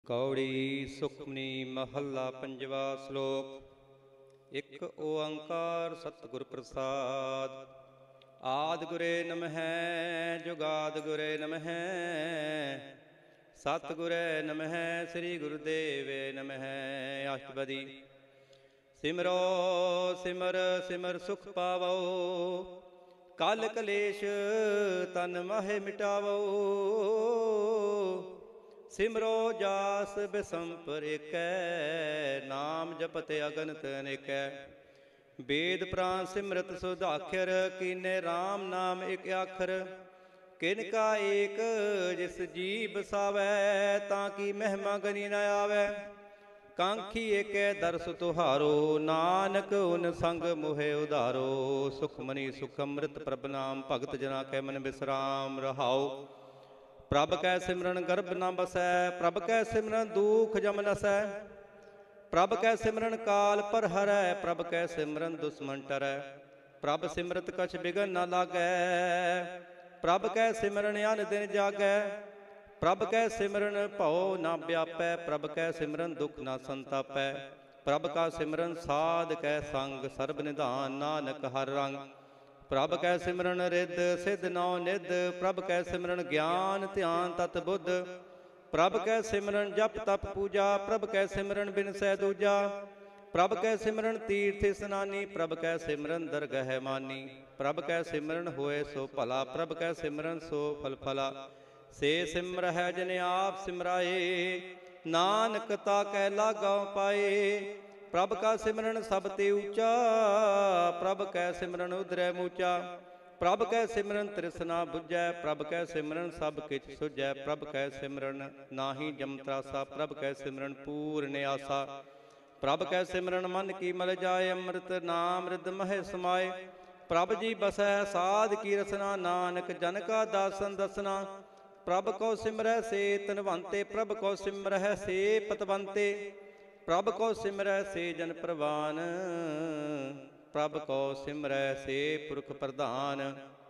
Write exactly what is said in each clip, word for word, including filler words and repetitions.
ਕੌੜੀ ਸੁਖਮਨੀ ਮਹੱਲਾ ਪੰਜਵਾ। ਸ਼ਲੋਕ। ਇੱਕ ਓੰਕਾਰ ਸਤਿਗੁਰ ਪ੍ਰਸਾਦ। ਆਦਿ ਗੁਰੇ ਨਮਹਿ ਜੁਗਾਦ ਗੁਰੇ ਨਮਹਿ, ਸਤਿਗੁਰੇ ਨਮਹਿ ਸ੍ਰੀ ਗੁਰੁਦੇਵੇ ਨਮਹਿ। ਅਸ਼ਟਪਦੀ। ਸਿਮਰੋ ਸਿਮਰ ਸਿਮਰ ਸੁਖ ਪਾਵੋ, ਕਲ ਕਲੇਸ਼ ਤਨ ਮਾਹੇ ਮਿਟਾਵੋ। ਸਿਮਰੋ ਜਾਸ ਬਿਸੰਪਰ ਏਕੈ, ਨਾਮ ਜਪਤ ਅਗਨਿਤ ਅਨੇਕੈ। ਵੇਦ ਪ੍ਰਾਨ ਸਿਮਰਤ ਸੁਧ ਆਖਰ, ਕੀਨੇ RAM ਨਾਮ ਇਕ ਆਖਰ। ਕਿਨ ਕਾ ਏਕ ਜਿਸ ਜੀ ਬਸਾਵੈ, ਤਾਂ ਕੀ ਮਹਿਮਾ ਗਨੀ ਨ ਆਵੈ। ਕਾਂਖੀ ਏਕੈ ਦਰਸ ਤੁਹਾਰੋ, ਨਾਨਕ ਉਨ ਸੰਗ ਮੋਹਿ ਉਧਾਰੋ। ਸੁਖਮਨੀ ਸੁਖ ਅੰਮ੍ਰਿਤ ਪ੍ਰਭ ਨਾਮ, ਭਗਤ ਜਨਾ ਕੈ ਮਨ ਬਿਸਰਾਮ ਰਹਾਉ। ਪ੍ਰਭ ਕੈ ਸਿਮਰਨ ਗਰਭ ਨ ਬਸੈ, ਪ੍ਰਭ ਕੈ ਸਿਮਰਨ ਦੂਖ ਜਮ ਨਸੈ। ਪ੍ਰਭ ਕੈ ਸਿਮਰਨ ਕਾਲ ਪਰ ਹਰੈ, ਪ੍ਰਭ ਕੈ ਸਿਮਰਨ ਦੁਸ਼ਮਨ ਟਰੈ। ਪ੍ਰਭ ਸਿਮਰਤ ਕਛ ਬਿਗਨ ਨ ਲਾਗੈ, ਪ੍ਰਭ ਕੈ ਸਿਮਰਨ ਅਨ ਦਿਨ ਜਾਗੈ। ਪ੍ਰਭ ਕੈ ਸਿਮਰਨ ਭਉ ਨ ਵਿਆਪੈ, ਪ੍ਰਭ ਕੈ ਸਿਮਰਨ ਦੁਖ ਨ ਸੰਤਾਪੈ। ਪ੍ਰਭ ਕਾ ਸਿਮਰਨ ਸਾਧ ਕੈ ਸੰਗ, ਸਰਬ ਨਿਧਾਨ ਨਾਨਕ ਹਰ ਰੰਗ। ਪ੍ਰਭ ਕੈ ਸਿਮਰਨ ਰਿੱਧ ਸਿੱਧ ਨੌ ਨਿਧ, ਪ੍ਰਭ ਕੈ ਸਿਮਰਨ ਗਿਆਨ ਧਿਆਨ ਤਤ ਬੁੱਧ। ਪ੍ਰਭ ਕੈ ਸਿਮਰਨ ਜਪ ਤਪ ਪੂਜਾ, ਪ੍ਰਭ ਕੈ ਸਿਮਰਨ ਬਿਨਸੈ ਦੂਜਾ। ਪ੍ਰਭ ਕੈ ਸਿਮਰਨ ਤੀਰਥ ਇਸਨਾਨੀ, ਪ੍ਰਭ ਕੈ ਸਿਮਰਨ ਦਰਗਹਿ ਮਾਨੀ। ਪ੍ਰਭ ਕੈ ਸਿਮਰਨ ਹੋਏ ਸੋ ਭਲਾ, ਪ੍ਰਭ ਕੈ ਸਿਮਰਨ ਸੋ ਫਲ ਫਲਾ। ਸੇ ਸਿਮਰਹਿ ਜਿਨ ਆਪ ਸਿਮਰਾਏ, ਨਾਨਕ ਤਾ ਕੈ ਲਾਗਾਉ ਪਾਏ। ਪ੍ਰਭ ਕਾ ਸਿਮਰਨ ਸਭ ਤੇ ਊਚਾ, ਪ੍ਰਭ ਕੈ ਸਿਮਰਨ ਉਧਰੈ ਮੂਚਾ। ਪ੍ਰਭ ਕੈ ਸਿਮਰਨ ਤ੍ਰਿਸ਼ਨਾ ਬੁਝੈ, ਪ੍ਰਭ ਕੈ ਸਿਮਰਨ ਸਭ ਕਿਛ ਸੁਝੈ। ਪ੍ਰਭ ਕੈ ਸਿਮਰਨ ਨਾਹੀ ਜਮ ਤਰਾਸਾ, ਪ੍ਰਭ ਕੈ ਸਿਮਰਨ ਪੂਰਨ ਆਸਾ। ਪ੍ਰਭ ਕੈ ਸਿਮਰਨ ਮਨ ਕੀ ਮਲ ਜਾਏ, ਅੰਮ੍ਰਿਤ ਨਾਮ ਰਿਦ ਮਹਿ ਸਮਾਏ। ਪ੍ਰਭ ਜੀ ਬਸੈ ਸਾਧ ਕੀ ਰਸਨਾ, ਨਾਨਕ ਜਨ ਕਾ ਦਾਸਨ ਦਸਨਾ। ਪ੍ਰਭ ਕੋ ਸਿਮਰੈ ਸੇ ਧਨਵੰਤੇ, ਪ੍ਰਭ ਕੋ ਸਿਮਰਹਿ ਸੇ ਪਤਵੰਤੇ। ਪ੍ਰਭ ਕੋ ਸਿਮਰੈ ਸੇ ਜਨ ਪ੍ਰਵਾਨ, ਪ੍ਰਭ ਕੋ ਸਿਮਰੈ ਸੇ ਪੁਰਖ ਪ੍ਰਧਾਨ।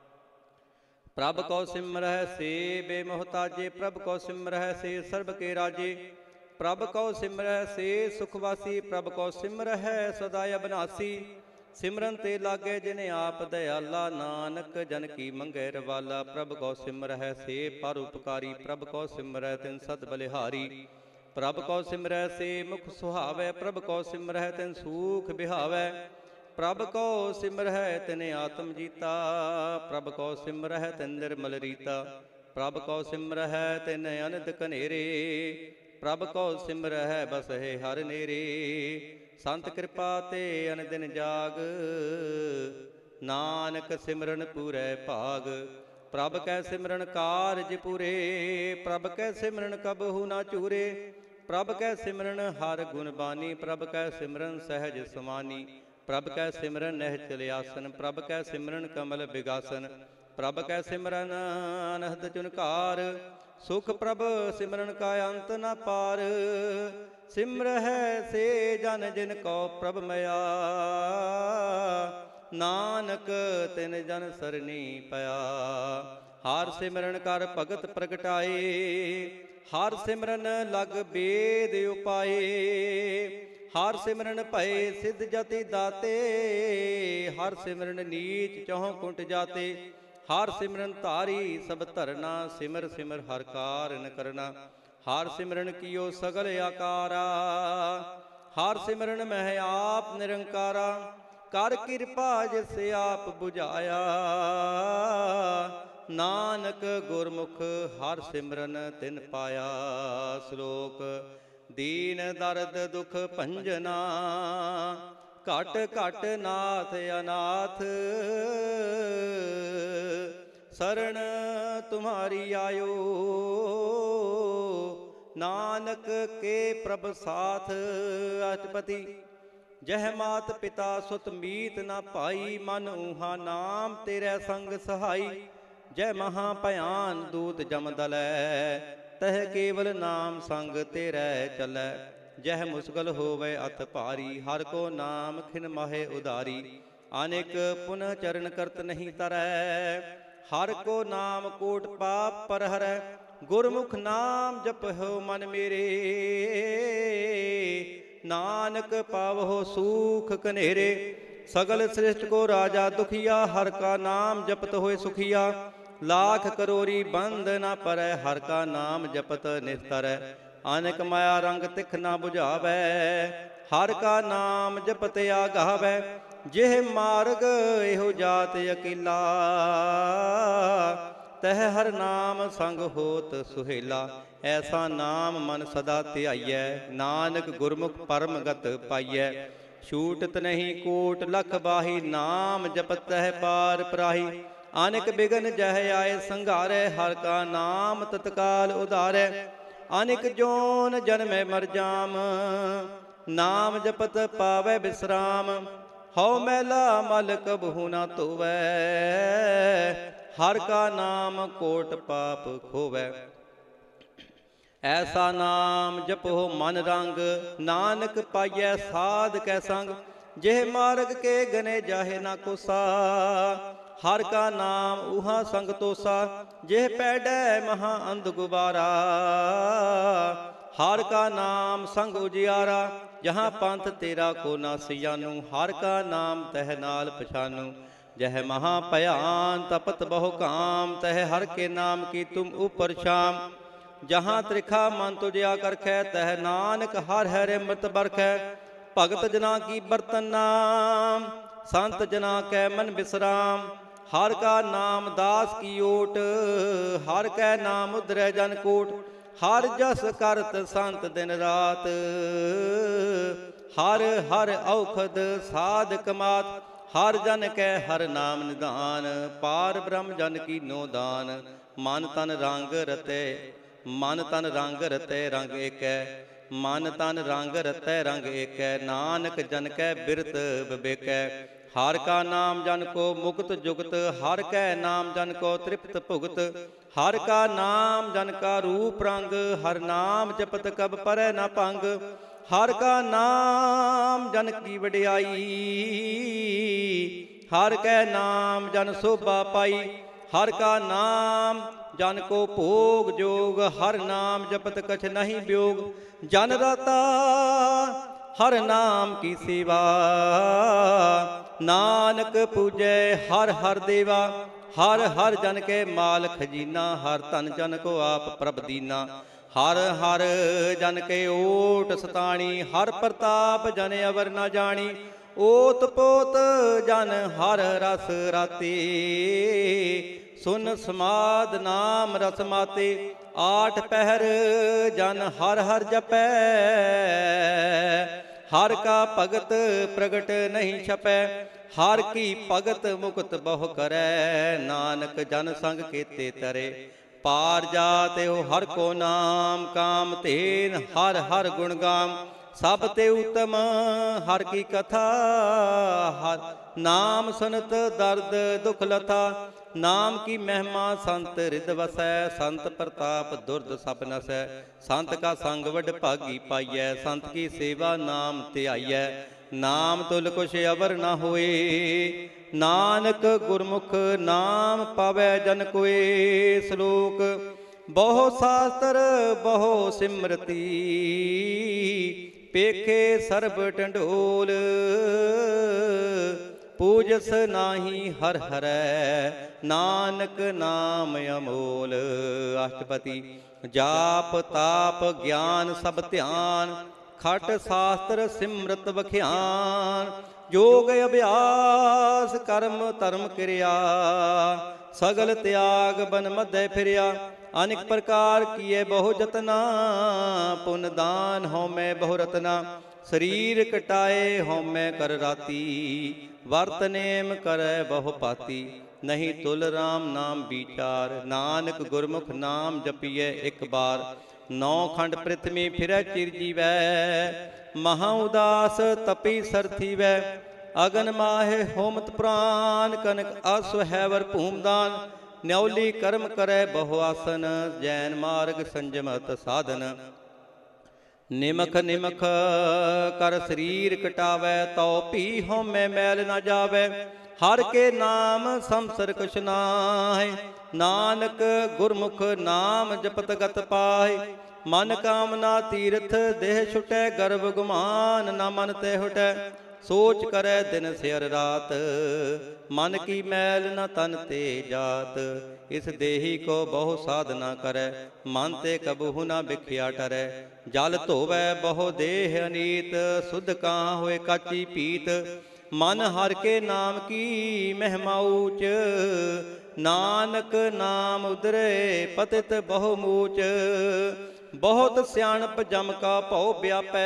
ਪ੍ਰਭ ਕੋ ਸਿਮਰਹਿ ਸੇ ਬੇਮੁਹਤਾਜੇ, ਪ੍ਰਭ ਕੋ ਸਿਮਰਹਿ ਸੇ ਸਰਬ ਕੇ ਰਾਜੇ। ਪ੍ਰਭ ਕੋ ਸਿਮਰਹਿ ਸੇ ਸੁਖਵਾਸੀ, ਪ੍ਰਭ ਕੋ ਸਿਮਰਹਿ ਸਦਾ ਅਬਨਾਸੀ। ਸਿਮਰਨ ਤੇ ਲਾਗੇ ਜਿਨ ਆਪ ਦਇਆਲਾ, ਨਾਨਕ ਜਨ ਕੀ ਮੰਗੈ ਰਵਾਲਾ। ਪ੍ਰਭ ਕੋ ਸਿਮਰਹਿ ਸੇ ਪਰ ਉਪਕਾਰੀ, ਪ੍ਰਭ ਕੋ ਸਿਮਰਹਿ ਤਿਨ ਸਦ ਬਲਿਹਾਰੀ। ਪ੍ਰਭ ਕੋ ਸਿਮਰਹਿ ਸੇ ਮੁਖ ਸੁਹਾਵੈ, ਪ੍ਰਭ ਕੋ ਸਿਮਰਹਿ ਤਿਨ ਸੂਖ ਬਿਹਾਵੈ। ਪ੍ਰਭ ਕੋ ਸਿਮਰਹਿ ਤਿਨ ਆਤਮ ਜੀਤਾ, ਪ੍ਰਭ ਕੋ ਸਿਮਰਹਿ ਤਿਨ ਨਿਰਮਲ ਰੀਤਾ। ਪ੍ਰਭ ਕੋ ਸਿਮਰਹਿ ਤਿਨ ਅਨੰਦ ਕਨੇਰੇ, ਪ੍ਰਭ ਕੋ ਸਿਮਰਹਿ ਬਸਹਿ ਹਰ ਨੇਰੇ। ਸੰਤ ਕਿਰਪਾ ਤੇ ਅਨ ਦਿਨ ਜਾਗ, ਨਾਨਕ ਸਿਮਰਨ ਪੂਰੈ ਭਾਗ। ਪ੍ਰਭ ਕੈ ਸਿਮਰਨ ਕਾਰਜ ਪੂਰੇ, ਪ੍ਰਭ ਕੈ ਸਿਮਰਨ ਕਬਹੂ ਨਾ ਚੂਰੇ। ਪ੍ਰਭ ਕੈ ਸਿਮਰਨ ਹਰ ਗੁਣ ਬਾਨੀ, ਪ੍ਰਭ ਕੈ ਸਿਮਰਨ ਸਹਿਜ ਸਮਾਨੀ। ਪ੍ਰਭ ਕੈ ਸਿਮਰਨ ਨਿਹਚਲ ਆਸਨ, ਪ੍ਰਭ ਕੈ ਸਿਮਰਨ ਕਮਲ ਬਿਗਾਸਨ। ਪ੍ਰਭ ਕੈ ਸਿਮਰਨ ਅਨਹਦ ਚੁਨਕਾਰ, ਸੁਖ ਪ੍ਰਭ ਸਿਮਰਨ ਕਾ ਅੰਤ ਨ ਪਾਰ। ਸਿਮਰਹਿ ਸੇ ਜਨ ਜਿਨ ਕੋ ਪ੍ਰਭ ਮਿਆ, ਨਾਨਕ ਤਿਨ ਜਨ ਸਰਨੀ ਪਿਆ। ਹਰ ਸਿਮਰਨ ਕਰ ਭਗਤ ਪ੍ਰਗਟਾਏ, ਹਰ ਸਿਮਰਨ ਲਗ ਬੇਦ ਉਪਾਏ। ਹਰ ਸਿਮਰਨ ਭਏ ਸਿਧ ਜਤੀ ਦਾਤੇ, ਹਰ ਸਿਮਰਨ ਨੀਚ ਚਹੁ ਕੁੰਟ ਜਾਤੇ। ਹਰ ਸਿਮਰਨ ਧਾਰੀ ਸਭ ਧਰਨਾ, ਸਿਮਰ ਸਿਮਰ ਹਰ ਕਾਰਨ ਕਰਨਾ। ਹਰ ਸਿਮਰਨ ਕੀਓ ਸਗਲ ਆਕਾਰਾ, ਹਰ ਸਿਮਰਨ ਮਹਿ ਆਪ ਨਿਰੰਕਾਰਾ। ਕਰ ਕਿਰਪਾ ਜਿਸ ਆਪ ਬੁਝਾਇਆ, ਨਾਨਕ ਗੁਰਮੁਖ ਹਰ ਸਿਮਰਨ ਤਿਨ ਪਾਇਆ। ਸ਼ਲੋਕ। ਦੀਨ ਦਰਦ ਦੁਖ ਭੰਜਨਾ, ਘਟ ਘਟ ਨਾਥ ਅਨਾਥ। ਸਰਣ ਤੁਮਹਾਰੀ ਆਇਓ, ਨਾਨਕ ਕੇ ਪ੍ਰਭ ਸਾਥ। ਅਸ਼ਟਪਦੀ। ਜਹ ਮਾਤ ਪਿਤਾ ਸੁਤ ਮੀਤ ਨਾ ਭਾਈ, ਮਨ ਊਹਾ ਨਾਮ ਤੇਰੇ ਸੰਗ ਸਹਾਈ। ਜੈ ਮਹਾ ਭਿਆਨ ਦੂਤ ਜਮ ਦਲੈ, ਤਹ ਕੇਵਲ ਨਾਮ ਸੰਗ ਤੇਰੇ ਚਲੈ। ਜਹ ਮੁਸਕਲ ਹੋਵੇ ਅਤ ਭਾਰੀ, ਹਰ ਕੋ ਨਾਮ ਖਿਨ ਮਾਹੇ ਉਧਾਰੀ। ਅਨੇਕ ਪੁਨ ਚਰਨ ਕਰਤ ਨਹੀਂ ਤਰੈ, ਹਰ ਕੋ ਨਾਮ ਕੋਟ ਪਾਪ ਪਰ ਹਰੈ। ਗੁਰਮੁਖ ਨਾਮ ਜਪਹੁ ਮਨ ਮੇਰੇ, ਨਾਨਕ ਪਾਵਹੁ ਸੂਖ ਕਨੇਰੇ। ਸਗਲ ਸ੍ਰਿਸ਼ਟ ਕੋ ਰਾਜਾ ਦੁਖੀਆ, ਹਰ ਕਾ ਨਾਮ ਜਪਤ ਹੋਏ ਸੁਖੀਆ। ਲਾਖ ਕਰੋਰੀ ਬੰਦ ਨਾ ਪਰੈ, ਹਰ ਕਾ ਨਾਮ ਜਪਤ ਨਿਸਤਰੈ। ਅਨੇਕ ਮਾਇਆ ਰੰਗ ਤਿਖ ਨਾ ਬੁਝਾਵੈ, ਹਰ ਕਾ ਨਾਮ ਜਪਤ ਆਗਾਵੈ। ਜਿਹ ਮਾਰਗ ਇਹੋ ਜਾਤ ਅਕੀਲਾ, ਤਹ ਹਰ ਨਾਮ ਸੰਗ ਹੋਤ ਸੁਹੇਲਾ। ਐਸਾ ਨਾਮ ਮਨ ਸਦਾ ਧਿਆਈਐ, ਨਾਨਕ ਗੁਰਮੁਖ ਪਰਮ ਗਤ ਪਾਈਐ। ਛੂਟਤ ਨਹੀਂ ਕੋਟ ਲਖ ਬਾਹੀ, ਨਾਮ ਜਪਤ ਹੈ ਪਾਰ ਪਰਾਹੀ। ਅਨੇਕ ਬਿਗਨ ਜਹ ਆਏ ਸੰਘਾਰੈ, ਹਰ ਕਾ ਨਾਮ ਤਤਕਾਲ ਉਧਾਰੈ। ਅਨੇਕ ਜੋਨ ਜਨਮੈ ਮਰ ਜਾਮ, ਨਾਮ ਜਪਤ ਪਾਵੈ ਬਿਸਰਾਮ। ਹਉ ਮੈਲਾ ਮਲ ਕਬਹੂ ਨਾ ਧੋਵੈ, ਹਰ ਕਾ ਨਾਮ ਕੋਟ ਪਾਪ ਖੋਵੈ। ਐਸਾ ਨਾਮ ਜਪੋ ਮਨ ਰੰਗ, ਨਾਨਕ ਪਾਈਐ ਸਾਧ ਕੈ ਸੰਗ। ਜਿਹ ਮਾਰਗ ਕੇ ਗਨੇ ਜਾਹੇ ਨਾ ਕੋਸਾ, ਹਰ ਕਾ ਨਾਮ ਉਹਾ ਸੰਗ ਤੋਸਾ। ਜਿਹ ਪੈੜੈ ਮਹਾ ਅੰਧ ਗੁਬਾਰਾ, ਹਰ ਕਾ ਨਾਮ ਸੰਗ ਉਜਿਆਰਾ। ਜਹਾਂ ਪੰਥ ਤੇਰਾ ਕੋ ਨਾ ਸਿਆਨੂ, ਹਰ ਕਾ ਨਾਮ ਤਹ ਨਾਲ ਪਛਾਨੂ। ਜਹ ਮਹਾ ਭਿਆਨ ਤਪਤ ਬਹੁ ਕਾਮ, ਤਹ ਹਰ ਕੇ ਨਾਮ ਕੀ ਤੁਮ ਉਪਰ ਸ਼ਾਮ। ਜਹਾਂ ਤ੍ਰਿਖਾ ਮਨ ਤੁਜਿਆ ਕਰਖੈ, ਤਹ ਨਾਨਕ ਹਰ ਹਰਿ ਅੰਮ੍ਰਿਤ ਬਰਖੈ। ਭਗਤ ਜਨਾ ਕੀ ਬਰਤਨ ਨਾਮ, ਸੰਤ ਜਨਾ ਕੈ ਮਨ ਬਿਸਰਾਮ। ਹਰ ਕਾ ਨਾਮ ਦਾਸ ਕੀ ਓਟ, ਹਰ ਕੈ ਨਾਮ ਉਧਰੈ ਜਨ ਕੋਟ। ਹਰ ਜਸ ਕਰਤ ਸੰਤ ਦਿਨ ਰਾਤ, ਹਰ ਹਰ ਔਖਦ ਸਾਧ ਕਮਾਤ। ਹਰ ਜਨ ਕੈ ਹਰ ਨਾਮ ਨਿਧਾਨ, ਪਾਰ ਬ੍ਰਹਮ ਜਨ ਕੀਨੋ ਦਾਨ। ਮਨ ਤਨ ਰੰਗ ਰਤੈ, ਮਨ ਤਨ ਰੰਗ ਰਤੈ ਰੰਗ ਏਕੈ। ਮਨ ਤਨ ਰੰਗ ਰਤੈ ਰੰਗ ਏਕੈ, ਨਾਨਕ ਜਨ ਕੈ ਬਿਰਤ ਵਿਵੇਕੈ। ਹਰ ਕਾ ਨਾਮ ਜਨ ਕੋ ਮੁਕਤ ਜੁਗਤ, ਹਰ ਕੈ ਨਾਮ ਜਨ ਕੋ ਤ੍ਰਿਪਤ ਭੁਗਤ। ਹਰ ਕਾ ਨਾਮ ਜਨ ਕਾ ਰੂਪ ਰੰਗ, ਹਰ ਨਾਮ ਜਪਤ ਕਬ ਪਰੈ ਨਾ ਭੰਗ। ਹਰ ਕਾ ਨਾਮ ਜਨ ਕੀ ਵਡਿਆਈ, ਹਰ ਕੈ ਨਾਮ ਜਨ ਸੋਭਾ ਪਾਈ। ਹਰ ਕਾ ਨਾਮ ਜਨ ਕੋ ਭੋਗ ਜੋਗ, ਹਰ ਨਾਮ ਜਪਤ ਕਛ ਨਹੀਂ ਵਿਯੋਗ। ਜਨ ਦਾਤਾ ਹਰ ਨਾਮ ਕੀ ਸੇਵਾ, ਨਾਨਕ ਪੂਜੈ ਹਰ ਹਰ ਦੇਵਾ। ਹਰ ਹਰ ਜਨ ਕੇ ਮਾਲ ਖਜੀਨਾ, ਹਰ ਧਨ ਜਨ ਕੋ ਆਪ ਪ੍ਰਭ ਦੀਨਾ। ਹਰ ਹਰ ਜਨ ਕੇ ਓਟ ਸਤਾਣੀ, ਹਰ ਪ੍ਰਤਾਪ ਜਨ ਅਵਰ ਨਾ ਜਾਣੀ। ਓਤ ਪੋਤ ਜਨ ਹਰ ਰਸ ਰਾਤੀ, ਸੁਨ ਸਮਾਦ ਨਾਮ ਰਸ ਮਾਤੇ। ਆਠ ਪਹਿਰ ਜਨ ਹਰ ਹਰ ਜਪੈ, ਹਰ ਕਾ ਭਗਤ ਪ੍ਰਗਟ ਨਹੀਂ ਛਪੈ। ਹਰ ਕੀ ਭਗਤ ਮੁਕਤ ਬਹੁ ਕਰੈ, ਨਾਨਕ ਜਨ ਸੰਗ ਕੀਤੇ ਤਰੇ। ਪਾਰ ਜਾਤਿ ਹਰ ਕੋ ਨਾਮ, ਕਾਮ ਧੇਨ ਹਰ ਹਰ ਗੁਣ ਗਾਮ। ਸਭ ਤੇ ਉਤਮ ਹਰ ਕੀ ਕਥਾ, ਹਰ ਨਾਮ ਸੁਨਤ ਦਰਦ ਦੁਖ ਲਥਾ। ਨਾਮ ਕੀ ਮਹਿਮਾ ਸੰਤ ਰਿਦ ਵਸੈ, ਸੰਤ ਪ੍ਰਤਾਪ ਦੁਰਦ ਸਭ ਨਸੈ। ਸੰਤ ਕਾ ਸੰਗ ਵਡ ਭਾਗੀ ਪਾਈਐ, ਸੰਤ ਕੀ ਸੇਵਾ ਨਾਮ ਧਿਆਈਐ। ਨਾਮ ਤੁਲ ਕੁਛ ਅਵਰ ਨਾ ਹੋਏ, ਨਾਨਕ ਗੁਰਮੁਖ ਨਾਮ ਪਾਵੈ ਜਨ ਕੋਏ। ਸ਼ਲੋਕ ਬਹੁ ਸ਼ਾਸਤਰ ਬਹੁ ਸਿਮਰਤੀ, ਪੇਖੇ ਸਰਬ ਢੰਡੋਲ। ਪੂਜਸ ਨਾਹੀ ਹਰ ਹਰੈ, ਨਾਨਕ ਨਾਮ ਅਮੋਲ। ਅਸ਼ਟਪਦੀ ਜਾਪ ਤਾਪ ਗਿਆਨ ਸਭ ਧਿਆਨ, ਖਟ ਸ਼ਾਸਤਰ ਸਿਮਰਤ ਵਖਿਆਨ। ਜੋਗ ਅਭਿਆਸ ਕਰਮ ਧਰਮ ਕਿਰਿਆ, ਸਗਲ ਤਿਆਗ ਬਨ ਮਧੈ ਫਿਰਿਆ। ਅਨੇਕ ਪ੍ਰਕਾਰ ਕੀਏ ਬਹੁ ਜਤਨਾ, ਪੁਨ ਦਾਨ ਹਉਮੈ ਬਹੁ ਰਤਨਾ। ਸਰੀਰ ਕਟਾਏ ਹਉਮੈ ਕਰ ਰਾਤੀ, ਵਰਤ ਨੇਮ ਕਰੈ ਬਹੁ ਪਾਤੀ। ਨਹੀਂ ਤੁਲ ਰਾਮ ਨਾਮ ਵਿਚਾਰ, ਨਾਨਕ ਗੁਰਮੁਖ ਨਾਮ ਜਪੀਐ ਇੱਕ ਬਾਰ। ਨੌ ਖੰਡ ਪ੍ਰਿਥਵੀ ਫਿਰੈ ਚਿਰ ਜੀਵੈ, ਮਹਾ ਉਦਾਸ ਤਪੀ ਸਰਥੀਵੈ। ਅਗਨ ਮਾਹੇ ਹੋਮਤ ਪ੍ਰਾਨ, ਕਨਕ ਅਸੁ ਹੈਵਰ ਭੂਮਦਾਨ। ਨਿਉਲੀ ਕਰਮ ਕਰੈ ਬਹੁ ਆਸਨ, ਜੈਨ ਮਾਰਗ ਸੰਜਮਤ ਸਾਧਨ। ਨਿਮਖ ਨਿਮਖ ਕਰ ਸਰੀਰ ਕਟਾਵੈ, ਤਉ ਭੀ ਹਉਮੈ ਮੈਲ ਨਾ ਜਾਵੈ। ਹਰ ਕੇ ਨਾਮ ਸੰਸਰ ਕੁਛ ਨਾਹਿ, ਨਾਨਕ ਗੁਰਮੁਖ ਨਾਮ ਜਪਤ ਗਤ ਪਾਹਿ। ਮਨ ਕਾਮਨਾ ਤੀਰਥ ਦੇਹ ਛੁਟੈ, ਗਰਭ ਗੁਮਾਨ ਨਾ ਮਨ ਤੇ ਹੁਟੈ। ਸੋਚ ਕਰੈ ਦਿਨ ਸਿਰ ਰਾਤ, ਮਨ ਕੀ ਮੈਲ ਨ ਤਨ ਤੇ ਜਾਤ। ਇਸ ਦੇਹੀ ਕੋ ਬਹੁ ਸਾਧਨਾ ਕਰੈ, ਮਨ ਤੇ ਕਬਹੂ ਨ ਬਿਖਿਆ ਟਰੈ। ਜਲ ਧੋਵੈ ਬਹੁ ਦੇਹ ਅਨੀਤ, ਸੁਧ ਕਾਂ ਹੋਏ ਕਾਚੀ ਪੀਤ। ਮਨ ਹਰਿ ਕੇ ਨਾਮ ਕੀ ਮਹਿਮਾ ਊਚ, ਨਾਨਕ ਨਾਮ ਉਦਰੇ ਪਤਿਤ ਬਹੁ ਮੂਚ। ਬਹੁਤ ਸਿਆਣਪ ਜਮ ਕਾ ਭਉ ਵਿਆਪੈ,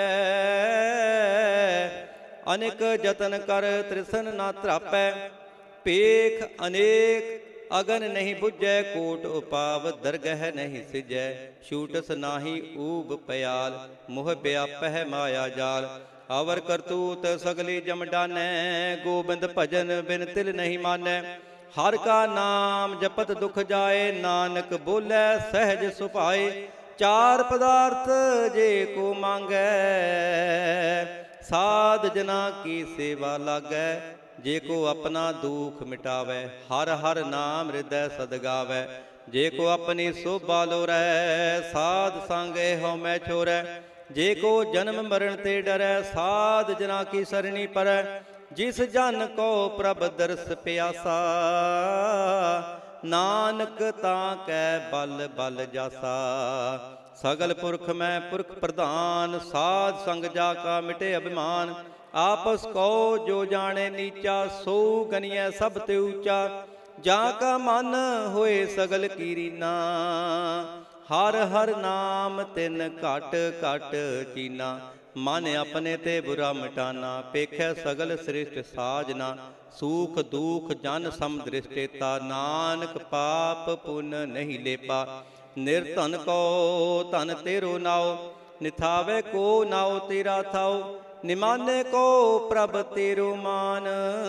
ਅਨੇਕ ਯਤਨ ਕਰ ਤ੍ਰਿਸਨ ਨਾ ਧਰਾਪੈ। ਭੇਖ ਅਨੇਕ ਅਗਨ ਨਹੀਂ ਬੁਝੈ, ਕੋਟ ਉਪਾਵ ਦਰਗਹਿ ਨਹੀਂ ਸਿਜੈ। ਛੂਟਸ ਨਾਹੀ ਊਬ ਪਿਆਲ, ਮੋਹ ਵਿਆਪਹਿ ਮਾਇਆ ਜਾਲ। ਅਵਰ ਕਰਤੂਤ ਸਗਲੀ ਜਮ ਡਾਨੈ, ਗੋਬਿੰਦ ਭਜਨ ਬਿਨ ਤਿਲ ਨਹੀਂ ਮਾਨੈ। ਹਰ ਕਾ ਨਾਮ ਜਪਤ ਦੁਖ ਜਾਏ, ਨਾਨਕ ਬੋਲੇ ਸਹਿਜ ਸੁਭਾਏ। ਚਾਰ ਪਦਾਰਥ ਜੇ ਕੋ ਮੰਗੈ, ਸਾਧ ਜਨਾ ਕੀ ਸੇਵਾ ਲਾਗੈ। ਜੇ ਕੋ ਆਪਣਾ ਦੁਖ ਮਿਟਾਵੈ, ਹਰ ਹਰ ਨਾਮ ਹਿਰਦੈ ਸਦ ਗਾਵੈ। ਜੇ ਕੋ ਆਪਣੀ ਸੋਭਾ ਲੋਰੈ, ਸਾਧ ਸੰਗ ਇਹੋ ਮੈਂ ਛੋਰੈ। ਜੇ ਕੋ ਜਨਮ ਮਰਨ ਤੇ ਡਰੈ, ਸਾਧ ਜਨਾ ਕੀ ਸਰਣੀ ਪਰੈ। ਜਿਸ ਜਨ ਕੋ ਪ੍ਰਭ ਦਰਸ ਪਿਆਸਾ, ਨਾਨਕ ਤਾਂ ਕੈ ਬਲ ਬਲ ਜਾਸਾ। ਸਗਲ ਪੁਰਖ ਮੈਂ ਪੁਰਖ ਪ੍ਰਧਾਨ, ਸਾਧ ਸੰਗ ਜਾ ਕਾ ਮਿਟੇ ਅਭਿਮਾਨ। ਆਪਸ ਕੋ ਜੋ ਜਾਣੇ ਨੀਚਾ, ਸੋ ਗਨੀਐ ਸਭ ਤੇ ਊਚਾ। ਜਾਂ ਕਾ ਮਨ ਹੋਏ ਸਗਲ ਕੀਰੀਨਾ, ਹਰ ਹਰ ਨਾਮ ਤਿਨ ਘਟ ਘਟ ਚੀਨਾ। ਮਨ ਆਪਣੇ ਤੇ ਬੁਰਾ ਮਿਟਾਨਾ, ਪੇਖੈ ਸਗਲ ਸ੍ਰਿਸ਼ਟ ਸਾਜਨਾ। ਸੂਖ ਦੂਖ ਜਨ ਸਮ ਦ੍ਰਿਸ਼ਟੇਤਾ, ਨਾਨਕ ਪਾਪ ਪੁਨ ਨਹੀਂ ਲੇਪਾ। ਨਿਰਧਨ ਕੋ ਧਨ ਤੇਰੋ ਨਾਉ, ਨਿਥਾਵੇ ਕੋ ਨਾਉ ਤੇਰਾ ਥਾਉ। ਨਿਮਾਨੇ ਕੋ ਪ੍ਰਭ ਤੇਰੋ ਮਾਨ,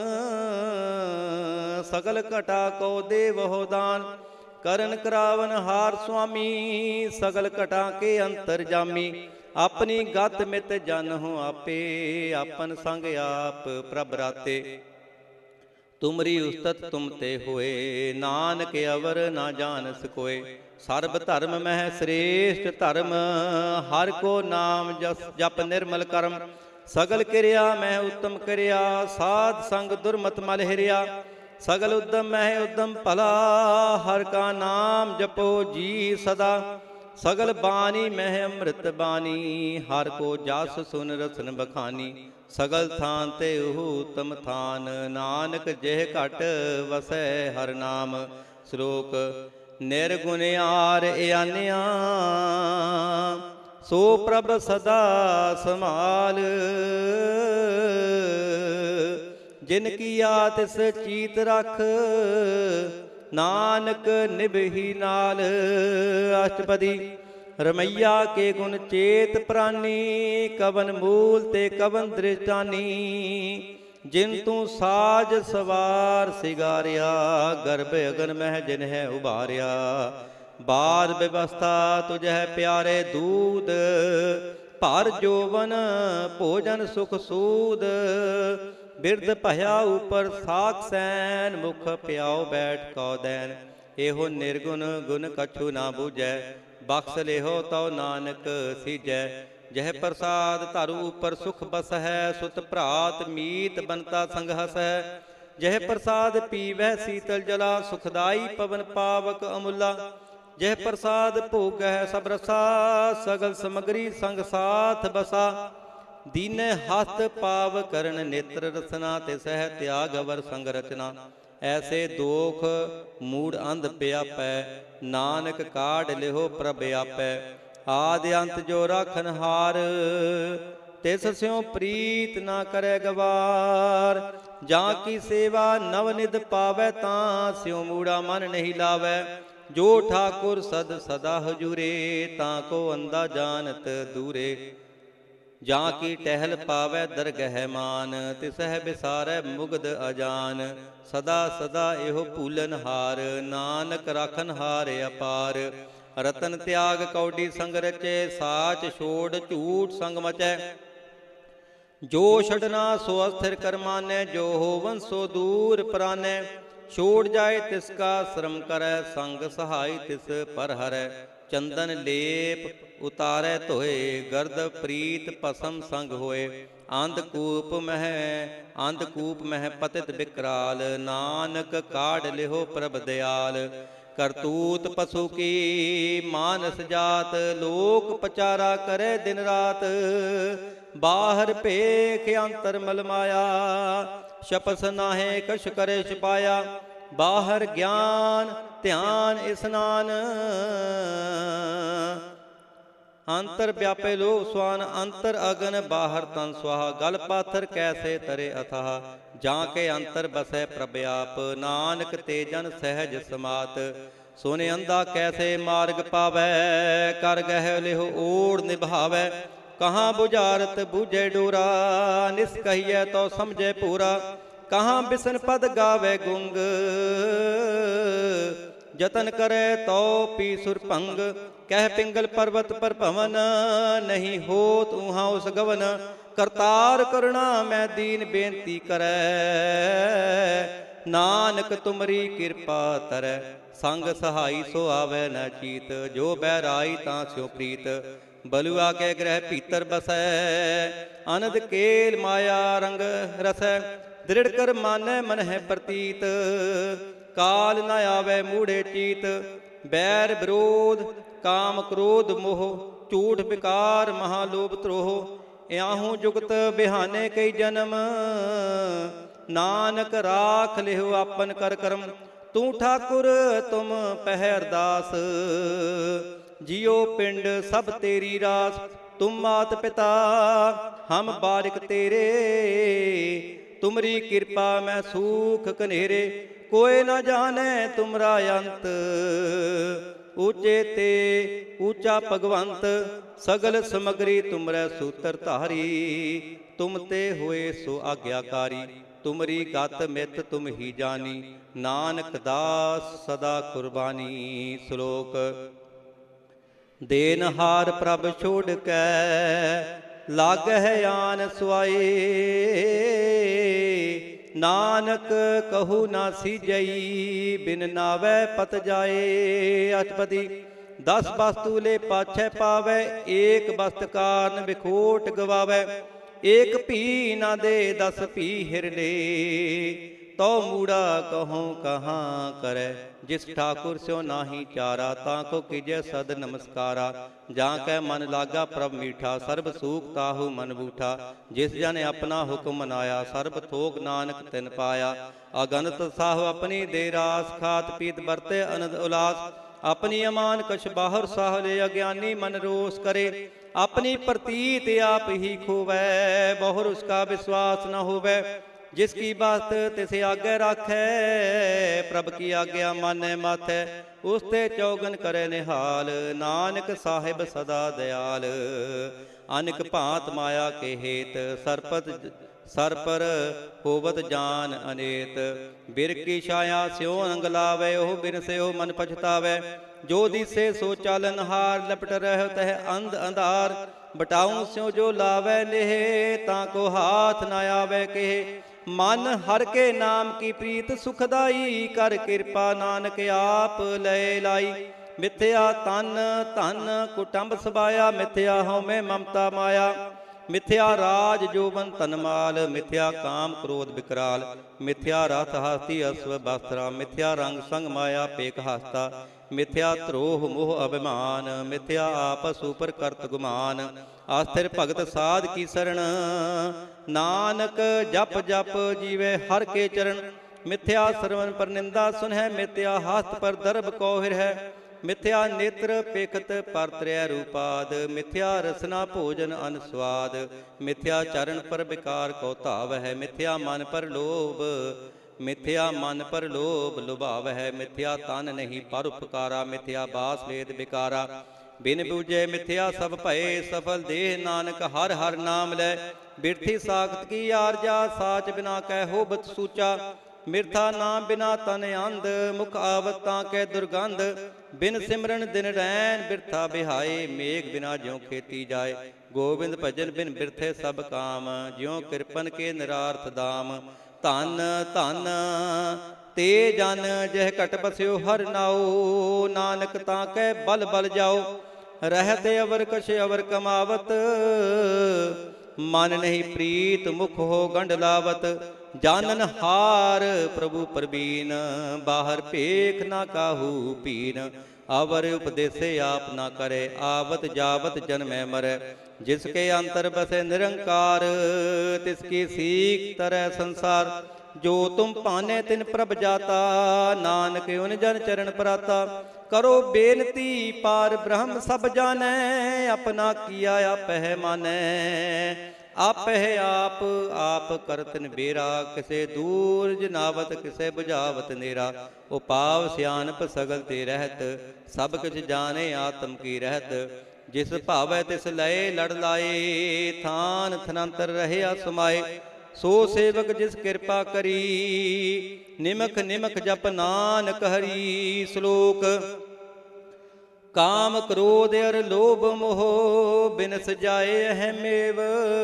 ਸਗਲ ਘਟਾ ਕੋ ਦੇਵਹੁ ਦਾਨ। ਕਰਨ ਕਰਾਵਨ ਹਾਰ ਸੁਆਮੀ, ਸਗਲ ਘਟਾ ਕੇ ਅੰਤਰ ਜਾਮੀ। ਆਪਣੀ ਗਤ ਮਿਤ ਜਨਹੁ ਆਪੇ, ਆਪਨ ਸੰਗ ਆਪ ਪ੍ਰਭ ਰਾਤੇ। ਤੁਮਰੀ ਉਸਤਤ ਤੁਮ ਤੇ ਹੋਏ, ਨਾਨਕ ਅਵਰ ਨਾ ਜਾਣਸ ਕੋਏ। ਸਰਬ ਧਰਮ ਮਹਿ ਸ੍ਰੇਸ਼ਟ ਧਰਮ, ਹਰਿ ਕੋ ਨਾਮ ਜਸ ਜਪ ਨਿਰਮਲ ਕਰਮ। ਸਗਲ ਕਿਰਿਆ ਮੈਂ ਉਤਮ ਕਰਿਆ, ਸਾਧ ਸੰਗ ਦੁਰਮਤ ਮਲ ਹਿਰਿਆ। ਸਗਲ ਉਦਮ ਮਹਿ ਉਦਮ ਭਲਾ, ਹਰਿ ਕਾ ਨਾਮ ਜਪੋ ਜੀ ਸਦਾ। ਸਗਲ ਬਾਣੀ ਮਹਿ ਅੰਮ੍ਰਿਤ ਬਾਣੀ, ਹਰਿ ਕੋ ਜਸ ਸੁਨ ਰਸਨ ਬਖਾਨੀ। ਸਗਲ ਥਾਨ ਤੇ ਉਹ ਉਤਮ ਥਾਨ, ਨਾਨਕ ਜਿਹ ਘਟ ਵਸੈ ਹਰਿ ਨਾਮ। ਸ਼ਲੋਕ ਨਿਰਗੁਣਿਆਰ ਇਆਨਿਆ, ਸੋ ਪ੍ਰਭ ਸਦਾ ਸਮਾਲ। ਜਿਨ ਕੀਆ ਤਿਸ ਚੀਤ ਰਖ, ਨਾਨਕ ਨਿਭਹੀ ਨਾਲ। ਅਸ਼ਟਪਦੀ ਰਮਈਆ ਕੇ ਗੁਣ ਚੇਤ ਪ੍ਰਾਨੀ, ਕਵਨ ਮੂਲ ਤੇ ਕਵਨ ਦ੍ਰਿਸ਼ਟਾਨੀ। ਜਿਨ ਤੂੰ ਸਾਜ ਸਵਾਰ ਸਿਗਾਰਿਆ, ਗਰਭ ਅਗਨ ਮਹਿ ਜਿਨ ਹੈ ਉਭਾਰਿਆ। ਬਾਰ ਵਿਵਸਥਾ ਤੁਝੈ ਪਿਆਰੇ ਦੂਧ, ਭਰ ਜੋਵਨ ਭੋਜਨ ਸੁਖ ਸੂਦ। ਬਿਰਧ ਭਇਆ ਉਪਰ ਸਾਖ ਸੈਨ, ਮੁਖ ਪਿਆਉ ਬੈਠ ਕਉ ਦੈਨ। ਇਹੋ ਨਿਰਗੁਣ ਗੁਣ ਕਛੂ ਨਾ ਬੂਝੈ, ਬਖਸ਼ ਲਿਹੋ ਤਉ ਨਾਨਕ ਸੀਜੈ। ਜਹ ਪ੍ਰਸਾਦ ਧਰੂ ਉਪਰ ਸੁਖ ਬਸਹਿ, ਸੁਤ ਭਰਾਤ ਮੀਤ ਬਨਤਾ ਸੰਗ ਹਸੈ। ਜਹ ਪ੍ਰਸਾਦ ਪੀਵੈ ਸੀਤਲ ਜਲਾ, ਸੁਖਦਾਈ ਪਵਨ ਪਾਵਕ ਅਮੁੱਲਾ। ਜਹ ਪ੍ਰਸਾਦ ਭੋਗਹਿ ਸਭ ਰਸਾ, ਸਗਲ ਸਮਗਰੀ ਸੰਗ ਸਾਥ ਬਸਾ। ਦੀਨੇ ਹਸਤ ਪਾਵ ਕਰਨ ਨੇਤਰ ਰਸਨਾ, ਤੇ ਸਹਿ ਤਿਆਗ ਅਵਰ ਸੰਗ ਰਚਨਾ। ਐਸੇ ਦੋਖ ਮੂੜ ਅੰਧ ਪਿਆਪੈ, ਨਾਨਕ ਕਾਢ ਲਿਹੋ ਪ੍ਰਭ ਆਪੈ। ਆਦਿ ਅੰਤ ਜੋ ਰਾਖਨ ਹਾਰ, ਤਿਸ ਸਿਉ ਪ੍ਰੀਤ ਨਾ ਕਰੈ ਗਵਾਰ। ਜਾਂ ਕੀ ਸੇਵਾ ਨਵ ਨਿਧ ਪਾਵੈ, ਤਾਂ ਸਿਉ ਮੂੜਾ ਮਨ ਨਹੀਂ ਲਾਵੈ। ਜੋ ਠਾਕੁਰ ਸਦ ਸਦਾ ਹਜੂਰੇ, ਤਾਂ ਕੋ ਅੰਦਾ ਜਾਣਤ ਦੂਰੇ। ਜਾਂ ਕੀ ਟਹਿਲ ਪਾਵੈ ਦਰਗਹਿ ਮਾਨ, ਤਿਸਹਿ ਬਿਸਾਰੈ ਮੁਗਧ ਅਜਾਨ। ਸਦਾ ਸਦਾ ਇਹੋ ਭੂਲਨ ਹਾਰ, ਨਾਨਕ ਰਾਖਨ ਹਾਰ ਅਪਾਰ। ਰਤਨ ਤਿਆਗ ਕੌਡੀ ਸੰਗ ਰਚੈ, ਸਾਚ ਛੋੜ ਝੂਠ ਸੰਗ ਮਚੈ। ਜੋ ਛਡਨਾ ਸੋ ਅਸਥਿਰ ਕਰਮਾਨੈ, ਜੋ ਹੋਵਨ ਸੋ ਦੂਰ ਪ੍ਰਾਨੈ। ਛੋੜ ਜਾਏ ਤਿਸ ਕਾ ਸ਼ਰਮ ਕਰੈ, ਸੰਗ ਸਹਾਈ ਤਿਸ ਪਰ ਹਰੈ। ਚੰਦਨ ਲੇਪ ਉਤਾਰੈ ਧੋਏ, ਗਰਦ ਪ੍ਰੀਤ ਭਸਮ ਸੰਗ ਹੋਏ। ਅੰਧਕੂਪ ਮਹਿ ਅੰਧਕੂਪ ਮਹਿ ਪਤਿਤ ਬਿਕਰਾਲ, ਨਾਨਕ ਕਾਢ ਲਿਹੋ ਪ੍ਰਭ ਦਿਆਲ। ਕਰਤੂਤ ਪਸ਼ੂ ਕੀ ਮਾਨਸ ਜਾਤ, ਲੋਕ ਪਚਾਰਾ ਕਰੇ ਦਿਨ ਰਾਤ। ਬਾਹਰ ਭੇਖ ਅੰਤਰ ਮਲ ਮਾਇਆ, ਛਪਸ ਨਾਹੇ ਕਛ ਕਰੇ ਛਪਾਇਆ। ਬਾਹਰ ਗਿਆਨ ਧਿਆਨ ਇਸਨਾਨ, ਅੰਤਰ ਵਿਆਪੇ ਲੋ ਸਵਾਨ। ਅੰਤਰ ਅਗਨ ਬਾਹਰ ਤਨ ਸੁਆਹਾ, ਗਲ ਪਾਥਰ ਕੈਸੇ ਤਰੇ ਅਥਾਹ। ਜਾਂ ਕੇ ਅੰਤਰ ਬਸੈ ਪ੍ਰਭ ਆਪ, ਨਾਨਕ ਤੇ ਜਨ ਸਹਿਜ ਸਮਾਤ। ਸੋਨੇ ਅੰਧਾ ਕੈਸੇ ਮਾਰਗ ਪਾਵੈ, ਕਰ ਗਹਿ ਲਿਹੁ ਓੜ ਨਿਭਾਵੈ। ਕਹਾਂ ਬੁਝਾਰਤ ਬੂਝੇ ਡੋਰਾ, ਨਿਸ ਕਹੀਐ ਤੋ ਸਮਝੇ ਪੂਰਾ। ਕਹਾਂ ਬਿਸਨ ਪਦ ਗਾਵੇ ਗੁੰਗ, ਜਤਨ ਕਰੇ ਤੋ ਪੀ ਸੁਰ ਭੰਗ। ਕਹਿ ਪਿੰਗਲ ਪਰਬਤ ਪਰ ਭਵਨ, ਨਹੀਂ ਹੋਤ ਉਹਾਂ ਉਸ ਗਵਨ। ਕਰਤਾਰ ਕਰੁਣਾ ਮੈਂ ਦੀਨ ਬੇਨਤੀ ਕਰੈ, ਨਾਨਕ ਤੁਮਰੀ ਕਿਰਪਾ ਤਰੈ। ਸੰਗ ਸਹਾਈ ਸੋ ਆਵੈ ਨ ਚੀਤ, ਜੋ ਬੈਰਾਈ ਤਾਂ ਸਿਉ ਪ੍ਰੀਤ। ਬਲੁਆ ਕੇ ਗ੍ਰਹਿ ਭੀਤਰ ਬਸੈ, ਅਨੰਦ ਕੇਲ ਮਾਇਆ ਰੰਗ ਰਸੈ। ਦ੍ਰਿੜ ਕਰ ਮਾਨੈ ਮਨ ਹੈ ਪ੍ਰਤੀਤ, ਕਾਲ ਨ ਆਵੈ ਮੂੜੇ ਚੀਤ। ਬੈਰ ਵਿਰੋਧ ਕਾਮ ਕ੍ਰੋਧ ਮੋਹ, ਝੂਠ ਵਿਕਾਰ ਮਹਾਲੋਭ ਧਰੋਹ। ਇਆਹੂ ਜੁਗਤ ਬਿਹਾਨੇ ਕਈ ਜਨਮ, ਨਾਨਕ ਰਾਖ ਲਿਹੁ ਆਪਨ ਕਰ ਕਰਮ। ਤੂੰ ਠਾਕੁਰ ਤੁਮ ਪਹਿ ਅਰਦਾਸ, ਜਿਉ ਪਿੰਡ ਸਭ ਤੇਰੀ ਰਾਸ। ਤੁਮ ਮਾਤ ਪਿਤਾ ਹਮ ਬਾਰਿਕ ਤੇਰੇ, ਤੁਮਰੀ ਕਿਰਪਾ ਮੈਂ ਸੂਖ ਕਨੇਰੇ। ਕੋਇ ਨ ਜਾਣੈ ਤੁਮਰਾ ਅੰਤ, ਊਚੇ ਤੇ ਊਚਾ ਭਗਵੰਤ। ਸਗਲ ਸਮਗਰੀ ਤੁਮਰੈ ਸੂਤਰ ਧਾਰੀ, ਤੁਮ ਤੇ ਹੋਏ ਸੋ ਆਗਿਆਕਾਰੀ। ਤੁਮਰੀ ਗਤ ਮਿਤ ਤੁਮ ਹੀ ਜਾਨੀ, ਨਾਨਕ ਦਾਸ ਸਦਾ ਕੁਰਬਾਨੀ। ਸ਼ਲੋਕ। ਦੇਨਹਾਰ ਪ੍ਰਭ ਛੋੜ ਕੈ, ਲਾਗਹਿ ਆਨ ਸੁਆਏ। ਨਾਨਕ ਕਹੂ ਨਾ ਸੀਜਈ, ਬਿਨ ਨਾਵੈ ਪਤ ਜਾਏ। ਅਠਪਦੀ। ਦਸ ਵਸਤੂ ਲੈ ਪਾਛੈ ਪਾਵੈ, ਏਕ ਵਸਤ ਕਾਰਨ ਵਿਖੋਟ ਗਵਾਵੈ। ਏਕ ਭੀ ਨਾ ਦੇ ਦਸ ਭੀ ਹਿਰਲੇ, ਤੋ ਮੂੜਾ ਕਹਉ ਕਹਾਂ ਕਰੈ। ਜਿਸ ਠਾਕੁਰ ਸਿਉ ਨਾਹੀ ਚਾਰਾ, ਤਾਂ ਕੋ ਕੀਜੈ ਸਦ ਨਮਸਕਾਰਾ। ਜਾਂ ਕੈ ਮਨ ਲਾਗਾ ਪ੍ਰਭ ਮੀਠਾ, ਸਰਬ ਸੂਖ ਤਾਹੂ ਮਨ ਬੂਠਾ। ਜਿਸ ਜਨ ਆਪਣਾ ਹੁਕਮ ਮਨਾਇਆ, ਸਰਬ ਥੋਕ ਨਾਨਕ ਤਿਨ ਪਾਇਆ। ਅਗਨਤ ਸਾਹੁ ਆਪਣੀ ਦੇ ਰਾਸ, ਖਾਤ ਪੀਤ ਵਰਤੇ ਅਨੰਦ ਉਲਾਸ। ਆਪਣੀ ਅਮਾਨ ਕਛ ਬਾਹਰ ਸਾਹ ਲੈ, ਅਗਿਆਨੀ ਮਨ ਰੋਸ ਕਰੇ। ਆਪਣੀ ਪ੍ਰਤੀਤ ਆਪ ਹੀ ਖੋਵੈ, ਬਹੁਰ ਉਸਕਾ ਵਿਸ਼ਵਾਸ ਨ ਹੋਵੈ। ਜਿਸ ਕੀ ਬਾਤ ਤਿਸ ਆਗੇ ਰਾਖੈ, ਪ੍ਰਭ ਕੀ ਆਗਿਆ ਮਾਨੈ ਮਾਥੈ। ਉਸ ਤੇ ਚੌਗਨ ਕਰੇ ਨਿਹਾਲ, ਨਾਨਕ ਸਾਹਿਬ ਸਦਾ ਦਿਆਲ। ਅਨਕ ਭਾਂਤ ਮਾਇਆ ਕੇ ਹੇਤ, ਸਰਪਤ ਸਰਪਰ ਹੋਵਤ ਜਾਨ ਅਨੇਤ। ਬਿਰ ਕੀ ਛਾਇਆ ਸਿਉ ਅੰਗ ਲਾਵੇ, ਉਹ ਬਿਨ ਸਿਓ ਮਨ ਪਛਤਾਵੇ। ਜੋ ਦਿਸੇ ਸੋ ਚਾਲਨ ਹਾਰ, ਲਪਟ ਰਹਿ ਤਹਿ ਅੰਧ ਅੰਧਾਰ। ਬਟਾਉ ਸਿਉ ਜੋ ਲਾਵੇ ਲੇਹ, ਤਾਂ ਕੋ ਹਾਥ ਨ ਆਵੇ ਕਿਹ। ਮਨ ਹਰ ਕੇ ਨਾਮ ਕੀ ਪ੍ਰੀਤ ਸੁਖਦਾਈ, ਕਰ ਕਿਰਪਾ ਨਾਨਕ ਆਪ ਲੈ ਲਾਈ। ਮਿਥਿਆ ਤਨ ਧਨ ਕੁਟੰਬ ਸਬਾਇਆ, ਮਿਥਿਆ ਹਉਮੈ ਮਮਤਾ ਮਾਇਆ। ਮਿਥਿਆ ਰਾਜ ਜੋਬਨ ਧਨ ਮਾਲ, ਮਿਥਿਆ ਕਾਮ ਕ੍ਰੋਧ ਵਿਕਰਾਲ। ਮਿਥਿਆ ਰਥ ਹਾਥੀ ਅਸਵ ਬਸਤਰਾ, ਮਿਥਿਆ ਰੰਗ ਸੰਗ ਮਾਇਆ ਪੇਕ ਹਸਤਾ। ਮਿਥਿਆ ਧਰੋਹ ਮੋਹ ਅਭਿਮਾਨ, ਮਿਥਿਆ ਆਪਸ ਉਪਰ ਕਰਤ ਗੁਮਾਨ। ਆਸਥਿਰ ਭਗਤ ਸਾਧ ਕੀ ਸਰਣ, ਨਾਨਕ ਜਪ ਜਪ ਜੀਵੇ ਹਰ ਕੇ ਚਰਨ। ਮਿਥਿਆ ਸਰਵਨ ਪਰ ਨਿੰਦਾ ਸੁਨਹਿ, ਮਿਥਿਆ ਹਸਤ ਪਰ ਦਰਬ ਕੋ ਹਿਰਹਿ। ਮਿਥਿਆ ਨੇਤਰ ਪੇਖਤ ਪਰ ਤ੍ਰੈ ਰੂਪਾਦ, ਮਿਥਿਆ ਰਸਨਾ ਭੋਜਨ ਅਨ ਸਵਾਦ। ਮਿਥਿਆ ਚਰਨ ਪਰ ਵਿਕਾਰ ਕੋ ਧਾਵਹਿ, ਮਿਥਿਆ ਮਨ ਪਰ ਲੋਭ ਮਿਥਿਆ ਮਨ ਪਰ ਲੋਭ ਲੁਭਾਵਹਿ। ਮਿਥਿਆ ਤਨ ਨਹੀਂ ਪਰ ਉਪਕਾਰਾ, ਮਿਥਿਆ ਬਾਸ ਵੇਦ ਵਿਕਾਰਾ। ਬਿਨ ਬੂਝੇ ਮਿਥਿਆ ਸਭ ਭਏ, ਸਫਲ ਦੇਹ ਨਾਨਕ ਹਰ ਹਰ ਨਾਮ ਲੈ। ਬਿਰਥੀ ਸਾਖਤ ਕੀ ਆਰਜਾ, ਸਾਚ ਬਿਨਾ ਕਹਿ ਹੋਬਤ ਸੂਚਾ। ਮਿਰਥਾ ਨਾਮ ਬਿਨਾ ਤਨ ਅੰਧ, ਮੁਖ ਆਵਤ ਤਾਂ ਕੈ ਦੁਰਗੰਧ। ਬਿਨ ਸਿਮਰਨ ਦਿਨ ਰੈਣ ਬਿਰਥਾ ਬਿਹਾਏ, ਮੇਘ ਬਿਨਾ ਜਿਉ ਖੇਤੀ ਜਾਏ। ਗੋਬਿੰਦ ਭਜਨ ਬਿਨ ਬਿਰਥੇ ਸਭ ਕਾਮ, ਜਿਉ ਕਿਰਪਨ ਕੇ ਨਿਰਾਰਥ ਦਾਮ। ਧਨ ਧਨ ਤੇ ਜਨ ਜਹ ਘਟ ਬਸਿਓ ਹਰ ਨਾਉ, ਨਾਨਕ ਤਾਂ ਕੈ ਬਲ ਬਲ ਜਾਓ। ਰਹਿਤ ਅਵਰ ਕਛ ਅਵਰ ਕਮਾਵਤ, ਮਨ ਨਹੀਂ ਪ੍ਰੀਤ ਮੁਖ ਹੋ ਗੰਢ ਲਾਵਤ। ਜਾਨਨ ਹਾਰ ਪ੍ਰਭੂ ਪ੍ਰਬੀਨ, ਬਾਹਰ ਭੇਖ ਨਾ ਕਾਹੂ ਪੀਨ। ਅਵਰ ਉਪਦੇਸੇ ਆਪ ਨਾ ਕਰੇ, ਆਵਤ ਜਾਵਤ ਜਨਮੈ ਮਰੈ। ਜਿਸ ਕੇ ਅੰਤਰ ਬਸੇ ਨਿਰੰਕਾਰ, ਤਿਸ ਕੀ ਸੀਖ ਤਰੈ ਸੰਸਾਰ। ਜੋ ਤੁਮ ਭਾਨੇ ਤਿਨ ਪ੍ਰਭ ਜਾਤਾ, ਨਾਨਕ ਉਨ ਜਨ ਚਰਨ ਪ੍ਰਾਤਾ। ਕਰੋ ਬੇਨਤੀ ਪਾਰ ਬ੍ਰਹਮ ਸਭ ਜਾਣੈ, ਆਪਣਾ ਕੀਆ ਆਪਹਿ ਮਾਨੈ। ਆਪਹਿ ਆਪ ਆਪ ਕਰਤ ਨਿਬੇਰਾ, ਕਿਸੇ ਦੂਰ ਜਨਾਵਤ ਕਿਸੇ ਬੁਝਾਵਤ ਨੇਰਾ। ਉਪਾਵ ਸਿਆਣਪ ਸਗਲ ਤੇ ਰਹਿਤ, ਸਭ ਕੁਛ ਜਾਣੇ ਆਤਮ ਕੀ ਰਹਿਤ। ਜਿਸ ਭਾਵੈ ਤਿਸ ਲਏ ਲੜ ਲਾਏ, ਥਾਨ ਥਨੰਤਰ ਰਹਿਆ ਸਮਾਏ। ਸੋ ਸੇਵਕ ਜਿਸ ਕਿਰਪਾ ਕਰੀ, ਨਿਮਖ ਨਿਮਖ ਜਪ ਨਾਨਕ ਹਰੀ। ਸ਼ਲੋਕ ਕਾਮ ਕ੍ਰੋਧ ਅਰ ਲੋਭ ਮੋਹ, ਬਿਨਸ ਜਾਏ ਅਹਮੇਵ।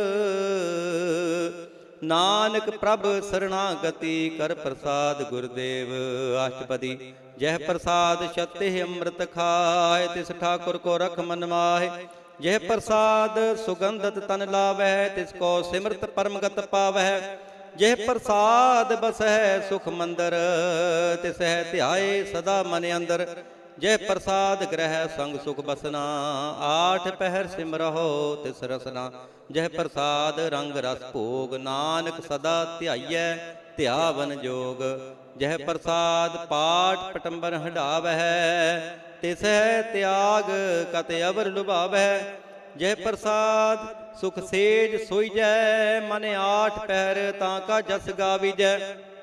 ਨਾਨਕ ਪ੍ਰਭ ਸਰਣਾਗਤੀ, ਕਰ ਪ੍ਰਸਾਦ ਗੁਰਦੇਵ। ਅਸ਼ਟਪਦੀ ਜਹ ਪ੍ਰਸਾਦ ਛਤਿ ਅੰਮ੍ਰਿਤ ਖਾਏ, ਤਿਸ ਠਾਕੁਰ ਕੋ ਰਖ ਮਨ ਮਾਹੇ। ਜਹ ਪ੍ਰਸਾਦ ਸੁਗੰਧਤ ਤਨ ਲਾਵਹਿ, ਤਿਸ ਕੋ ਸਿਮਰਤ ਪਰਮਗਤ ਪਾਵਹਿ। ਜਹ ਪ੍ਰਸਾਦ ਬਸਹਿ ਸੁਖ ਮੰਦਰ, ਤਿਸਹਿ ਧਿਆਏ ਸਦਾ ਮਨ ਅੰਦਰ। ਜਹ ਪ੍ਰਸਾਦ ਗ੍ਰਹਿ ਸੰਗ ਸੁਖ ਬਸਨਾ, ਆਠ ਪਹਿਰ ਸਿਮਰਹੁ ਤਿਸ ਰਸਨਾ। ਜਹ ਪ੍ਰਸਾਦ ਰੰਗ ਰਸ ਭੋਗ, ਨਾਨਕ ਸਦਾ ਧਿਆਈਐ ਧਿਆਵਨ ਜੋਗ। ਜਹ ਪ੍ਰਸਾਦ ਪਾਠ ਪਟੰਬਰ ਹੰਢਾਵਹਿ, ਤਿਸਹਿ ਤਿਆਗ ਕਤ ਅਵਰ ਲੁਭਾਵਹਿ। ਜਹ ਪ੍ਰਸਾਦ ਸੁਖ ਸੇਜ ਸੋਈਜੈ, ਮਨ ਆਠ ਪਹਿਰ ਤਾਂ ਕਾ ਜਸ ਗਾਵੀਜੈ।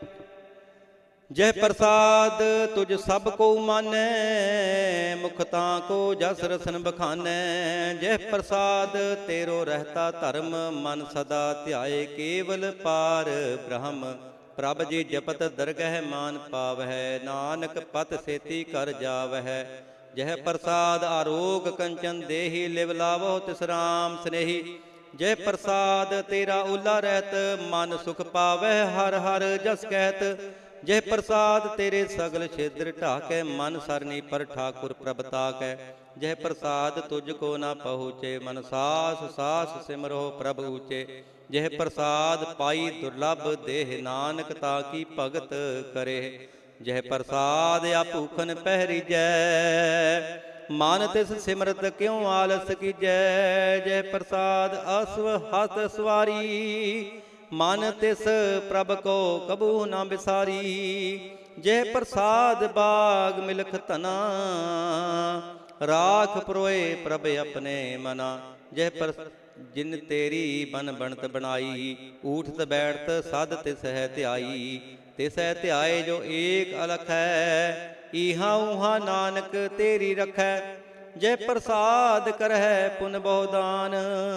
ਜਹ ਪ੍ਰਸਾਦ ਤੁਝ ਸਭ ਕੋ ਮਾਨੈ, ਮੁਖ ਤਾਂ ਕੋ ਜਸ ਰਸਨ ਬਖਾਨੈ। ਜਹ ਪ੍ਰਸਾਦ ਤੇਰੋ ਰਹਿਤਾ ਧਰਮ, ਮਨ ਸਦਾ ਧਿਆਏ ਕੇਵਲ ਪਾਰ ਬ੍ਰਹਮ। ਪ੍ਰਭ ਜੀ ਜਪਤ ਦਰਗਹਿ ਮਾਨ ਪਾਵਹਿ, ਨਾਨਕ ਪਤ ਸੇਤੀ ਕਰ ਜਾਵਹਿ। ਜਹ ਪ੍ਰਸਾਦ ਆਰੋਗ ਕੰਚਨ ਦੇਹੀ, ਲਿਵ ਲਾਵੋ ਤਿਸ ਰਾਮ ਸਨੇਹੀ। ਜਹ ਪ੍ਰਸਾਦ ਤੇਰਾ ਓਲਾ ਰਹਿਤ, ਮਨ ਸੁਖ ਪਾਵਹਿ ਹਰ ਹਰ ਜਸ ਕਹਿਤ। ਜਹ ਪ੍ਰਸਾਦ ਤੇਰੇ ਸਗਲ ਛੇਦਰ ਢਾਕੈ, ਮਨ ਸਰਨੀ ਪਰ ਠਾਕੁਰ ਪ੍ਰਭ ਤਾਕੈ। ਜਹ ਪ੍ਰਸਾਦ ਤੁਝ ਕੋ ਨਾ ਪਹੁੰਚੇ, ਮਨ ਸਾਸ ਸਾਸ ਸਿਮਰੋ ਪ੍ਰਭ ਊਚੇ। ਜਹ ਪ੍ਰਸਾਦ ਪਾਈ ਦੁਰਲਭ ਦੇਹ, ਨਾਨਕ ਤਾ ਕੀ ਭਗਤ ਕਰੇ। ਜਹ ਪ੍ਰਸਾਦ ਆਪੂਖਨ ਪਹਿਰੀਜੈ, ਮਨ ਤਿਸ ਸਿਮਰਤ ਕਿਉ ਆਲਸ ਕੀਜੈ। ਜਹ ਪ੍ਰਸਾਦ ਅਸਵ ਹਤ ਸਵਾਰੀ, ਮਨ ਤਿਸ ਪ੍ਰਭ ਕੋ ਕਬੂ ਨਾ ਬਿਸਾਰੀ। ਜਹ ਪ੍ਰਸਾਦ ਬਾਗ ਮਿਲਖ ਧਨਾ, ਰਾਖ ਪਰੋਏ ਪ੍ਰਭ ਆਪਣੇ ਮਨਾ। ਜਹ ਪਰ ਜਿਨ ਤੇਰੀ ਬਨ ਬਣਤ ਬਣਾਈ, ਊਠਤ ਬੈਠਤ ਸਦ ਤਿਸ ਹੈ ਧਿਆਈ। ਤਿਸ ਹੈ ਧਿਆਏ ਜੋ ਏਕ ਅਲਖ ਹੈ, ਈਹਾ ਊਹਾ ਨਾਨਕ ਤੇਰੀ ਰਖੈ। ਜਹ ਪ੍ਰਸਾਦ ਕਰਹਿ ਪੁਨ ਬਹੁ ਦਾਨ,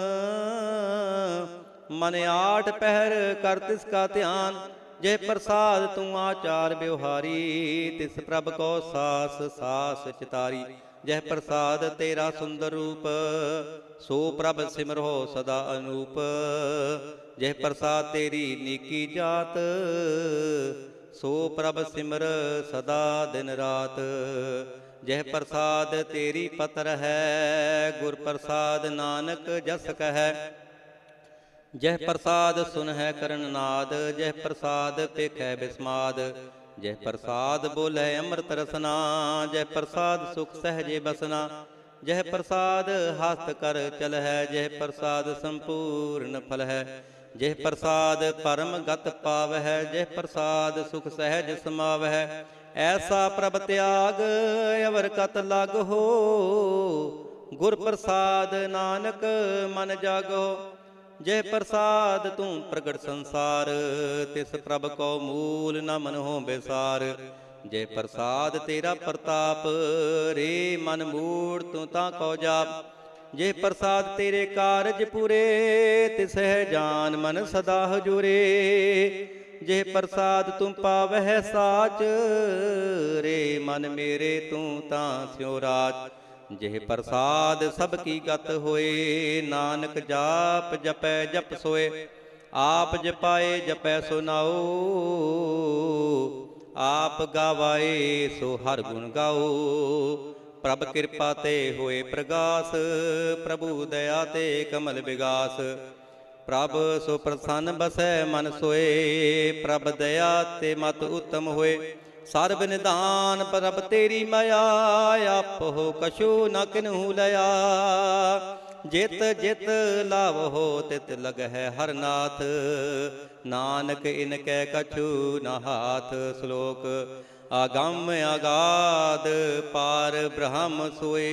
ਮਨ ਆਠ ਪਹਿਰ ਕਰ ਤਿਸ ਕਾ ਧਿਆਨ। ਜਹ ਪ੍ਰਸਾਦ ਤੂੰ ਆਚਾਰ ਬਿਵਹਾਰੀ, ਤਿਸ ਪ੍ਰਭ ਕੋ ਸਾਸ ਸਾਸ ਚਿਤਾਰੀ। ਜਹ ਪ੍ਰਸਾਦ ਤੇਰਾ ਸੁੰਦਰ ਰੂਪ, ਸੋ ਪ੍ਰਭ ਸਿਮਰੋ ਸਦਾ ਅਨੂਪ। ਜਹ ਪ੍ਰਸਾਦ ਤੇਰੀ ਨੀਕੀ ਜਾਤ, ਸੋ ਪ੍ਰਭ ਸਿਮਰ ਸਦਾ ਦਿਨ ਰਾਤ। ਜਹ ਪ੍ਰਸਾਦ ਤੇਰੀ ਪਤਰ ਹੈ, ਗੁਰ ਪ੍ਰਸਾਦ ਨਾਨਕ ਜਸ ਕਹੈ। ਜਹ ਪ੍ਰਸਾਦ ਸੁਨਹਿ ਕਰਨ ਨਾਦ, ਜਹ ਪ੍ਰਸਾਦ ਪੇਖੈ ਬਿਸਮਾਦ। ਜਹ ਪ੍ਰਸਾਦ ਬੋਲੇ ਅੰਮ੍ਰਿਤ ਰਸਨਾ, ਜਹ ਪ੍ਰਸਾਦ ਸੁਖ ਸਹਜੇ ਬਸਨਾ। ਜਹ ਪ੍ਰਸਾਦ ਹਸਤ ਕਰ ਚਲਹਿ, ਜਹ ਪ੍ਰਸਾਦ ਸੰਪੂਰਨ ਫਲ ਹੈ। ਜਹ ਪ੍ਰਸਾਦ ਪਰਮ ਗਤ ਪਾਵਹਿ, ਜਹ ਪ੍ਰਸਾਦ ਸੁਖ ਸਹਿਜ ਸਮਾਵਹਿ। ਐਸਾ ਪ੍ਰਭ ਤਿਆਗ ਅਵਰ ਕਤ ਲਗ ਹੋ, ਗੁਰ ਪ੍ਰਸਾਦ ਨਾਨਕ ਮਨ ਜਾਗੋ। ਜਹ ਪ੍ਰਸਾਦ ਤੂੰ ਪ੍ਰਗਟ ਸੰਸਾਰ, ਤਿਸ ਪ੍ਰਭ ਕੋ ਮੂਲ ਨ ਮਨਹੁ ਬਿਸਾਰ। ਜਹ ਪ੍ਰਸਾਦ ਤੇਰਾ ਪ੍ਰਤਾਪ, ਰੇ ਮਨ ਮੂੜ ਤੂੰ ਤਾਂ ਕੋ ਜਾਪ। ਜਹ ਪ੍ਰਸਾਦ ਤੇਰੇ ਕਾਰਜ ਪੂਰੇ, ਤਿਸਹਿ ਜਾਨ ਮਨ ਸਦਾ ਹਜੂਰੇ। ਜਹ ਪ੍ਰਸਾਦ ਤੂੰ ਪਾਵਹਿ ਸਾਚ, ਰੇ ਮਨ ਮੇਰੇ ਤੂੰ ਤਾਂ ਸਿਉ ਰਾਜ। ਜਿਹ ਪ੍ਰਸਾਦ ਸਭ ਕੀ ਗਤ ਹੋਏ। ਨਾਨਕ ਜਾਪ ਜਪੈ ਜਪ ਸੋਏ, ਆਪ ਜਪਾਏ ਜਪੈ ਸੋ ਨਾਉ। ਆਪ ਗਾਵਾਏ ਸੋ ਹਰ ਗੁਣ ਗਾਓ। ਪ੍ਰਭ ਕਿਰਪਾ ਤੇ ਹੋਏ ਪ੍ਰਗਾਸ, ਪ੍ਰਭੂ ਦਇਆ ਤੇ ਕਮਲ ਵਿਗਾਸ। ਪ੍ਰਭ ਸੋ ਪ੍ਰਸੰਨ ਬਸੈ ਮਨ ਸੋਏ, ਪ੍ਰਭ ਦਇਆ ਤੇ ਮਤ ਉਤਮ ਹੋਏ। ਸਰਬ ਨਿਧਾਨ ਪ੍ਰਭ ਤੇਰੀ ਮਾਇਆ, ਆਪਹੁ ਕਛੂ ਨ ਕਿਨਹੂ ਲਿਆ। ਜਿਤ ਜਿਤ ਲਾਵਹੁ ਤਿਤ ਲਗਹਿ ਹਰ ਨਾਥ, ਨਾਨਕ ਇਨ ਕੈ ਕਛੂ ਨ ਹਾਥ। ਸ਼ਲੋਕ ਆਗਮ ਅਗਾਧ ਪਾਰ ਬ੍ਰਹਮ ਸੋਏ,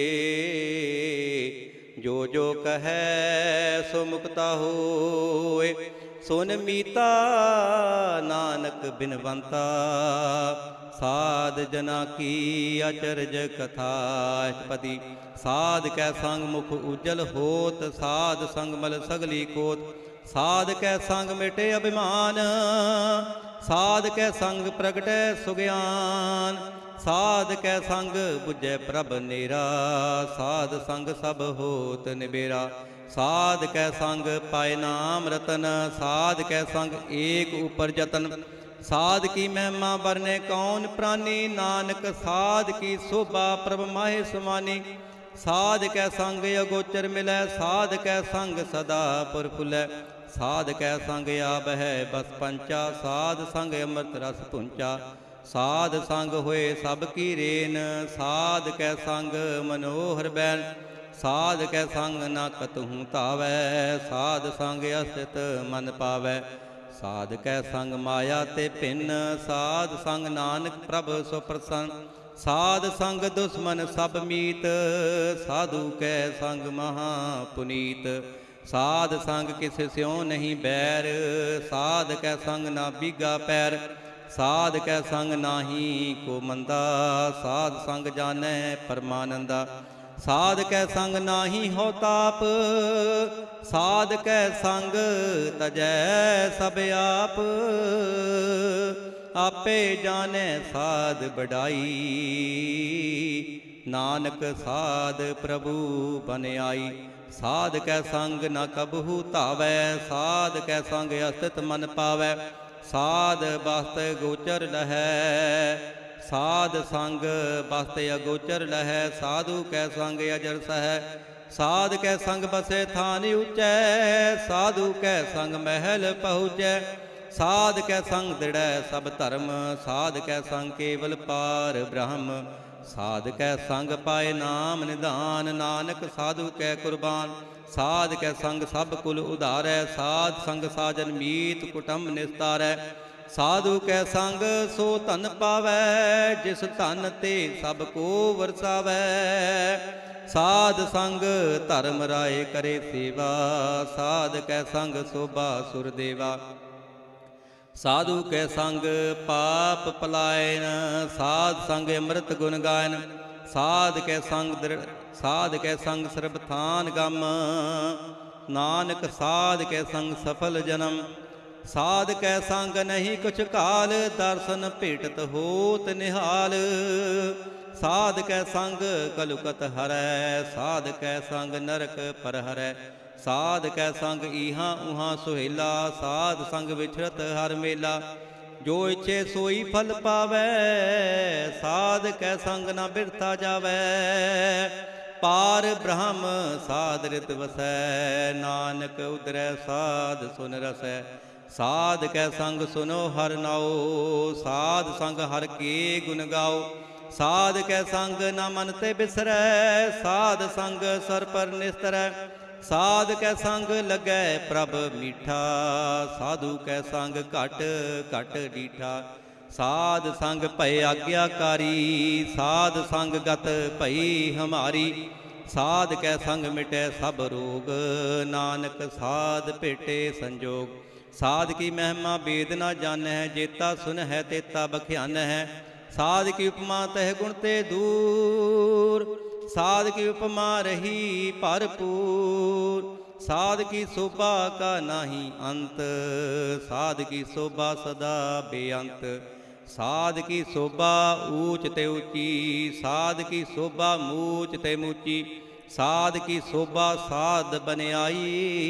ਜੋ ਜੋ ਕਹੈ ਸੋ ਮੁਕਤਾ ਹੋਏ। ਸੁਨ ਮੀਤਾ ਨਾਨਕ ਬਿਨਵੰਤਾ, ਸਾਧ ਜਨਾ ਕੀ ਅਚਰਜ ਕਥਾ। ਅਸ਼ਟਪਦੀ ਸਾਧ ਕੈ ਸੰਗ ਮੁਖ ਉਜਲ ਹੋਤ, ਸਾਧ ਸੰਗ ਮਲ ਸਗਲੀ ਕੋਤ। ਸਾਧ ਕੈ ਸੰਗ ਮਿਟੇ ਅਭਿਮਾਨ, ਸਾਧ ਕੈ ਸੰਗ ਪ੍ਰਗਟੈ ਸੁਗਿਆਨ। ਸਾਧ ਕੈ ਸੰਗ ਬੁਝੈ ਪ੍ਰਭ ਨੇਰਾ, ਸਾਧ ਸੰਗ ਸਭ ਹੋਤ ਨਿਬੇਰਾ। ਸਾਧ ਕੈ ਸੰਗ ਪਾਏ ਨਾਮ ਰਤਨ, ਸਾਧ ਕੈ ਸੰਗ ਏਕ ਉਪਰ ਜਤਨ। ਸਾਧ ਕੀ ਮਹਿਮਾ ਵਰਨੇ ਕੌਣ ਪ੍ਰਾਨੀ, ਨਾਨਕ ਸਾਧ ਕੀ ਸੋਭਾ ਪ੍ਰਭ ਮਾਹੇ ਸਮਾਨੀ। ਸਾਧ ਕੈ ਸੰਗ ਅਗੋਚਰ ਮਿਲੈ, ਸਾਧ ਕੈ ਸੰਗ ਸਦਾ ਪ੍ਰਫੁੱਲੈ। ਸਾਧ ਕੈ ਸੰਗ ਆਵਹਿ ਬਸ ਪੰਚਾ, ਸਾਧ ਸੰਗ ਅੰਮ੍ਰਿਤ ਰਸ ਪੁੰਚਾ। ਸਾਧ ਸੰਗ ਹੋਏ ਸਭ ਕੀ ਰੇਨ, ਸਾਧ ਕੈ ਸੰਗ ਮਨੋਹਰ ਬੈਨ। ਸਾਧ ਕੈ ਸੰਗ ਨਾ ਕਤਹੂ ਧਾਵੈ, ਸਾਧ ਸੰਗ ਅਸਿਤ ਮਨ ਪਾਵੈ। ਸਾਧ ਕੈ ਸੰਗ ਮਾਇਆ ਤੇ ਭਿੰਨ, ਸਾਧ ਸੰਗ ਨਾਨਕ ਪ੍ਰਭ ਸੋ ਪ੍ਰਸੰਨ। ਸਾਧ ਸੰਗ ਦੁਸ਼ਮਨ ਸਭ ਮੀਤ, ਸਾਧੂ ਕੈ ਸੰਗ ਮਹਾ ਪੁਨੀਤ। ਸਾਧ ਸੰਗ ਕਿਸ ਸਿਉ ਨਹੀਂ ਬੈਰ, ਸਾਧ ਕੈ ਸੰਗ ਨਾ ਬੀਗਾ ਪੈਰ। ਸਾਧ ਕੈ ਸੰਗ ਨਾਹੀ ਕੋ ਮੰਦਾ, ਸਾਧ ਸੰਗ ਜਾਣੈ ਪਰਮਾਨੰਦਾ। ਸਾਧ ਕੈ ਸੰਗ ਨਾਹੀ ਹੋ ਤਾਪ, ਸਾਧ ਕੈ ਸੰਗ ਤਜੈ ਸਭ ਆਪ। ਆਪੇ ਜਾਣੈ ਸਾਧ ਬੜਾਈ, ਨਾਨਕ ਸਾਧ ਪ੍ਰਭੂ ਬਨ ਆਈ। ਸਾਧ ਕੈ ਸੰਗ ਨ ਕਬਹੂ ਧਾਵੈ, ਸਾਧ ਕੈ ਸੰਗ ਅਸਥਿਤ ਮਨ ਪਾਵੈ। ਸਾਧ ਬਸਤ ਗੋਚਰ ਲਹੈ, ਸਾਧ ਸੰਗ ਬਸਤ ਅਗੋਚਰ ਲਹੈ। ਸਾਧੂ ਕੈ ਸੰਗ ਅਜਰ ਸਹੈ, ਸਾਧ ਕੈ ਸੰਗ ਬਸੇ ਥਾਨ ਉਚੈ। ਸਾਧੂ ਕੈ ਸੰਗ ਮਹਿਲ ਪਹੁੰਚੈ, ਸਾਧ ਕੈ ਸੰਗ ਦ੍ਰਿੜੈ ਸਭ ਧਰਮ। ਸਾਧ ਕੈ ਸੰਗ ਕੇਵਲ ਪਾਰ ਬ੍ਰਹਮ, ਸਾਧ ਕੈ ਸੰਗ ਪਾਏ ਨਾਮ ਨਿਧਾਨ। ਨਾਨਕ ਸਾਧੂ ਕੈ ਕੁਰਬਾਨ, ਸਾਧ ਕੈ ਸੰਗ ਸਭ ਕੁਲ ਉਧਾਰੈ। ਸਾਧ ਸੰਗ ਸਾਜਨ ਮੀਤ ਕੁਟੰਬ ਨਿਸਤਾਰੈ। ਸਾਧੂ ਕੈ ਸੰਗ ਸੋ ਧਨ ਪਾਵੈ, ਜਿਸ ਧਨ ਤੇ ਸਭ ਕੋ ਵਰਸਾਵੈ। ਸਾਧ ਸੰਗ ਧਰਮ ਰਾਏ ਕਰੇ ਸੇਵਾ, ਸਾਧ ਕੈ ਸੰਗ ਸੋਭਾ ਸੁਰ ਦੇਵਾ। ਸਾਧੂ ਕੈ ਸੰਗ ਪਾਪ ਪਲਾਇਨ, ਸਾਧ ਸੰਗ ਅੰਮ੍ਰਿਤ ਗੁਣ ਗਾਇਨ। ਸਾਧ ਕੈ ਸੰਗ ਦ੍ਰਿੜ, ਸਾਧ ਕੈ ਸੰਗ ਸਰਬ ਥਾਨ ਗਮ। ਨਾਨਕ ਸਾਧ ਕੈ ਸੰਗ ਸਫਲ ਜਨਮ। ਸਾਧ ਕੈ ਸੰਗ ਨਹੀਂ ਕੁਛ ਕਾਲ, ਦਰਸ਼ਨ ਭੇਟਤ ਹੋਤ ਨਿਹਾਲ। ਸਾਧ ਕੈ ਸੰਗ ਕਲੁਕਤ ਹਰੈ, ਸਾਧ ਕੈ ਸੰਗ ਨਰਕ ਪਰ ਹਰੈ। ਸਾਧ ਕੈ ਸੰਗ ਈਹਾਂ ਉਹਾਂ ਸੁਹੇਲਾ, ਸਾਧ ਸੰਗ ਵਿਛਰਤ ਹਰ ਮੇਲਾ। ਜੋ ਇੱਛੇ ਸੋਈ ਫਲ ਪਾਵੈ, ਸਾਧ ਕੈ ਸੰਗ ਨਾ ਬਿਰਥਾ ਜਾਵੈ। ਪਾਰ ਬ੍ਰਹਮ ਸਾਧ ਰਿਤ ਵਸੈ, ਨਾਨਕ ਉਦਰੈ ਸਾਧ ਸੁਨ ਰਸੈ। ਸਾਧ ਕੈ ਸੰਗ ਸੁਨੋ ਹਰ ਨਾਉ, ਸਾਧ ਸੰਗ ਹਰ ਕੀ ਗੁਣ ਗਾਓ। ਸਾਧ ਕੈ ਸੰਗ ਨਾ ਮਨ ਤੇ ਬਿਸਰੈ, ਸਾਧ ਸੰਗ ਸਰ ਪਰ ਨਿਸਤਰੈ। ਸਾਧ ਕੈ ਸੰਗ ਲੱਗੈ ਪ੍ਰਭ ਮੀਠਾ, ਸਾਧੂ ਕੈ ਸੰਗ ਘਟ ਘਟ ਡੀਠਾ। ਸਾਧ ਸੰਗ ਭਏ ਆਗਿਆਕਾਰੀ, ਸਾਧ ਸੰਗ ਗਤ ਭਈ ਹਮਾਰੀ। ਸਾਧ ਕੈ ਸੰਗ ਮਿਟੈ ਸਭ ਰੋਗ, ਨਾਨਕ ਸਾਧ ਭੇਟੇ ਸੰਜੋਗ। ਸਾਧ ਕੀ ਮਹਿਮਾ ਵੇਦ ਨਾ ਜਾਣੈ, ਜੇਤਾ ਸੁਨਹਿ ਤੇਤਾ ਬਖਿਆਨਹਿ। ਸਾਧ ਕੀ ਉਪਮਾ ਤਹਿ ਗੁਣ ਤੇ ਦੂਰ, ਸਾਧ ਕੀ ਉਪਮਾ ਰਹੀ ਭਰਪੂਰ। ਸਾਧ ਕੀ ਸੋਭਾ ਕਾ ਨਾਹੀ ਅੰਤ, ਸਾਧ ਕੀ ਸੋਭਾ ਸਦਾ ਬੇਅੰਤ। ਸਾਧ ਕੀ ਸੋਭਾ ਊਚ ਤੇ ਉੱਚੀ, ਸਾਧ ਕੀ ਸੋਭਾ ਮੂਚ ਤੇ ਮੂਚੀ, ਸਾਧ ਕੀ ਸੋਭਾ ਸਾਧ ਬਨਿਆਈ।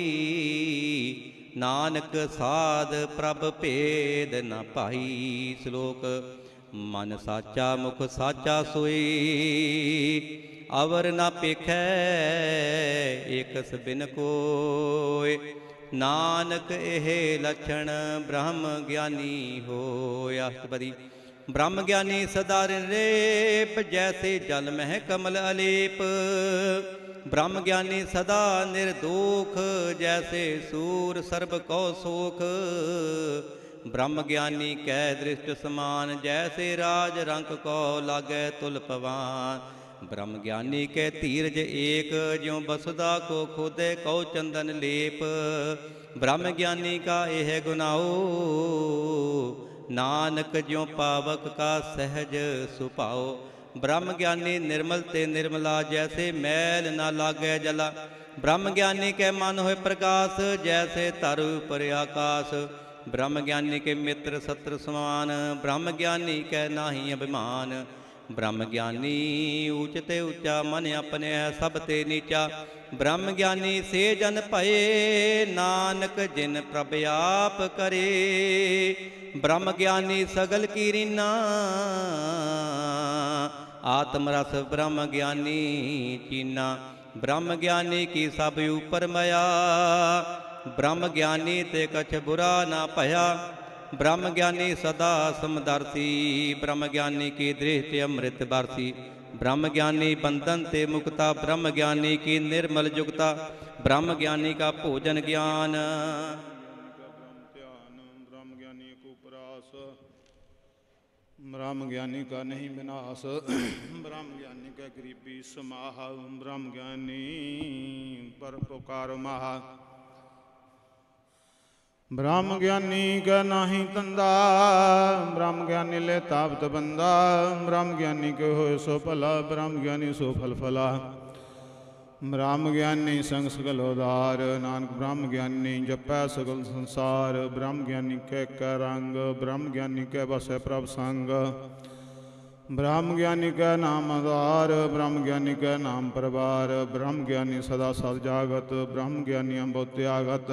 ਨਾਨਕ ਸਾਧ ਪ੍ਰਭ ਭੇਦ ਨ ਭਾਈ। ਸ਼ਲੋਕ ਮਨ ਸਾਚਾ ਮੁਖ ਸਾਚਾ ਸੋਈ, ਅਵਰ ਨਾ ਪੇਖੈ ਏਕਸ ਬਿਨ ਕੋਇ। ਨਾਨਕ ਇਹ ਲਛਣ ਬ੍ਰਹਮ ਗਿਆਨੀ ਹੋਇ। ਅਸ਼ਟਪਦੀ ਬ੍ਰਹਮ ਗਿਆਨੀ ਸਦਾ ਨਿਰਲੇਪ, ਜੈਸੇ ਜਲ ਮਹਿ ਕਮਲ ਅਲੇਪ। ਬ੍ਰਹਮ ਗਿਆਨੀ ਸਦਾ ਨਿਰਦੋਖ, ਜੈਸੇ ਸੂਰ ਸਰਬ ਕੋ ਸੋਖ। ਬ੍ਰਹਮ ਗਿਆਨੀ ਕੈ ਦ੍ਰਿਸ਼ਟ ਸਮਾਨ, ਜੈਸੇ ਰਾਜ ਰੰਕ ਕੋ ਲਾਗੈ ਤੁਲ ਪਵਾਨ। ਬ੍ਰਹਮ ਗਿਆਨੀ ਕੈ ਧੀਰਜ ਏਕ, ਜਿਉ ਬਸੁਦਾ ਕੋ ਖੋਦੈ ਕਉ ਚੰਦਨ ਲੇਪ। ਬ੍ਰਹਮ ਗਿਆਨੀ ਕਾ ਇਹ ਗੁਨਾਓ, ਨਾਨਕ ਜਿਉ ਪਾਵਕ ਕਾ ਸਹਿਜ ਸੁਭਾਓ। ਬ੍ਰਹਮ ਗਿਆਨੀ ਨਿਰਮਲ ਤੇ ਨਿਰਮਲਾ, ਜੈਸੇ ਮੈਲ ਨਾ ਲਾਗੈ ਜਲਾ। ਬ੍ਰਹਮ ਗਿਆਨੀ ਕੈ ਮਨ ਹੋਏ ਪ੍ਰਕਾਸ਼, ਜੈਸੇ ਧਰ ਉਪਰ ਆਕਾਸ਼। ਬ੍ਰਹਮ ਗਿਆਨੀ ਕੇ ਮਿੱਤਰ ਸਤਰ ਸਮਾਨ, ਬ੍ਰਹਮ ਗਿਆਨੀ ਕੈ ਨਾਹੀ ਅਭਿਮਾਨ। ਬ੍ਰਹਮ ਗਿਆਨੀ ਊਚ ਤੇ ਉੱਚਾ, ਮਨ ਆਪਣੇ ਹੈ ਸਭ ਤੇ ਨੀਚਾ। ਬ੍ਰਹਮ ਗਿਆਨੀ ਸੇ ਜਨ ਭਏ, ਨਾਨਕ ਜਿਨ ਪ੍ਰਭ ਆਪ ਕਰੇ। ਬ੍ਰਹਮ ਗਿਆਨੀ ਸਗਲ ਕੀ ਰੀਨਾ, ਆਤਮ ਰਸ ਬ੍ਰਹਮ ਗਿਆਨੀ ਚੀਨਾ। ਬ੍ਰਹਮ ਗਿਆਨੀ ਕੀ ਸਭ ਉਪਰ ਮਇਆ, ਬ੍ਰਹਮ ਗਿਆਨੀ ਤੇ ਕਛ ਬੁਰਾ ਨਾ ਭਇਆ। ਬ੍ਰਹਮ ਗਿਆਨੀ ਸਦਾ ਸਮਦਰਸੀ, ਬ੍ਰਹਮ ਗਿਆਨੀ ਕੀ ਦ੍ਰਿਸ਼ਟ ਅੰਮ੍ਰਿਤ ਬਰਸੀ। ਬ੍ਰਹਮ ਗਿਆਨੀ ਬੰਧਨ ਤੇ ਮੁਕਤਾ, ਬ੍ਰਹਮ ਗਿਆਨੀ ਕੀ ਨਿਰਮਲ ਜੁਗਤਾ। ਬ੍ਰਹਮ ਗਿਆਨੀ ਕਾ ਭੋਜਨ ਗਿਆਨ, ਬ੍ਰਹਮ ਗਿਆਨੀ ਕੋ ਪਰਾਸ। ਬ੍ਰਹਮ ਗਿਆਨੀ ਕਾ ਨਹੀਂ ਵਿਨਾਸ਼, ਬ੍ਰਹਮ ਗਿਆਨੀ ਕਾ ਗਰੀਬੀ ਸਮਾਹ। ਬ੍ਰਹਮ ਗਿਆਨੀ ਪਰਉਪਕਾਰ ਮਾਹ। ਬ੍ਰਹਮ ਗਿਆਨੀ ਕੈ ਨਾਹੀ ਤੰਦਾ, ਬ੍ਰਹਮ ਗਿਆਨੀ ਲੈ ਤਾਪਤ ਬੰਦਾ। ਬ੍ਰਹਮ ਗਿਆਨੀ ਕੇ ਹੋਏ ਸੋ ਭਲਾ, ਬ੍ਰਹਮ ਗਿਆਨੀ ਸੋ ਫਲ ਫਲਾ। ਬ੍ਰਹਮ ਗਿਆਨੀ ਸੰਗ ਸਗਲ ਉਦਾਰ, ਨਾਨਕ ਬ੍ਰਹਮ ਗਿਆਨੀ ਜਪੈ ਸਗਲ ਸੰਸਾਰ। ਬ੍ਰਹਮ ਗਿਆਨੀ ਕੈ ਕੈ ਰੰਗ, ਬ੍ਰਹਮ ਗਿਆਨੀ ਕੈ ਵਸੈ ਪ੍ਰਭ ਸੰਗ। ਬ੍ਰਹਮ ਗਿਆਨੀ ਕੈ ਨਾਮ ਆਧਾਰ, ਬ੍ਰਹਮ ਗਿਆਨੀ ਕੈ ਨਾਮ ਪਰਵਾਰ। ਬ੍ਰਹਮ ਗਿਆਨੀ ਸਦਾ ਸਦ ਜਾਗਤ, ਬ੍ਰਹਮ ਗਿਆਨੀ ਅੰਬੋ ਤਿਆਗਤ।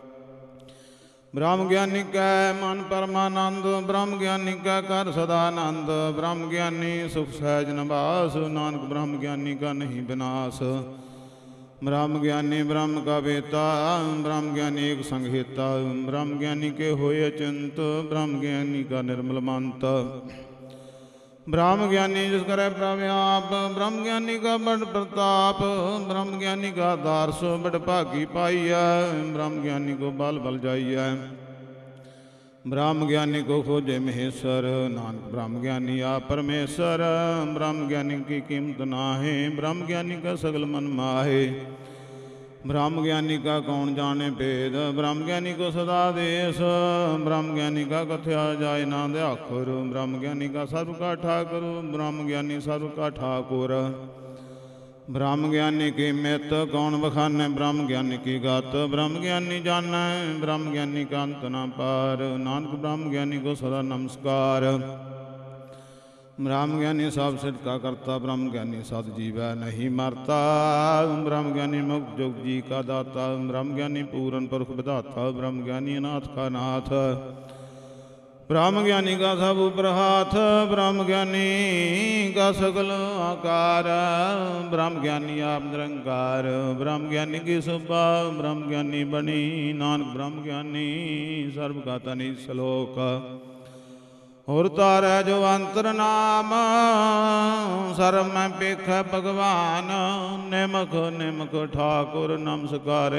ਬ੍ਰਹਮ ਗਿਆਨੀ ਕੈ ਮਨ ਪਰਮਾਨੰਦ, ਬ੍ਰਹਮ ਗਿਆਨੀ ਕੈ ਕਰ ਸਦਾ ਆਨੰਦ। ਬ੍ਰਹਮ ਗਿਆਨੀ ਸੁਖ ਸਹਿਜ ਨਿਵਾਸ, ਨਾਨਕ ਬ੍ਰਹਮ ਗਿਆਨੀ ਕਾ ਨਹੀਂ ਵਿਨਾਸ਼। ਬ੍ਰਹਮ ਗਿਆਨੀ ਬ੍ਰਹਮ ਕਾ ਵੇਤਾ, ਬ੍ਰਹਮ ਗਿਆਨੀ ਏਕ ਸੰਗ ਹੇਤਾ। ਬ੍ਰਹਮ ਗਿਆਨੀ ਕੇ ਹੋਏ ਅਚਿੰਤ, ਬ੍ਰਹਮ ਗਿਆਨੀ ਕਾ ਨਿਰਮਲ ਮੰਤ। ਬ੍ਰਹਮ ਗਿਆਨੀ ਜਿਸ ਕਰੈ ਪ੍ਰਭ ਆਪ, ਬ੍ਰਹਮ ਗਿਆਨੀ ਕਾ ਬੜ ਪ੍ਰਤਾਪ। ਬ੍ਰਹਮ ਗਿਆਨੀ ਕਾ ਦਾਰਸ ਬੜ ਭਾਗੀ ਪਾਈਐ, ਬ੍ਰਹਮ ਗਿਆਨੀ ਕੋ ਬਲ ਬਲ ਜਾਈਐ। ਬ੍ਰਹਮ ਗਿਆਨੀ ਕੋ ਖੋਜੇ ਮਹੇਸ਼ਰ, ਨਾਨਕ ਬ੍ਰਹਮ ਗਿਆਨੀ ਆਪ ਪਰਮੇਸ਼ਰ। ਬ੍ਰਹਮ ਗਿਆਨੀ ਕੀ ਕੀਮਤ ਨਾਹੀਂ, ਬ੍ਰਹਮ ਗਿਆਨੀ ਕਾ ਸਗਲ ਮਨ ਮਾਹੇ। ਬ੍ਰਹਮ ਗਿਆਨੀ ਕਾ ਕੌਣ ਜਾਣੇ ਭੇਦ, ਬ੍ਰਹਮ ਗਿਆਨੀ ਕੋ ਸਦਾ ਦੇਸ। ਬ੍ਰਹਮ ਗਿਆਨੀ ਕਾ ਕਥਿਆ ਜਾਏ ਨਾ ਦਿਆਖੁਰ, ਬ੍ਰਹਮ ਗਿਆਨੀ ਕਾ ਸਰਬ ਕਾ ਠਾਕੁਰ। ਬ੍ਰਹਮ ਗਿਆਨੀ ਸਰਬ ਕਾ ਠਾਕੁਰ। ਬ੍ਰਹਮ ਗਿਆਨੀ ਕੀ ਮਿਤ ਕੌਣ ਬਖਾਨੈ, ਬ੍ਰਹਮ ਗਿਆਨੀ ਕੀ ਗਤ ਬ੍ਰਹਮ ਗਿਆਨੀ ਜਾਣੈ। ਬ੍ਰਹਮ ਗਿਆਨੀ ਕਾ ਅੰਤ ਨਾ ਪਾਰ, ਨਾਨਕ ਬ੍ਰਹਮ ਗਿਆਨੀ ਕੋ ਸਦਾ ਨਮਸਕਾਰ। ਬ੍ਰਹਮ ਗਿਆਨੀ ਸਭ ਸਿਧ ਕਾ ਕਰਤਾ, ਬ੍ਰਹਮ ਗਿਆਨੀ ਸਦ ਜੀਵੈ ਨਹੀਂ ਮਰਤਾ। ਬ੍ਰਹਮ ਗਿਆਨੀ ਮੁਕਤ ਜੁਗ ਜੀ ਕਾ ਦਾਤਾ, ਬ੍ਰਹਮ ਗਿਆਨੀ ਪੂਰਨ ਪੁਰਖ ਵਿਧਾਤਾ। ਬ੍ਰਹਮ ਗਿਆਨੀ ਅਨਾਥ ਕਾ ਨਾਥ, ਬ੍ਰਹਮ ਗਿਆਨੀ ਕਾ ਸਭ ਉਪਰ ਹਾਥ। ਬ੍ਰਹਮ ਗਿਆਨੀ ਕਾ ਸਗਲ ਆਕਾਰ, ਬ੍ਰਹਮ ਗਿਆਨੀ ਆਪ ਨਿਰੰਕਾਰ। ਬ੍ਰਹਮ ਗਿਆਨੀ ਕੀ ਸੁਭਾ, ਬ੍ਰਹਮ ਗਿਆਨੀ ਬਣੀ ਨਾਨਕ। ਬ੍ਰਹਮ ਗਿਆਨੀ ਸਰਬ ਕਾ ਧਨੀ। ਸ਼ਲੋਕ ਹੋਰ ਤਾਰੈ ਜੋ ਅੰਤਰ ਨਾਮ, ਸਰਬ ਮੈਂ ਪੇਖੈ ਭਗਵਾਨ। ਨਿਮਖ ਨਿਮਖ ਠਾਕੁਰ ਨਮਸਕਾਰੇ,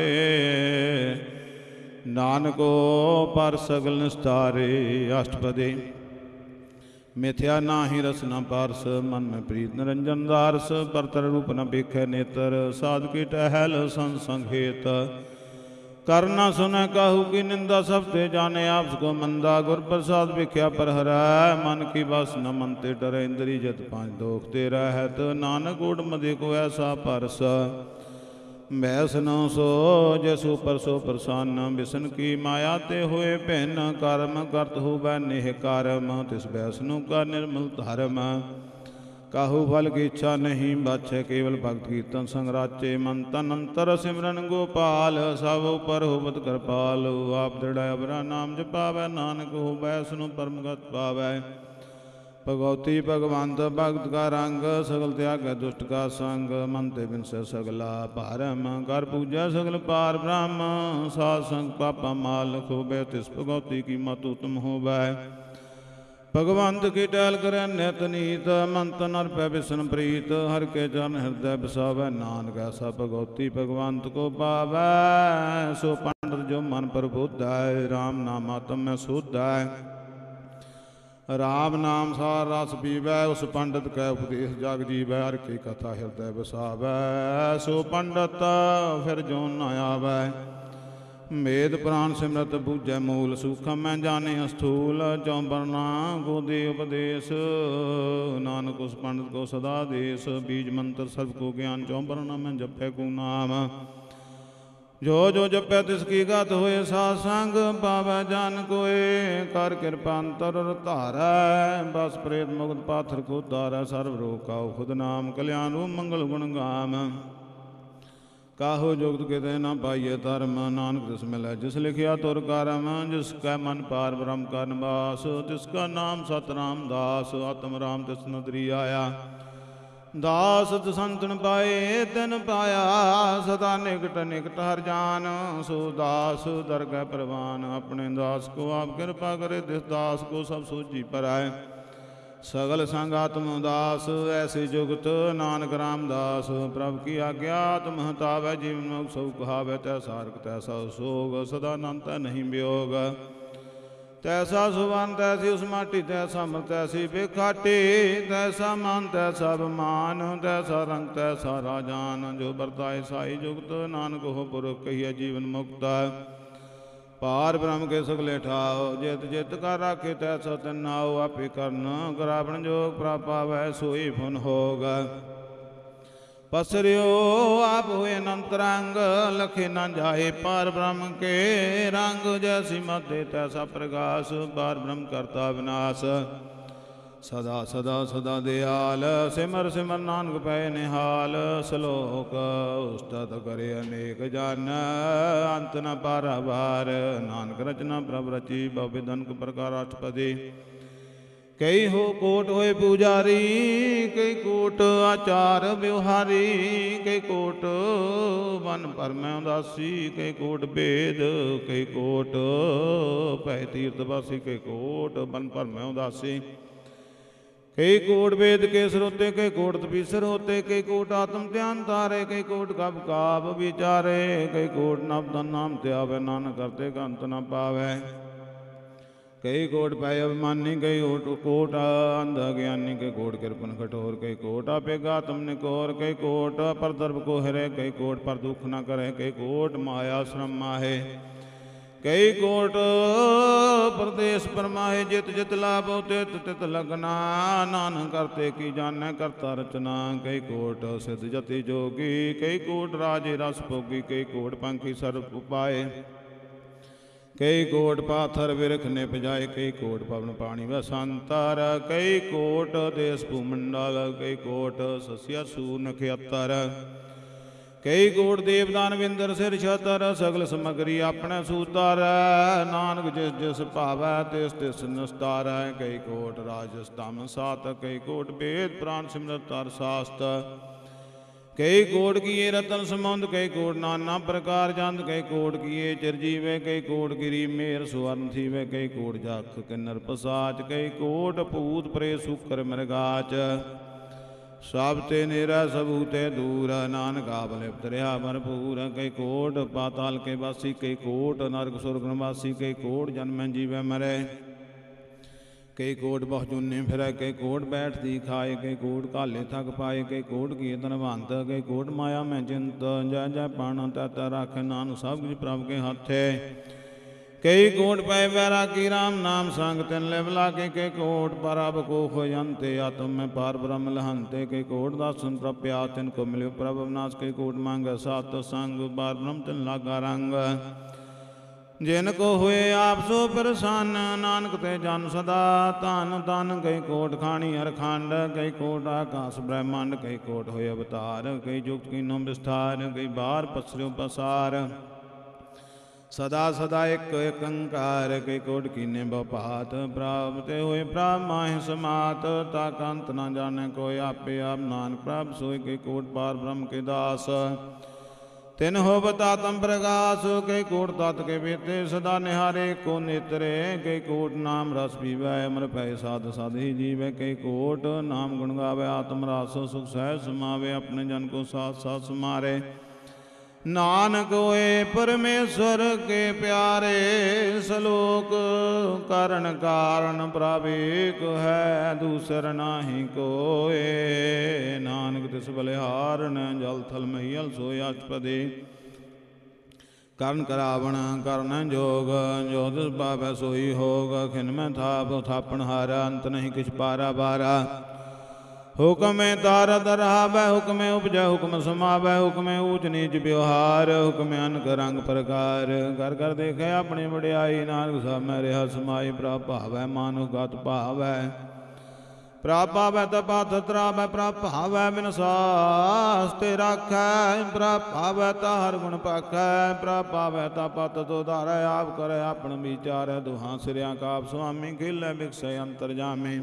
ਨਾਨਕੋ ਪਰ ਸਗਲ ਨਿਸਤਾਰੇ। ਅਸ਼ਟਪਦੀ ਮਿਥਿਆ ਨਾਹੀ ਰਸ ਨ ਪਾਰਸ, ਮਨ ਮੈਂ ਪ੍ਰੀਤ ਨਿਰੰਜਨ ਦਾਰਸ। ਪਰਤਰ ਰੂਪ ਨ ਵੇਖੈ ਨੇਤਰ, ਸਾਧ ਕੀ ਟਹਿਲ ਸੰਗ ਸੰਗ ਹੇਤ। ਕਰ ਨ ਸੁਨੈ ਕਾਹੂ ਕੀ ਨਿੰਦਾ, ਸਭ ਤੇ ਜਾਣੇ ਆਪਸ ਕੋ ਮੰਦਾ। ਗੁਰ ਪ੍ਰਸਾਦ ਵੇਖਿਆ ਪਰ ਹਰੈ, ਮਨ ਕੀ ਬਸ ਨ ਮਨ ਤੇ ਡਰੈ। ਇੰਦਰੀ ਜਤ ਪੰਜ ਦੋਖ ਤੇ ਰਹਿਤ, ਨਾਨਕ ਊੜ ਮਦੇ ਕੋ ਐਸਾ ਪਰਸ। ਬੈਸਨ ਸੋ ਜਸੁ ਪਰਸੋ ਪ੍ਰਸੰਨ ਬਿਸਨ ਕੀ ਮਾਇਆ ਤੇ ਹੋਏ ਭਿੰਨ ਕਰਮ ਕਰਤ ਹੋਵੈ ਨਿਹ ਕਰਮ ਤਿਸ ਬੈਸਨੁ ਕਾ ਨਿਰਮਲ ਧਰਮ ਕਾਹੂ ਫਲ ਕੀ ਇੱਛਾ ਨਹੀਂ ਬਾਛੈ ਕੇਵਲ ਭਗਤ ਕੀਰਤਨ ਸੰਗ ਰਾਚੇ ਮਨ ਤਨ ਅੰਤਰ ਸਿਮਰਨ ਗੋਪਾਲ ਸਭ ਉਪਰ ਹੋਵਤ ਕਿਰਪਾਲ ਆਪ ਦ੍ਰਿੜਾਇ ਅਬਰਾ ਨਾਮ ਜਪਾਵੈ ਨਾਨਕ ਹੋਵੈ ਸਨੂੰ ਪਰਮਗਤ ਪਾਵੈ ਭਗਉਤੀ ਭਗਵੰਤ ਭਗਤ ਕਾ ਰੰਗ ਸਗਲ ਤਿਆਗੈ ਦੁਸ਼ਟ ਕਾ ਸੰਗ ਮਨ ਤੇ ਬਿਨਸੈ ਸਗਲਾ ਭਾਰਮ ਕਰ ਪੂਜਾ ਸਗਲ ਪਾਰ ਬ੍ਰਹਮ ਸਾਧ ਸੰਗ ਪਾਪਾ ਮਾਲ ਖੋਬੈ ਤਿਸ ਭਗਉਤੀ ਕੀ ਮਤ ਉਤਮ ਹੋਵੈ ਭਗਵੰਤ ਕੀ ਟਹਿਲ ਕਰੈ ਨਿਤ ਨੀਤ ਮੰਤ ਨਰ ਪੈ ਬਿਸਨ ਪ੍ਰੀਤ ਹਰ ਕੇ ਚਰਨ ਹਿਰਦੈ ਬਸਾਵੈ ਨਾਨਕ ਐਸਾ ਭਗਉਤੀ ਭਗਵੰਤ ਕੋ ਪਾਵੈ ਸੋ ਪੰਡਤ ਜੋ ਮਨ ਪ੍ਰਬੁੱਧੈ ਰਾਮ ਨਾਮ ਆਤਮ ਮੈਂ ਸੁਧੈ ਰਾਮ ਨਾਮ ਸਾਰ ਰਸ ਪੀਵੈ ਉਸ ਪੰਡਤ ਕੈ ਉਪਦੇਸ਼ ਜਗ ਜੀਵੈ ਹਰ ਕੀ ਕਥਾ ਹਿਰਦੈ ਬਸਾਵੈ ਸੋ ਪੰਡਤ ਫਿਰ ਜੋ ਨ ਆਵੈ ਮੇਦ ਪ੍ਰਾਨ ਸਿਮਰਤ ਬੂਝੈ ਮੂਲ ਸੂਖਮ ਮੈਂ ਜਾਣੇ ਅਸਥੂਲ ਚੌਂਬਰਨਾ ਗੋਦੇ ਉਪਦੇਸ਼ ਨਾਨਕ ਉਸ ਪੰਡਤ ਕੋ ਸਦਾ ਦੇਸ ਬੀਜ ਮੰਤਰ ਸਰਬ ਕੋ ਗਿਆਨ ਚੌਂਬਰਨਾ ਮੈਂ ਜਪੈ ਕੋ ਨਾਮ ਜੋ ਜੋ ਜਪੈ ਤਿਸ ਕੀ ਗਤ ਹੋਏ ਸਾਧ ਸੰਗ ਪਾਵੈ ਜਨ ਕੋਏ ਕਰ ਕਿਰਪਾ ਅੰਤਰ ਧਾਰੈ ਬਸ ਪ੍ਰੇਤ ਮੁਕਤ ਪਾਥਰ ਕੋ ਧਾਰੈ ਸਰਬ ਰੋਗ ਕਾਉ ਖੁਦ ਨਾਮ ਕਲਿਆਣ ਰੂਪ ਮੰਗਲ ਗੁਣ ਗਾਮ ਕਾਹੋ ਜੁਗਤ ਕਿਤੇ ਨਾ ਪਾਈਏ ਧਰਮ ਨਾਨਕ ਤਿਸ ਮਿਲੈ ਜਿਸ ਲਿਖਿਆ ਤੁਰ ਕਰਮ ਜਿਸ ਕੈ ਮਨ ਪਾਰ ਬ੍ਰਹਮ ਕਾ ਨਿਵਾਸ ਤਿਸ ਕਾ ਨਾਮ ਸਤਿਨਾਮ ਦਾਸ ਆਤਮ ਰਾਮ ਤਿਸ ਨਦਰੀ ਆਇਆ ਦਾਸ ਸੰਤਨ ਪਾਏ ਤਿਨ ਪਾਇਆ ਸਦਾ ਨਿਕਟ ਨਿਕਟ ਹਰ ਜਾਨ ਸੋ ਦਾਸ ਦਰਗਹਿ ਪ੍ਰਵਾਨ ਆਪਣੇ ਦਾਸ ਕੋ ਆਪ ਕਿਰਪਾ ਕਰੇ ਤਿਸ ਦਾਸ ਕੋ ਸਭ ਸੋਝੀ ਪਰਾਏ ਸਗਲ ਸੰਗ ਆਤਮ ਦਾਸ ਐਸੇ ਜੁਗਤ ਨਾਨਕ ਰਾਮਦਾਸ ਪ੍ਰਭ ਕੀ ਆਗਿਆ ਆਤਮ ਹਤਾਵੈ ਜੀਵਨ ਮੁਖ ਸਭ ਕਹਾਵੈ ਤੈਸਾ ਹਰਕ ਤੈਸਾ ਸੋਗ ਸਦਾ ਅਨੰਤ ਨਹੀਂ ਵਿਯੋਗ ਤੈਸਾ ਸੁਵਨ ਤੈਸੀ ਉਸ ਮਾਟੀ ਤੈਸਾ ਮਰ ਤੈਸੀ ਬੇਖਾਟੀ ਤੈਸਾ ਮਨ ਤੈਸਾ ਬਮਾਨ ਤੈਸਾ ਰੰਗ ਤੈਸਾ ਰਾਜਾਨ ਜੋ ਵਰਤਾਏ ਸਾਈ ਜੁਗਤ ਨਾਨਕ ਹੋ ਪੁਰਖ ਕਹੀਐ ਜੀਵਨ ਮੁਕਤ ਪਾਰ ਬ੍ਰਹਮ ਕੇ ਸਗਲੇ ਠਾਓ ਜਿਤ ਜਿਤ ਕਰ ਰਾਖੇ ਤੈਸਾ ਤਨਾਉ ਆਪੇ ਕਰਨ ਕਰਾਵਣ ਜੋਗ ਪ੍ਰਾਪਾਵੈ ਸੋਈ ਫੁਨ ਹੋਗ ਪਸਰਿਓ ਆਪ ਹੋਏ ਅਨੰਤ ਰੰਗ ਲਖੇ ਨਾ ਜਾਏ ਪਾਰ ਬ੍ਰਹਮ ਕੇ ਰੰਗ ਜੈਸੀ ਮਤੇ ਤੈਸਾ ਪ੍ਰਗਾਸ ਪਾਰ ਬ੍ਰਹਮ ਕਰਤਾ ਵਿਨਾਸ਼ ਸਦਾ ਸਦਾ ਸਦਾ ਦਿਆਲ ਸਿਮਰ ਸਿਮਰ ਨਾਨਕ ਪੈ ਨਿਹਾਲ ਸਲੋਕ ਉਸਤਤ ਕਰੇ ਅਨੇਕ ਜਨ ਅੰਤ ਨ ਪਾਰਾਵਾਰ ਨਾਨਕ ਰਚਨਾ ਪ੍ਰਭ ਰਚੀ ਬਵ ਧਨਕ ਪ੍ਰਕਾਰ ਅਠਪਦੀ ਕਈ ਹੋ ਕੋਟ ਹੋਏ ਪੂਜਾਰੀ ਕਈ ਕੋਟ ਆਚਾਰ ਵਿਵਹਾਰੀ ਕਈ ਕੋਟ ਵਨ ਪਰਮੈ ਉਦਾਸੀ ਕਈ ਕੋਟ ਭੇਦ ਕਈ ਕੋਟ ਭੈ ਤੀਰਥ ਵਾਸੀ ਕਈ ਕੋਟ ਵਨ ਪਰਮੈ ਉਦਾਸੀ ਕਈ ਕੋਟ ਵੇਦ ਕੇ ਸਰੋਤੇ ਕਈ ਕੋਟ ਤਪੀਸਰ ਹੋਤੇ ਕਈ ਕੋਟ ਆਤਮ ਧਿਆਨ ਤਾਰੇ ਕਈ ਕੋਟ ਕਬ ਕਾਬ ਵਿਚਾਰੇ ਕਈ ਕੋਟ ਨਬਦ ਨਾਮ ਤੇ ਆਵੇ ਨਾਨਕ ਕਰਤੇ ਕੰਤ ਨ ਪਾਵੇ ਕਈ ਕੋਟ ਪੈ ਅਭਿਮਾਨੀ ਕਈ ਕੋਟ ਅੰਧ ਗਿਆਨੀ ਕਈ ਕੋਟ ਕਿਰਪਨ ਕਠੋਰ ਕਈ ਕੋਟ ਆਪੇ ਗਾਤਮ ਨਿਕੋਰ ਕਈ ਕੋਟ ਪਰ ਦਰਬ ਕੋ ਹਰੇ ਕਈ ਕੋਟ ਪਰ ਦੁਖ ਨ ਕਰੇ ਕਈ ਕੋਟ ਮਾਇਆ ਸ਼ਰਮ ਮਾਹੇ ਕਈ ਕੋਟ ਪ੍ਰਦੇਸ਼ ਪਰਮਾਏ ਜਿਤ ਜਿਤ ਲਾਭੋ ਤਿਤ ਤਿਤ ਲਗਨਾ ਨਾਨਕ ਕਰਤੇ ਕੀ ਜਾਣੈ ਕਰਤਾ ਰਚਨਾ ਕਈ ਕੋਟ ਸਿਧ ਜਤੀ ਜੋਗੀ ਕਈ ਕੋਟ ਰਾਜੇ ਰਸ ਭੋਗੀ ਕਈ ਕੋਟ ਪੰਖੀ ਸਰਬ ਉਪਾਏ ਕਈ ਕੋਟ ਪਾਥਰ ਵਿਰਖ ਨੇ ਪਜਾਏ ਕਈ ਕੋਟ ਪਵਨ ਪਾਣੀ ਵਸੰਤਰ ਕਈ ਕੋਟ ਦੇਸ ਭੂਮੰਡਲ ਕਈ ਕੋਟ ਸਸਿਆ ਸੂਰ ਨਖਿਅਤਰ ਕਈ ਕੋਟ ਦੇਵਦਾਨ ਵਿੰਦਰ ਸਿਰ ਛਤਰ ਸਗਲ ਸਮਗਰੀ ਆਪਣੇ ਸੂਤਰ ਨਾਨਕ ਜਿਸ ਜਿਸ ਭਾਵੈ ਤਿਸ ਤਿਸ ਨਿਸਤਾਰੈ ਕਈ ਕੋਟ ਰਾਜਸ ਧਮ ਸਾਤ ਕਈ ਕੋਟ ਵੇਦ ਪ੍ਰਾਨ ਸਿਮਰਤ ਅਰ ਸਾਸਤ ਕਈ ਕੋਟ ਕੀਏ ਰਤਨ ਸਮੁੰਦ ਕਈ ਕੋਟ ਨਾਨਾ ਪ੍ਰਕਾਰ ਜੰਦ ਕਈ ਕੋਟ ਕੀਏ ਚਿਰਜੀਵੇ ਕਈ ਕੋਟ ਗਿਰੀ ਮੇਰ ਸੁਵਰਨ ਥੀਵੇ ਕਈ ਕੋਟ ਜਖ ਕਿੰਨਰ ਪਸਾਚ ਕਈ ਕੋਟ ਭੂਤ ਪ੍ਰੇ ਸੁਕਰ ਮਿਰਗਾਚ ਸਭ ਤੇ ਨੇਰਾ ਸਭੂ ਤੇ ਦੂਰ ਨਾਨਕ ਆਪ ਲਿਪਤ ਰਿਹਾ ਭਰਪੂਰ ਕਈ ਕੋਟ ਪਾਤਾਲ ਕੇ ਵਾਸੀ ਕਈ ਕੋਟ ਨਰਕ ਸੁਰਗ ਨਿਵਾਸੀ ਕਈ ਕੋਟ ਜਨਮੈ ਜੀਵੈ ਮਰੈ ਕਈ ਕੋਟ ਬਹੁ ਜੁਨੇ ਫਿਰੈ ਕਈ ਕੋਟ ਬੈਠਦੀ ਖਾਏ ਕਈ ਕੋਟ ਕਾਲੇ ਥਕ ਪਾਏ ਕਈ ਕੋਟ ਕੀ ਧਨਵੰਤ ਕਈ ਕੋਟ ਮਾਇਆ ਮੈਂ ਚਿੰਤ ਜੈ ਜੈ ਪਾਣ ਤਤ ਰੱਖ ਨਾਨਕ ਸਭ ਕੁਝ ਪ੍ਰਭ ਕੇ ਹੱਥੇ ਕਈ ਕੋਟ ਪੈ ਵੈਰਾਗੀ ਰਾਮ ਨਾਮ ਸੰਗ ਤਿਨ ਲਿਵ ਲਾਗੇ। ਕਈ ਕੋਟ ਪਰਬ ਕੋ ਹੋਯੰਤੇ ਆਤਮ ਮੈਂ ਪਾਰ ਬ੍ਰਹਮ ਲਹੰਤੇ। ਕਈ ਕੋਟ ਦਾਸਨ ਪ੍ਰਪਿਆ ਤਿਨ ਕੋ ਮਿਲਿਓ ਪ੍ਰਭ ਅਵਨਾਸ਼। ਕਈ ਕੋਟ ਮੰਗ ਸਾਤ ਸੰਗ ਪਾਰ ਬ੍ਰਹਮ ਤਿਨ ਲਾਗਾ ਰੰਗ। ਜਿਨ ਕੋ ਹੋਏ ਆਪ ਸੋ ਪ੍ਰਸੰਨ ਨਾਨਕ ਤੇ ਜਨ ਸਦਾ ਧਨ ਧਨ। ਕਈ ਕੋਟ ਖਾਣੀ ਹਰਖੰਡ ਕਈ ਕੋਟ ਆਕਾਸ ਬ੍ਰਹਮੰਡ। ਕਈ ਕੋਟ ਹੋਏ ਅਵਤਾਰ ਕਈ ਜੁਗਤ ਕੀਨੋ ਵਿਸਥਾਰ। ਕਈ ਬਾਰ ਪਸਰਿਓ ਪਸਾਰ ਸਦਾ ਸਦਾ ਇੱਕ ਏਕੰਕਾਰ। ਕਈ ਕੋਟ ਕੀਨੇ ਬਹੁਪਾਤ ਪ੍ਰਾਪਤ ਹੋਏ ਪ੍ਰਭ ਮਾਹਿ ਸਮਾਤ। ਤਾਕ ਅੰਤ ਨਾ ਜਾਣੈ ਕੋਈ ਆਪੇ ਆਪ ਨਾਨਕ ਪ੍ਰਭ ਸੋਈ। ਕਈ ਕੋਟ ਪਾਰ ਬ੍ਰਹਮ ਕੇ ਦਾਸ ਤਿਨ ਹੋਵਤ ਆਤਮ ਪ੍ਰਗਾਸ। ਕਈ ਕੋਟ ਤਤ ਕੇ ਬੇਤੇ ਸਦਾ ਨਿਹਾਰੇ ਕੋ ਨੇਤਰੇ। ਕਈ ਕੋਟ ਨਾਮ ਰਸ ਪੀਵੈ ਅਮਰ ਪੈ ਸਾਧ ਸਾਧ ਹੀ ਜੀਵੈ। ਕਈ ਕੋਟ ਨਾਮ ਗੁਣ ਗਾਵੈ ਆਤਮ ਰਸ ਸੁਖ ਸਹਿਜ ਸਮਾਵੈ। ਆਪਣੇ ਜਨ ਕੋ ਸਾਥ ਸਾਥ ਸਮਾਰੇ ਨਾਨਕ ਹੋਏ ਪਰਮੇਸ਼ਵਰ ਕੇ ਪਿਆਰੇ। ਸਲੋਕ ਕਰਨ ਕਾਰਨ ਪ੍ਰਭ ਏਕ ਹੈ ਦੂਸਰ ਨਾਹੀ ਕੋਏ। ਨਾਨਕ ਤਿਸ ਬਲਿਹਾਰਨ ਜਲ ਥਲ ਮਹੀਲ ਸੋਇ ਅਸ਼ਟਪਦੀ। ਕਰਨ ਕਰਾਵਣ ਕਰਨ ਜੋਗ ਜੋ ਤਿਸ ਪਾਵੈ ਸੋਈ ਹੋਗ। ਖਿਨ ਮੈਂ ਥਾਪ ਥਾਪਣ ਹਾਰਾ ਅੰਤ ਨਹੀਂ ਕਿਛ ਪਾਰਾ ਬਾਰਾ। ਹੁਕਮੇ ਤਾਰਤ ਰਹਾਵੈ ਹੁਕਮੇ ਉਪਜੈ ਹੁਕਮ ਸਮਾਵੈ। ਹੁਕਮੇ ਊਚ ਨੀਚ ਵਿਵਹਾਰ ਹੁਕਮੇ ਅਨਕ ਰੰਗ ਪ੍ਰਕਾਰ। ਕਰ ਕਰ ਦੇਖੈ ਆਪਣੀ ਵਡਿਆਈ ਨਾਨਕ ਸਭ ਮੈਂ ਰਿਹਾ ਸਮਾਈ। ਪ੍ਰਭ ਭਾਵੈ ਮਾਨੁ ਗਤ ਭਾਵੈ ਪ੍ਰਭ ਭਾਵੈ ਤਪਾ ਤਰਾਵੈ। ਪ੍ਰਭ ਭਾਵੈ ਬਿਨ ਸਾਸ ਤੇ ਰਾਖੈ। ਪ੍ਰਭ ਭਾਵੈ ਤਾ ਹਰ ਗੁਣ ਪਾਖੈ। ਪ੍ਰਭ ਭਾਵੈ ਤਾ ਪਤ ਤੋ ਧਾਰੈ। ਆਪ ਕਰੈ ਆਪਣ ਵਿਚਾਰੈ ਦੁਹਾਂ ਸਿਰਿਆਂ ਕਾਪ ਸੁਆਮੀ। ਖੇਲੈ ਬਿਕਸੈ ਅੰਤਰ ਜਾਮੇ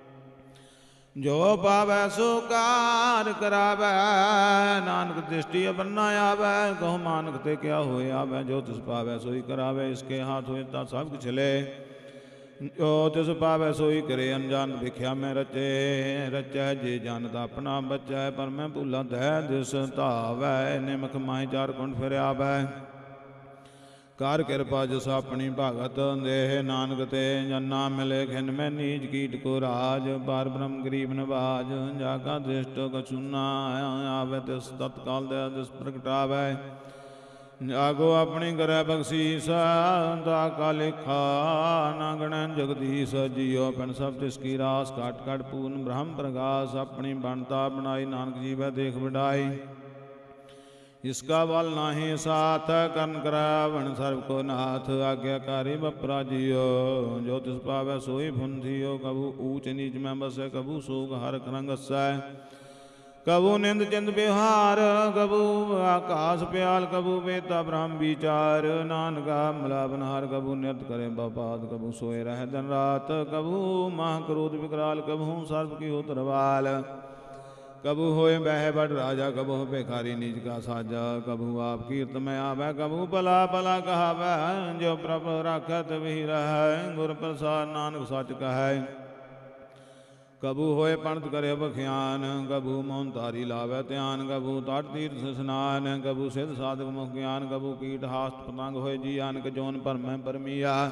ਜੋ ਪਾਵੈ ਸੋ ਕਾਰ ਕਰਾਵੈ। ਨਾਨਕ ਦ੍ਰਿਸ਼ਟੀ ਅਬੰਨਾ ਆਵੈ ਕਹੋ ਮਾਨਕ ਤੇ ਕਿਆ ਹੋਏ ਆਵੈ। ਜੋ ਤਿਸ ਪਾਵੈ ਸੋਈ ਕਰਾਵੈ ਇਸਕੇ ਹਾਥ ਹੋਏ ਤਾਂ ਸਭ ਕੁਛ ਲੈ। ਜੋ ਤਿਸ ਪਾਵੈ ਸੋਈ ਕਰੇ ਅਨਜਾਨ ਵਿਖਿਆ ਮੈਂ ਰਚੇ। ਰਚੈ ਜੇ ਜਨਤ ਆਪਣਾ ਬਚੈ ਪਰ ਮੈਂ ਭੂਲਾ ਦੈ ਦਿਸ ਧਾਵੈ। ਨਿਮਖ ਮਾਹਿ ਚਾਰ ਕੁੰਡ ਫਿਰ ਆਵੈ ਕਰ ਕਿਰਪਾ ਜਿਸ ਆਪਣੀ ਭਗਤ ਦੇਹ। ਨਾਨਕ ਤੇ ਜਨਾ ਮਿਲੇ ਖਿਨ ਮੈਂ ਨੀਚ ਕੀਟ ਕੋ ਰਾਜ। ਪਾਰ ਬ੍ਰਹਮ ਗਰੀਬ ਨਿਵਾਜ ਜਾਗਾ ਦ੍ਰਿਸ਼ਟ ਕਛੁ ਨਾ ਆਵੈ। ਤਿਸ ਤਤਕਾਲ ਦੇ ਦਿਸ ਪ੍ਰਗਟਾਵੈ ਜਾਗੋ ਆਪਣੀ ਕਰੈ ਬਖਸ਼ੀਸ। ਤਾ ਕਾ ਲੇਖਾ ਨਾ ਗਣੈ ਜਗਦੀਸ਼। ਜੀਉ ਪਿੰਡ ਸਭ ਤਿਸ ਕੀ ਰਾਸ ਘਟ ਘਟ ਪੂਰਨ ਬ੍ਰਹਮ ਪ੍ਰਗਾਸ। ਆਪਣੀ ਬਣਤਾ ਬਣਾਈ ਨਾਨਕ ਜੀਵੈ ਦੇਖ ਵਡਾਈ। ਇਸਕਾ ਬਲ ਨਾਹੀ ਸਾਥ ਕਰਨ ਕਰਾਵਣ ਸਰਬ ਕੋ ਨਾਥ। ਆਗਿਆਕਾਰੀ ਬਪਰਾ ਜੀਓ ਜੋ ਤਿਸ ਪਾਵੈ ਸੋਈ ਫੁੰਧਿਓ। ਕਬੂ ਊਚ ਨੀਚ ਮੈਂ ਬਸੈ ਕਬੂ ਸੋਗ ਹਰ ਰੰਗ ਹਸੈ। ਕਬੂ ਨਿੰਦ ਚਿੰਦ ਵਿਹਾਰ ਕਬੂ ਆਕਾਸ ਪਿਆਲ। ਕਬੂ ਵੇਤਾ ਬ੍ਰਹਮ ਵਿਚਾਰ ਨਾਨਕਾ ਮਲਾ ਬਨਹਾਰ। ਕਬੂ ਨਿਰਤ ਕਰੇ ਬਪਾਦ ਕਬੂ ਸੋਏ ਰਹਿ ਦਿਨ ਰਾਤ। ਕਬੂ ਮਾਹ ਕ੍ਰੋਧ ਵਿਕਰਾਲ ਕਬੂ ਸਰਬ ਕੀ ਹੋਤ ਰਵਾਲ। ਕਬੂ ਹੋਏ ਬਹਿ ਬੜ ਰਾਜਾ ਕਬੂ ਭਿਖਾਰੀ ਨੀਚ ਕਾ ਸਾਜਾ। ਕਬੂ ਆਪ ਕੀਰਤ ਮੈਂ ਆਵੈ ਕਬੂ ਭਲਾ ਭਲਾ ਕਹਾਵੈ। ਜੋ ਪ੍ਰਭ ਰਾਖਤ ਵਹੀ ਰਹੈ ਗੁਰ ਪ੍ਰਸਾਦ ਨਾਨਕ ਸੱਚ ਕਹੈ। ਕਬੂ ਹੋਏ ਪੰਡਤ ਕਰੇ ਬਖਿਆਨ ਕਬੂ ਮੋਹਨ ਧਾਰੀ ਲਾਵੈ ਧਿਆਨ। ਕਬੂ ਤਟ ਤੀਰਥ ਇਸਨਾਨ ਕਬੂ ਸਿਧ ਸਾਧਕ ਮੁਖ ਗਿਆਨ। ਕਬੂ ਕੀਟ ਹਾਸਤ ਪਤੰਗ ਹੋਏ ਜੀ ਆਨਕ ਜੋਨ ਭਰਮੈ ਪਰਮੀਆ।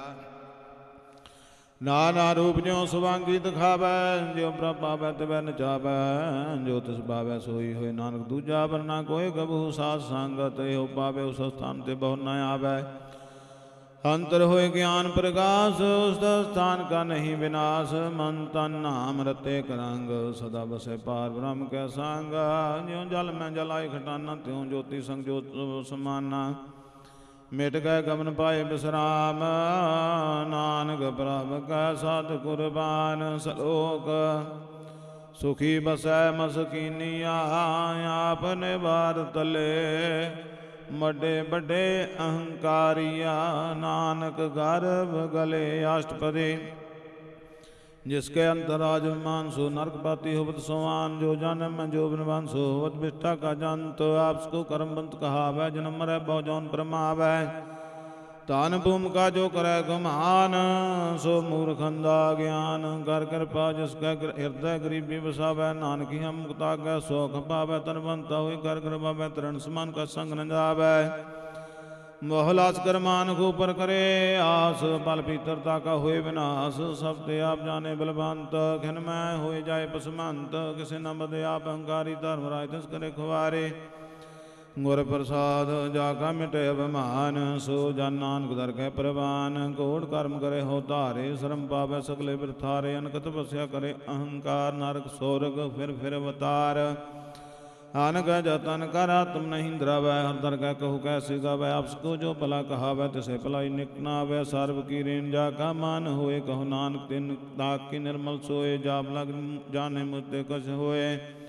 ਨਾਨਾ ਰੂਪ ਜਿਉ ਸੁਵਾਂਗੀ ਦਿਖਾਵੈ। ਜਿਉ ਪ੍ਰਭ ਪਾਵੈ ਤਿਵੈ ਨਚਾਵੈ। ਜੋ ਤਿਸ ਪਾਵੈ ਸੋਈ ਹੋਏ ਨਾਨਕ ਦੂਜਾ ਵਰਨਾ ਕੋਈ। ਕਬੂ ਸਾਧ ਸੰਗਤ ਇਹੋ ਪਾਵੈ ਉਸ ਸਥਾਨ ਤੇ ਬਹੁ ਨ ਆਵੈ। ਅੰਤਰ ਹੋਏ ਗਿਆਨ ਪ੍ਰਗਾਸ ਉਸ ਦਾ ਸਥਾਨ ਕਾ ਨਹੀਂ ਵਿਨਾਸ਼। ਮਨ ਤਨ ਨਾਮ ਰਤੇ ਕਰੰਗ ਸਦਾ ਬਸੈ ਪਾਰ ਬ੍ਰਹਮ ਕੈ ਸੰਗ। ਜਿਉ ਜਲ ਮੈਂ ਜਲਾਇ ਖਟਾਨਾ ਤਿਉ ਜੋਤੀ ਸੰਗ ਜੋਤ ਸਮਾਨਾ। ਮਿਟ ਗਏ ਗਮਨ ਪਾਏ ਬਿਸਰਾਮ ਨਾਨਕ ਪ੍ਰਭ ਕੈ ਸਤ ਕੁਰਬਾਨ। ਸਲੋਕ ਸੁਖੀ ਬਸੈ ਮਸਕੀਨੀਆ ਆਪਨੇ ਬਾਰ ਤਲੇ। ਵੱਡੇ ਵੱਡੇ ਅਹੰਕਾਰੀਆ ਨਾਨਕ ਗਰਭ ਗਲੇ ਅਸ਼ਟਪਦੀ। जिसके अंतराज मान सो नरक पाती होवत सोवान। जो जन्म जो बिनवान सो होवत बिष्टा का जंत। आपसको कर्मबंत कहावै जन्म मरै बहु जौन परमावै। तान भूम का जो करे गुमान सो मूर्ख अंधा ज्ञान। कर कृपा जिसका हृदय गरीबी बसावै। नानकी हम मुक्ता गै सौख पावै। तनवंता हुई कर कृपा वै तरण समान का संग न जावै। मोहलास कर मानक ऊपर करे आस। बल पीतरता का हुए विनाश। सब ते आप जाने बलवंत खिन मैं होए जाए पसमंत। किसे न बदे आप अहंकारी धर्मराज तिस करे खुआरे। ਗੁਰ ਪ੍ਰਸਾਦ ਜਾ ਕਾ ਮਿਟੇ ਅਭਿਮਾਨ, ਸੋ ਜਨ ਨਾਨਕ ਦਰ ਕੈ ਪ੍ਰਵਾਨ। ਕੋਟ ਕਰਮ ਕਰੇ ਹੋ ਧਾਰੇ, ਸ਼ਰਮ ਪਾਵੈ ਸਗਲੇ ਬਿਰਥਾਰੇ। ਅਨਕ ਤਪੱਸਿਆ ਕਰੇ ਅਹੰਕਾਰ, ਨਰਕ ਸੋਰਗ ਫਿਰ ਫਿਰ ਅਵਤਾਰ। ਆਨਕ ਜਤਨ ਕਰ ਆਤਮ ਨਹੀਂ ਦਰਾਵੈ, ਹਰ ਦਰ ਕੈ ਕਹੂ ਕੈਸੇ ਗਾਵੈ। ਆਪਸ ਕੋ ਜੋ ਭਲਾ ਕਹਾਵੈ, ਤਿਸੇ ਭਲਾਈ ਨਿਕ ਨ ਆਵੈ। ਸਰਬ ਕੀ ਰੇਨ ਜਾ ਕਾ ਮਾਨ ਹੋਏ, ਕਹੋ ਨਾਨਕ ਤਿਨ ਤਾਕੀ ਨਿਰਮਲ सोए। जाब लग जाने मुझते कछ होए,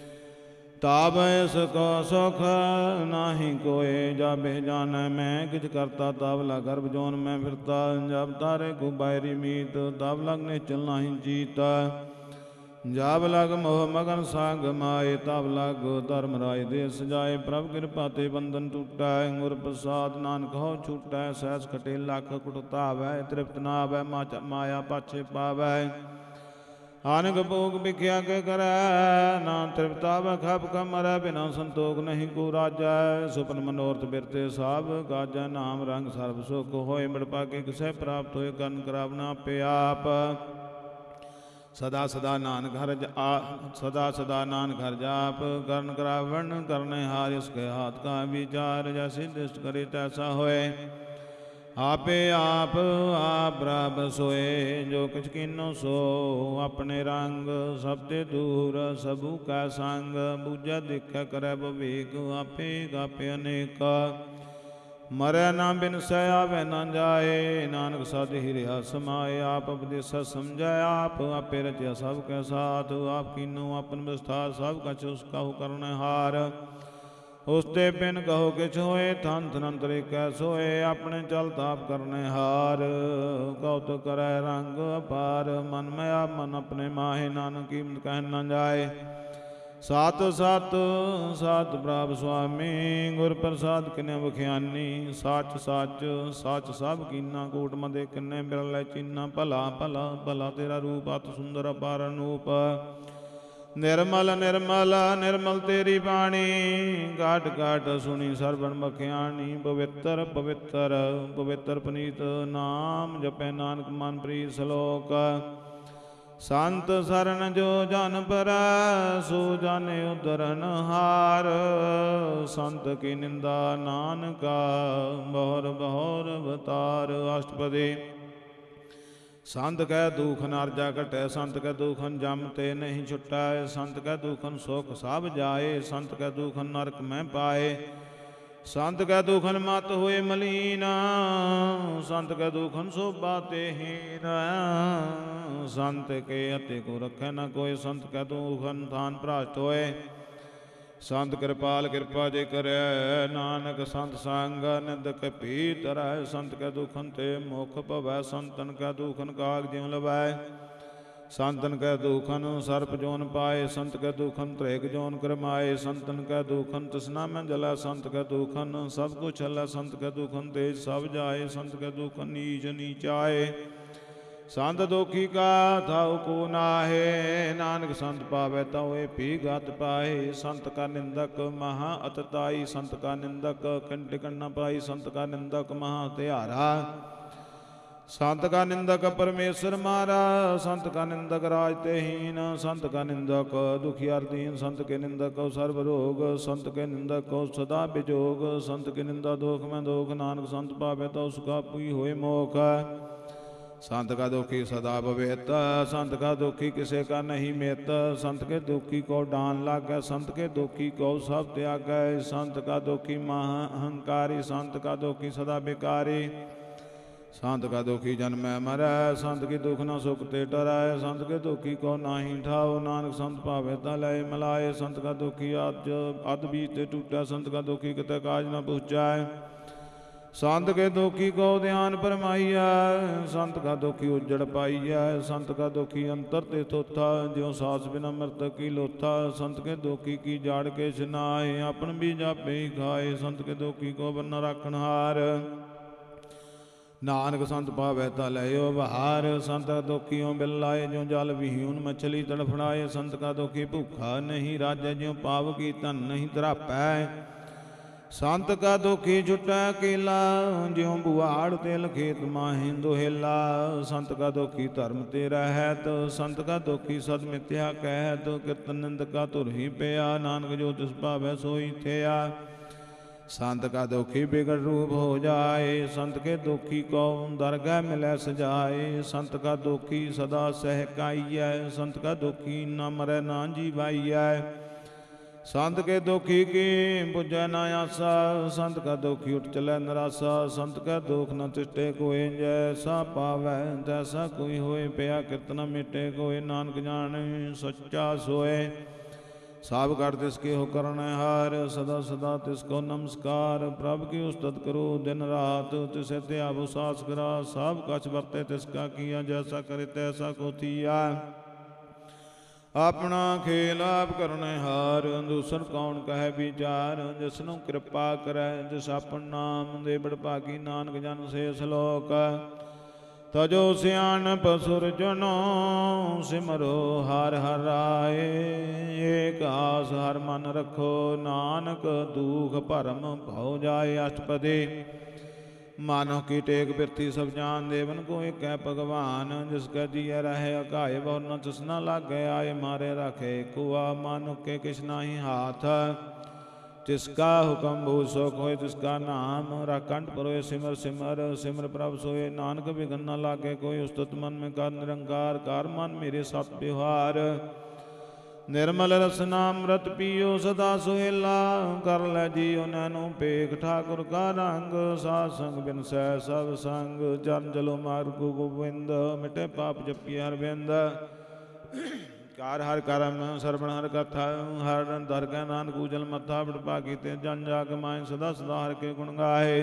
ताब इस को सुख नाही कोय। जाबे जाने मैं किछ करता, ताब लग गर्भ जोन में फिरता। जब तारे को बायरी मीत, ताब लग निचल नाही जीता। जाब लग मोह मगन सांग माए, ताब लग धर्म राय देश जाए। प्रभ कृपा ते बंधन टूटा, गुर प्रसाद नानक हो छूटा। सहज खटे लख कुटतावै, तृप्त ना आवै माया पाछे पावै। आनक भोग भिख्या के करੈ, ना तृप्तावै खप कमरै। बिना संतोख नहीं को राजै, सुपन मनोरथ बिरते साब गाजै। नाम रंग सर्ब सुख होए, बड़पाके किसै प्राप्त होए। करण करावना आपे आप, सदा सदा नानक हर आ सदा सदा नानक हर जाप। करण करावण करने हार, इसके हाथ का विचार। जैसे दृष्ट करे तैसा होए, आपे आप आप बराबर सोए। जो किछ कीनो सो अपने रंग, सब ते दूर सबू का संग। बूझा देखा करे विवेक, आपे गापे अनेक। मरै ना बिनसै आवे ना जाए, नानक सद ही रहा समाए। आप उपदेशा समझै, आप आपे रचया सब कै साथ। आप कीनो अपन विस्तार, सब कछ उसका हो करने हार। उसते बिन कहो किछ होए, थन थनंतरे कै सोए। अपने चल ताप करने हार, कौतुक करै रंग अपार। मन मया मन अपने माहे, नानक कीमत कह न जाए। सात सात सात प्राप स्वामी, गुर प्रसाद किने बख्यानी। साच साच साच सब कीना, कोट मदे किन्ने बिरलै चीना। भला भला भला तेरा रूप, अत सुंदर अपार अनूप। निर्मल निर्मल निर्मल तेरी बाणी, घाट घाट सुनी सरबन बख्यानी। पवित्र पवित्र पवित्र पनीत नाम, जपै नानक मन प्रीत श्लोक। संत शरण जो जन पर, सो जाने उद्धरन हार। संत की निंदा नानका, बहुर बहुर अवतार। अष्टपदी। संत कै दुख नारजा घटै, संत कै दुखन जम ते नहीं छुटै। संत कै दुखन सुख सब जाए, संत कै दुखन नरक में पाए। संत कै दुखन मत होए मलीन, संत कै दुखन शोभा ते हीन। संत के अति को रखै न कोय, संत कै दुखन थान भ्रष्ट होए। संत कृपाल कृपा जे करै, नानक संत संग निंदक भीतरै। संत कै दुखन ते मुख भवै, संतन कै दुखन काग ज्यों लवै। संतन कै दुखन सर्प जोन पाए, संत कै दुखन त्रेग जोन करमाए। संतन कै दुखन तृष्णा में जलै, संत कै दुखन सब कुछ हलै। संत कै दुखन तेज सब जाए, संत कै दुखन नीच नीच आए। संत दुखी का थाउ को नाहे, नानक संत पावै तवे भी गत पाए। संत का निंदक महा अतताई, संत का निंदक कंटिकन न पाई। संत का निंदक महा त्यारा, संत का निंदक परमेश्वर मारा। संत का निंदक राज तेहीन, संत का निंदक दुखियार दीन। संत के निंदक को सर्व रोग, संत के निंदक को सदा बिजोग। संत की निंदा दोख में दोख, नानक संत पावै तो उसका पुई होए मोख। संत का दुखी सदा भवेत, संत का दुखी किसे का नहीं मेत। संत के दुखी को डान लागै, संत के दुखी को सब त्यागै। संत का दुखी महा अहंकारी, संत का दुखी सदा बेकारी। संत का दुखी जन्मै मरै, संत की दुख न सुख ते डरै। संत के दुखी को नाही ठाओ, नानक संत पावै ता लय मिलाए। संत का दुखी अज अध बीज ते टूटै, संत का दुखी कितै काज न पुजै। संत के दुखी को ध्यान परमाइया, संत का दुखी उजड़ पाइया। संत का दुखी अंतर ते थोथा, ज्यों सास बिना मृत की लोथा। संत के दुखी की जाड़ के छनाए, अपन भी जापे ही खाए। संत के दुखी को बन राखण हार, नानक संत पावै ता लयो बहार। संत दुखियों बिल लाए, ज्यों जल विहीन मछली तड़फड़ाए। संत का दुखी भूखा नहीं राजै, ज्यों पाव की धन नहीं तरापै। संत का दुखी छुटै अकेला, ज्यों बुआड़ तेल खेत माहि दुहेला। संत का दुखी धर्म ते रहत, संत का दुखी सद मिथ्या कहत। कीर्तन निंद का तुर ही पिया, नानक जो तिस पावै सोई थिया। संत का दुखी बिगड़ रूप हो जाए, संत के दुखी को दरगाह मिले सजाए। संत का दुखी सदा सहकाइय, संत का दुखी न मरे ना जीवाइय। संत के दुखी की बुझे न आसा, संत का दुखी उठ चले निराशा। संत का दुख न तिष्ठे कोई, जैसा पावै तैसा कोई होए। पिया कितना मिटे कोई, नानक जाने सच्चा सोए। सब कर तिसके हो करने हार, सदा सदा तिसको नमस्कार। प्रभु की उस्तत करो दिन रात, तिसे त्याग सास करा। सब कछ वर्ते तिसका किया, जैसा करे तैसा को थिया। अपना खेल आप करने हार, दूसर कौन कहे विचार। जिसनु कृपा करे जिस अपन नाम, दे बड़भागी नानक जन से सलोक। तजो सियानप सुरजनो, सिमरो हर हर राय। एक आस हर मन रखो, नानक दुख भरम भौ जाए। अष्टपदी मानो की टेक बिरती सब जान, देवन को एक है भगवान। जिसका जिया रहे अकाय, बहु न तृष्णा लागे। आए मारे रखे कुआ, मानो के किस नाही हाथ। तिसका हुक्म भूल सुख होए, तिसका नाम राखंड परोए। सिमर सिमर सिमर प्रभ सोए, नानक विघ्न न लागे कोई। उस्तुत मन में कर निरंकार, कार मन मेरे सत व्यवहार। निर्मल रसनामृत पियो सदा सुहेला, कर लै जियो नैनो पेख। ठाकुर का रंग साध संग बिन सै सब संग। चरण चलो मार्ग गोविंद, मिटे पाप जपिए हर बिंद। कार हर करम सरवण हर कथा, हर धर कै नानक उजल मथा। बड़भागी ते जन जाग माए, सदा सदा हर के गुण गाए।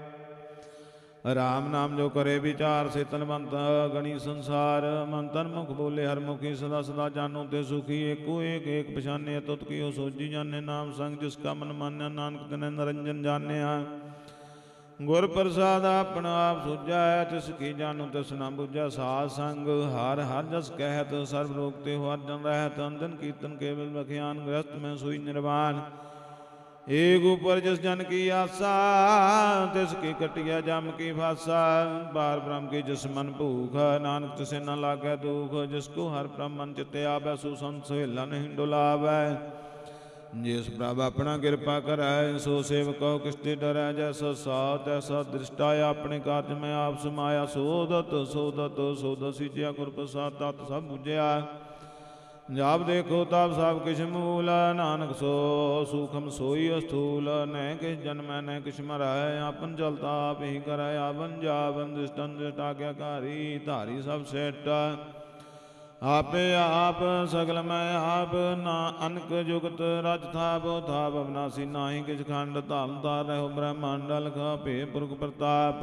राम नाम जो करे विचार, से तनवंत गणी संसार। मन तन मुख बोले हर मुखी, सदा सदा जानो ते सुखी। एको एक एक पछाने, तुत की हो सोजी जाने। नाम संग जिसका मन मान्या, नानक तने निरंजन जानिया। गुर प्रसाद अपन आप सुझा, तिसकी जानो तिस न बुझा। साध संग हर हर जस कहत, सर्व रोग ते हो हर जन रहत। अंजन कीर्तन केवल बखियान, गृहस्थ में सोई निर्वाण। एक ऊपर जिस जन की आशा, तिसकी कटिया जम की भाषा। बार ब्रह्म की जिस मन भूख, नानक तिसे न लागे दुख। जिसको हर ब्रह्म मन चित्ते आवे, सुसंत सोहेला नहीं डुलावे। जिस प्रभ अपना कृपा करे, सो सेवक किसते डरै। जैसा साथ ऐसा दृष्टा, अपने कार्य में आप समाया। सोदत सोदत सोदत सीजिया, गुर प्रसाद तत् सब बुझिया। जाप देखो तब सब किछ मूल, नानक सो सूखम सोई स्थूल। न किस जन्म न किछ मरै, आपन चलता आप ही करै। आवन जावन दृष्टन दृष्ट आज्ञाकारी, धारी सब सेट। आपे आप सगल मैं आप, ना अनक जुगत रज था वो था। अविनाशी नाही किछ खंड, धाम धार रहो ब्रह्मांड। अलख पे पुरख प्रताप,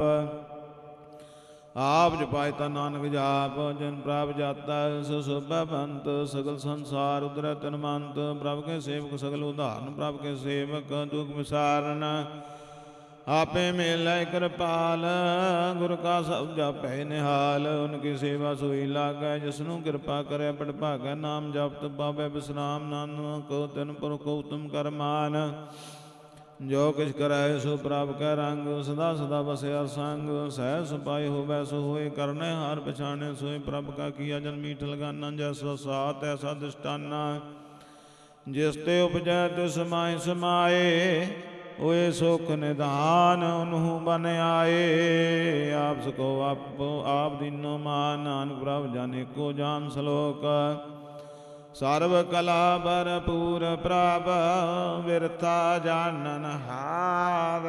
आप जपाए ता नानक जाप। जन प्राप जाता सो शोभावंत, सगल संसार उदर तनमंत। प्रभ के सेवक सगल उदाहरण, प्रभ के सेवक दुख विसारण। आपे मेलै कृपाल, गुर का सब जापै निहाल। उनकी सेवा सोई लागै, जिसनु कृपा करे बड़भागै। नाम जपत पावै विश्राम, नानक तिन पुरख उत्तम कर मान। जो किछ करै सो प्रभ कै रंग, सदा सदा बसे हर संग। सहज सुपाई होवै सो होए, करने हार पछाने सोए। प्रभ का किया जन मीठ लगाना, जैसा साथ ऐसा दृष्टाना। जिस ते उपजै तिस माहि समाए, होए सुख निधान उन्हु बन आए। आप सको आप आप दीनो मान, नानक प्रभ जाने को जान सलोक। सर्व कला भरपूर प्रभ, विरथा जानन हार।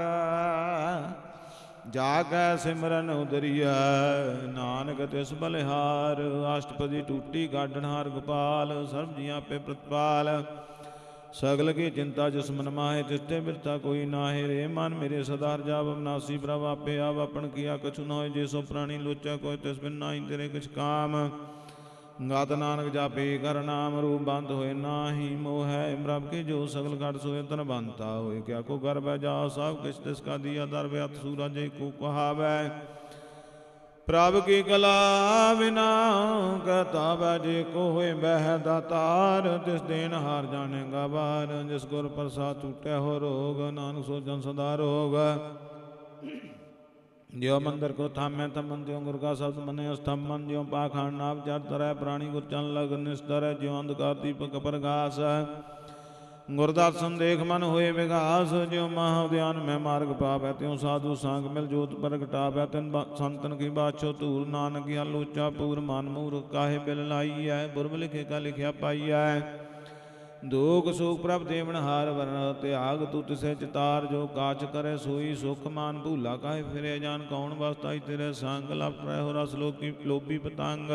जागै सिमरन उदरिया, नानक तिस बलिहार। अष्टपदी टूटी गाडनहार गोपाल, सर्व जियां पे प्रतिपाल। सगल की चिंता जिस मन माहे, तिसते बिरथा कोई नाहे। रे मन मेरे सदा हर जाप, अविनाशी प्रभ आपे आप। अपन किया कछु न होए, जे सो प्राणी लोचा कोई। तिस बिन नाही तेरे किछ काम। गात नानक जापे कर नाम, रूप बंद होए नाही मोह है। प्रभ के जो सगल घट सोए, तन बनता होए। क्या को गर्भ है जाओ, सब किछ तिसका दिया। दर व्यत सूरज को कहावै, प्रभ की कला बिना कहता बैजे को होए बह दातार। तिस देन हार जानेगा बार, जिस गुर प्रसाद छूटे हो रोग। नानक सोचन सदा रोग। ज्यो मंदिर को थामे थमन, त्यों गुर का शब्द मने स्तंभन। ज्यों पाखंड नाप चर तरह, प्राणी गुर चन लग निस्तर। ज्यों अंधकार दीपक प्रकाश, ਗੁਰਦਰਸ਼ਨ ਦੇਖ ਮਨ ਹੋਏ ਵਿਗਾਸ, ਜਿਉ ਮਹਾਉਦਿਆਨ ਮੈਂ ਮਾਰਗ ਪਾਵੈ, ਤਿਉ ਸਾਧੂ ਸੰਗ ਮਿਲ ਜੋਤ ਪ੍ਰਗਟਾਵੈ। ਤਿਨ ਸੰਤਨ ਕੀ ਬਾਛੋ ਧੂਰ, ਨਾਨਕ ਕੀ ਲੋਚਾ ਪੂਰ। ਮਨ ਮੂਰ ਕਾਹੇ ਬਿਲ ਲਾਈਐ, ਪੁਰਬ ਲਿਖੇ ਕਾ ਲਿਖਿਆ ਪਾਈਐ। ਦੁਖ ਸੁਖ ਪ੍ਰਭ ਦੇਵਨ ਹਾਰ ਵਰਨ, ਤਿਆਗ ਤੂ ਤਿਸੈ ਚਿਤਾਰ। ਜੋ ਕਾਚ ਕਰੇ ਸੋਈ ਸੁਖ, ਮਾਨ ਭੂਲਾ ਕਾਹੇ ਫਿਰੇ। ਜਾਨ ਕੌਣ ਵਸਤਾਈ ਤੇਰੇ ਸੰਗ, ਲਪਟ ਰਹਿ ਰਸ ਲੋਕੀ ਲੋਭੀ ਪਤੰਗ।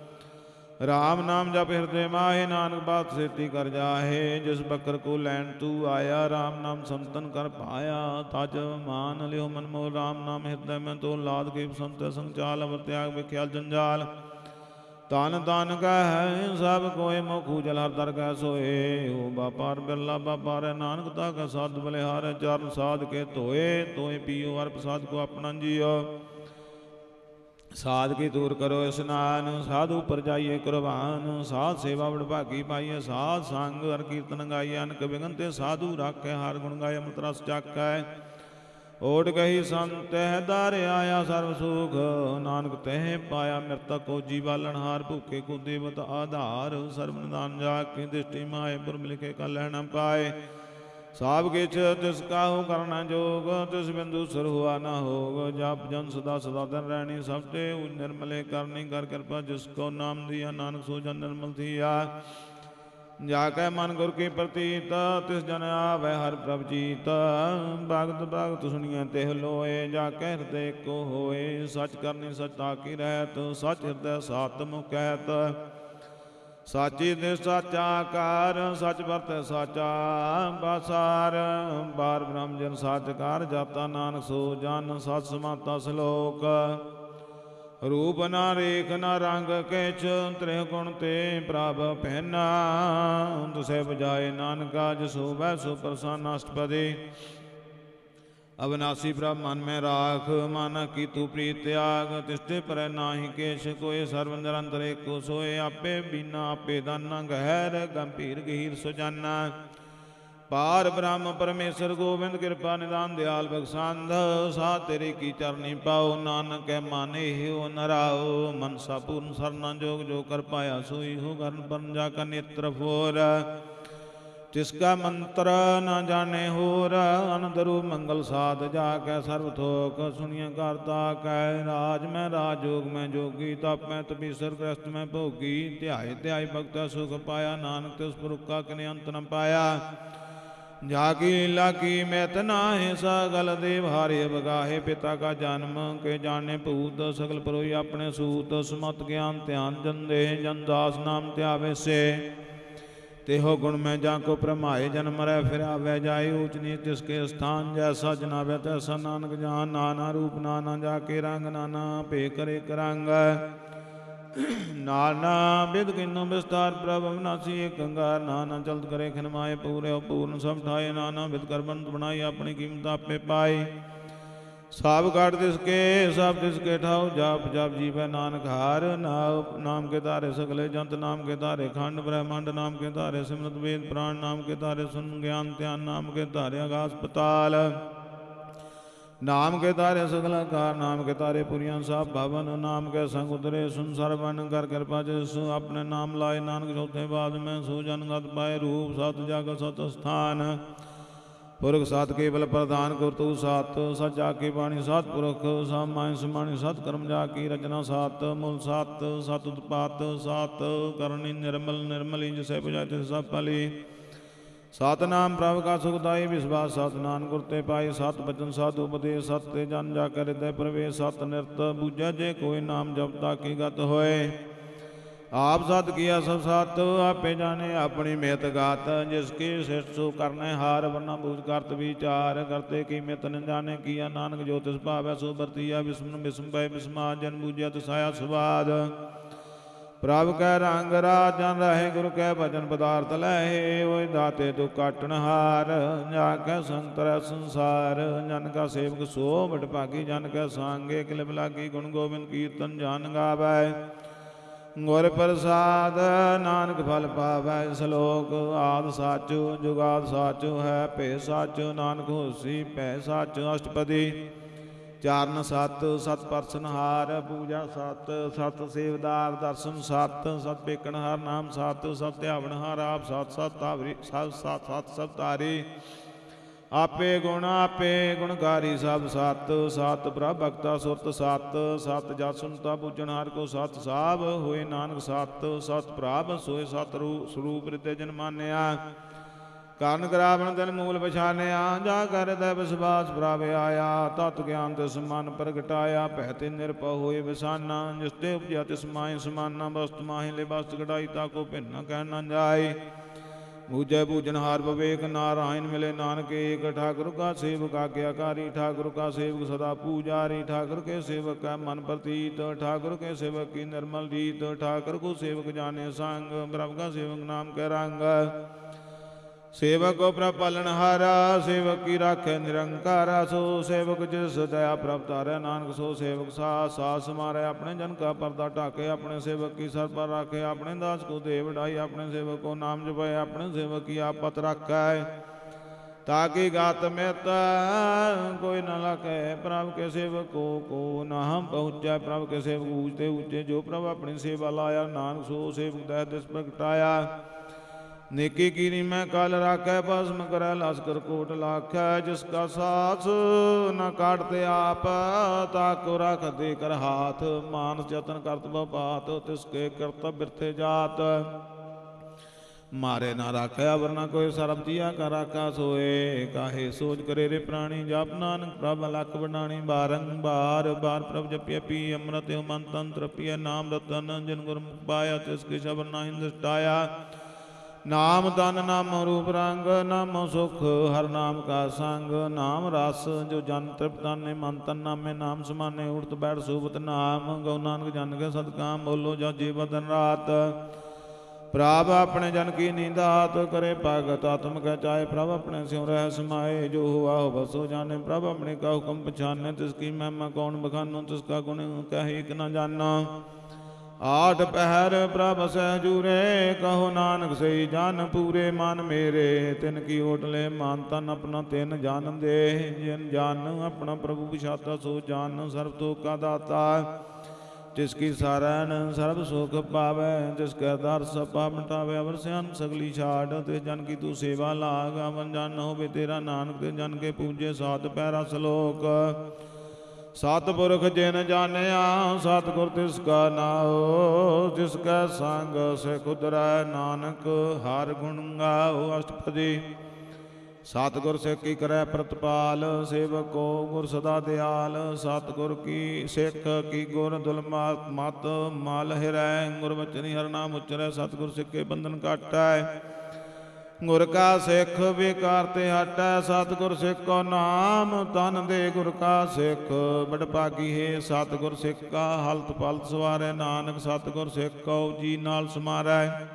ਰਾਮ ਨਾਮ ਜਪ ਹਿਰਦੇ ਮਾਹੇ, ਨਾਨਕ ਬਾਤ ਸੇਤੀ ਕਰ ਜਾਹੇ। ਜਿਸ ਬਕਰ ਕੋ ਲੈਣ ਤੂ ਆਇਆ, ਰਾਮ ਨਾਮ ਸੰਤਨ ਕਰ ਪਾਇਆ। ਤਜ ਮਾਨ ਲਿਓ ਮਨ ਮੋਹ, ਰਾਮ ਨਾਮ ਹਿਰਦੈ ਮੈਂ ਤੋ ਲਾਦ ਕੇ। ਸੰਤ ਸੰਚਾਲ ਅਵਰ ਤਿਆਗ ਵਿਖਿਆਲ ਜੰਜਾਲ। ਤਨ ਤਨ ਕਹਿ ਸਭ ਕੋਇ, ਮੁਖ ਜਲ ਹਰ ਦਰ ਕੈ ਸੋਏ। ਹੋ ਬਾਪਾਰ ਬਿਰਲਾ ਬਾਪਾਰੈ, ਨਾਨਕ ਤਾ ਕਾ ਸਾਧ ਬਲਿਹਾਰੈ। ਚਰਨ ਸਾਧ ਕੇ ਧੋਏ, ਧੋਏ ਪੀਓ ਹਰ ਪ੍ਰਸਾਦ ਕੋ ਆਪਣਾ ਜੀਓ। ਸਾਧ ਕੀ ਦੂਰ ਕਰੋ ਇਸਨਾਨ, ਸਾਧੂ ਉੱਪਰ ਜਾਈਏ ਕੁਰਬਾਨ। ਸਾਧ ਸੇਵਾ ਵਡਭਾਗੀ ਪਾਈਏ, ਸਾਧ ਸੰਗ ਹਰ ਕੀਰਤਨ ਗਾਈਏ। ਅਨਕ ਬਿਗਨ ਤੇ ਸਾਧੂ ਰਾਖੈ, ਹਰ ਗੁਣ ਗਾਏ ਅੰਮ੍ਰਿਤ ਰਸ ਚਾਖੈ। ਓਟ ਕਹੀ ਸੰਤ ਹੈ ਦਰ ਆਇਆ ਸਰਬ ਸੁਖ, ਨਾਨਕ ਤਹਿ ਪਾਇਆ ਮਿਰਤਕ ਕੋ ਜੀ ਬਾਲਣ ਹਾਰ। ਭੂਖੇ ਕੋ ਦੇਵਤ ਆਧਾਰ, ਸਰਬ ਨਿਦਾਨ ਜਾ ਕੇ ਦ੍ਰਿਸ਼ਟੀ ਮਾਏ। ਪੁਰਬ ਲਿਖੇ ਕਾ ਲੈਣ ਨਾ ਪਾਏ। ਸਭ ਕਿਛ ਤਿਸ ਕਾਹੂ ਕਰਨਾ ਜੋਗ, ਤਿਸ ਬਿੰਦੂ ਸੁਰ ਹੁਆ ਨਾ ਹੋਗ। ਜਪ ਜਨ ਸਦਾ ਸਦਾ ਦਿਨ ਰਹਿਣੀ, ਸਭ ਤੇ ਨਿਰਮਲੇ ਕਰਨੀ। ਕਰ ਕਿਰਪਾ ਜਿਸ ਕੋ ਨਾਮ ਦਿਆ, ਨਾਨਕ ਸੋ ਜਨ ਨਿਰਮਲ ਥੀਆ। ਜਾ ਕੈ ਮਨ ਗੁਰ ਕੀ ਪ੍ਰਤੀਤ, ਤਿਸ ਜਨ ਆਵੈ ਹਰਿ ਪ੍ਰਭ ਜੀਤ। ਭਗਤ ਭਗਤ ਸੁਣੀਐ ਤਿਹ ਲੋਏ, ਜਾ ਕੈ ਹਿਰਦੇ ਕੋ ਹੋਏ। ਸਚ ਕਰਨੀ ਸਚ ਤਾਕੀ ਰਹਿਤ, ਸਚ ਹਿਰਦੈ ਸਾਤ ਮੁਖ ਕਹਿਤ। ਸਾਚੀ ਦੇ ਸਾਚਾ ਕਾਰ, ਸਚ ਵਰਤੈ ਸਾਚਾ ਬਾਸਾਰ। ਬਾਰ ਬ੍ਰਹਮ ਜਨ ਸਾਚਕਾਰ, ਜਾਤਾ ਨਾਨਕ ਸੋ ਜਨ। ਸਤ ਸਮਾਤਾ ਸਲੋਕ, ਰੂਪ ਨਾ ਰੇਖ ਨਾ ਰੰਗ ਕਿਛ। ਤ੍ਰਿਹ ਗੁਣ ਤੇ ਪ੍ਰਭ ਪਹਿਨਾ, ਤੁਸੈ ਬਜਾਏ ਨਾਨਕਾ। ਜਿ ਸੋਭੈ ਸੋ ਪ੍ਰਸੰਨ ਅਸ਼ਟਪਦੀ। ਅਵਨਾਸੀ ਪ੍ਰਭ ਮਨ ਮੈਂ ਰਾਖ, ਮਾਨਾ ਕੀ ਤੂ ਪ੍ਰੀਤ ਤਿਆਗ। ਤਿਸਤੇ ਪਰੈ ਨਾਹੀ ਕੇਸ਼ ਕੋਇ, ਸਰਬ ਨਿਰੰਤਰ ਏਕੋ ਸੋਏ। ਆਪੇ ਬੀਨਾ ਆਪੇ ਦਾਨਾ, ਗਹਿਰ ਗੰਭੀਰ ਗਹੀਰ ਸੁਜਾਨਾ। ਪਾਰ ਬ੍ਰਹਮ ਪਰਮੇਸ਼ਰ ਗੋਬਿੰਦ, ਕਿਰਪਾ ਨਿਦਾਨ ਦਿਆਲ ਬਖਸ਼ੰਦ। ਸਾਧ ਤੇਰੇ ਕੀ ਚਰਨੀ ਪਾਓ, ਨਾਨਕ ਕੈ ਮਨ ਏਹਿਓ ਨਰਾਓ। ਮਨਸਾ ਪੂਰਨ ਸਰਨਾ ਜੋਗ, ਜੋ ਕਰ ਪਾਇਆ ਸੋਈ ਹੋ। ਕਰਨ ਪਰਨ ਜਾ ਕਾ ਨੇਤਰ ਫੋਰ, ਤਿਸਕਾ ਮੰਤਰ ਨਾ ਜਾਣੇ ਹੋਰ। ਅਨੰਦ ਰੂਪ ਮੰਗਲ ਸਾਧ, ਜਾ ਕੈ ਸਰਬ ਥੋਕ। ਸੁਣੀਐ ਕਰਤਾ ਕੈ ਰਾਜ, ਮੈਂ ਰਾਜ ਜੋਗ ਮੈਂ ਜੋਗੀ। ਤਪ ਮੈਂ ਤਪੀਸਰ ਗ੍ਰਸਤ ਮੈਂ ਭੋਗੀ। ਧਿਆਏ ਧਿਆਏ ਭਗਤਾ ਸੁਖ ਪਾਇਆ, ਨਾਨਕ ਤਿਸ ਪੁਰਖਾ ਕਿਨੇ ਅੰਤ ਨ ਪਾਇਆ। ਜਾ ਕੀ ਲੀਲਾ ਕੀ ਮੈਤ ਨਾਹਿ, ਸਗਲ ਦੇਵ ਹਾਰੇ ਬਗਾਹੇ। ਪਿਤਾ ਕਾ ਜਨਮ ਕੇ ਜਾਣੇ ਭੂਤ, ਸਗਲ ਪਰੋਈ ਆਪਣੇ ਸੂਤ। ਸਮਤ ਗਿਆਨ ਧਿਆਨ ਜੰਦੇ, ਜਨ ਦਾਸ ਨਾਮ ਧਿਆਵੇ ਸੇ। तेहो गुण में जाको प्रमाए, जन्म मरै फिर आवे जाए। ऊच नीच तिसके स्थान, जैसा जनावे तैसा नानक जान। नाना रूप नाना जाके रंग, नाना पे करे करंग। नाना विद किन्नु विस्तार, प्रभ अविनाशी एक अंगार। नाना चलत करे खिनमाए, पूरे पूर्ण सब ठाए। नाना विद कर बंद बनाई, अपनी कीमत आपे पाई। सब काट तिसके सब तिसके ठाओ, जाप जाप जीवै नानक हार। नाम के धारे सगले जंत, नाम के धारे खंड ब्रह्मांड। नाम के धारे सिमरत वेद प्राण, नाम के धारे सुन ज्ञान ध्यान। नाम के धारे आकाश पताल, नाम के धारे सगल कार। नाम के धारे पुरियां सब भवन, नाम के संग उतरे सुन सरवन। कर कृपा जिस अपने नाम लाए, नानक चौथे बाद में सो जन गत पाए। रूप सत जग सत स्थान, पुरख सत केवल प्रधान। गुरतु सत सच जाकी बाणी, सत पुरख सब माय समाणी। सत कर्म जाकी रचना, सत मूल सत सत उत्पात। सत करणी निर्मल निर्मली, जिसे बुझाए तिस सब फली। सत नाम प्रभ का सुखदाई, विश्वास सत नानक गुर ते पाई। सत बचन साधु उपदेश, सत ते जन जाकर हृदय प्रवेश। सत निरत बूझै जे कोई, नाम जपता की गत होए। आप सत किया सब सत, आपे जाने अपनी मेहत गात। जिसकी शिष्ट सो करने हार, वरना बूझ करत विचार। करते की मित न जाने किया, नानक जो तिस भावै सो बरतिया। विस्म विस्म भय विस्मा, जन बूझिया तिसाया स्वाद। प्रभ कै रंग राज, जन रहे गुरु कै भजन पदार्थ लहे। ओय दाते तु काटन हार, जाकै संतरै संसार। जन का सेवक सो बट भागी, जन कै सांगे किल बिलागी। गुण गोविंद कीर्तन जान गावै, गुर प्रसाद नानक फल पावै। सलोक आद साचो जुगाद साचो है, भे साचो नानक होसी। भै साचो अष्टपदी ਚਾਰਨ ਸਤ, ਸਤ ਪਰਸਨਹਾਰ, ਪੂਜਾ ਸਤ, ਸਤ ਸੇਵਦਾਰ, ਦਰਸ਼ਨ ਸਤ, ਸਤ ਪੇਕਣਹਾਰ, ਨਾਮ ਸਤ, ਸਤ ਧਿਆਵਣਹਾਰ, ਆਪ ਸਤ, ਸਤ ਤਾਵਰੀ ਸਤ ਸਤ ਸਤ ਸਭ ਤਾਰੀ, ਆਪੇ ਗੁਣ ਆਪੇ ਗੁਣਕਾਰੀ, ਸਭ ਸਤ, ਸਤ ਪ੍ਰਭ ਭਗਤਾ ਸੁਰਤ ਸਤ, ਸਤ ਜਸ ਸੁਨਤਾ ਪੂਜਣਹਾਰ ਕੋ ਸਤ, ਸਾਭ ਹੋਏ ਨਾਨਕ ਸਤ, ਸਤ ਪ੍ਰਭ ਸੋਏ ਸਤ ਰੂਪ ਸਰੂਪ ਰਿਤੇ ਜਨ ਮਾਨਿਆ, ਕਰਨ ਕਰਾਵਣ ਤਨ ਮੂਲ ਪਛਾਨਿਆ, ਜਾ ਕਰ ਤੈ ਵਿਸਵਾਸ ਪ੍ਰਾਪਿ ਆਇਆ, ਤਤ ਗਿਆਨ ਤਿਸ ਮਨ ਪ੍ਰਗਟਾਇਆ, ਭੈ ਤੇ ਨਿਰਭਉ ਹੋਏ ਵਿਸਾਨਾ, ਜਿਸ ਤੇ ਉਪਜਿਆ ਤਿਸ ਮਾਹਿ ਸਮਾਨਾ, ਬਸਤ ਮਾਹਿ ਲੈ ਬਸਤ ਘਟਾਈ, ਤਾ ਕੋ ਭਿੰਨ ਨ ਕਹਿ ਨ ਜਾਏ, ਬੂਝੈ ਬੂਝਣਹਾਰ ਵਿਵੇਕ ਨਾਰਾਇਣ ਮਿਲੇ, ਨਾਨਕ ਏਕ ਠਾकुर का सेवक आज्ञाकारी, ठाकुर का सेवक सदा पूजारी, ठाकुर के सेवक का मन प्रतीत, ठाकुर के सेवक की निर्मल रीत, ठाकुर को सेवक जाने संग, प्रभु का सेवक नाम के रंग, सेवक को प्रभ पालनहारा, सेवक की राखे निरंकारा, सो सेवक जिस दया प्रभ तारे, नानक सो सेवक सा सास मारे, अपने जन का पर्दा ढाके, अपने सेवक की सर पर राखे, अपने दास को दे बढ़ाई, अपने सेवक को नाम जपाए, अपने सेवक की आपत रखे, ताकि गात में कोई न लगे, प्रभु के सेवकों को न हम पहुँचाए, प्रभु के सेवक ऊँचते ऊँचे, जो प्रभु अपनी सेवा लाया, नानक सो सेवक दया दिस प्रगटाया, नेकी कीनी मैं काल राखै, भस्म करे लश्कर कोट लाखै, जिसका सास न काटते आप, ताको रख दे कर हाथ, मानस जतन करत बात, तिसके कर्तव्य बिरथे जात, मारे ना राखै अवर न कोई, सरब जिया का राखा सोए, काहे सोच करे रे प्राणी, जप नानक प्रभ लख बनाणी, बारंबार बार प्रभ जपिय पी, अमृत मन तंत्र पिय, नाम रतन जिन गुरमुख पाया, तिसके शबर नाहि दृष्टाया, नाम तन नाम रूप रंग, नाम सुख हर नाम का संग, नाम रस जो जन तृप्ताने, मन तन नामे नाम समाने, उठत बैठ सुबत नाम, गौ नानक जन के सदकाम, बोलो जा जीव दिन रात, प्रभ अपने जन की नींदात, करे भगत आत्म कह चाहे, प्रभ अपने स्यों रह समाए, जो हुआ हो बसो जाने, प्रभ अपने का हुक्म पछाने, तिसकी महिमा कौन बखानो, तिसका गुण कहे एक न जाना, आठ पहर प्रभ सहजूरे, कहो नानक सही जान पूरे, मन मेरे तिन की ओटले, मान तन अपना तिन जान दे, जिन जान अपना प्रभु विशाता, सो जान सर्व तो का दाता, जिसकी सारण सर्व सुख पावे, जिसके दर सपा मिटावे, अवर स्यान सगली छाड़, ते जन की तू सेवा लाग, अवन जन होवे तेरा नानक, ते जन के पूजे सात पैरा सलोक, सतपुरख जिन जानिया, सतगुर तिसका नाओ, जिसका संग से खुदरै, नानक हर गुण गाओ, अष्टपदी सतगुर से की करे प्रतिपाल, सेवक को गुर सदा दयाल, सतगुर की सिख की गुर दुलमात मत माल हिरै, गुर वचनी हर नाम उचरै, सतगुर सिखे बंधन काटै, गुर का सिख विकार ते हटै, सतगुर सिख को नाम तन दे, गुर का सिख बड़ भागी है, सतगुर सिख का हलत पलत सवारै, नानक सतगुर सिख को जी नाल समारै,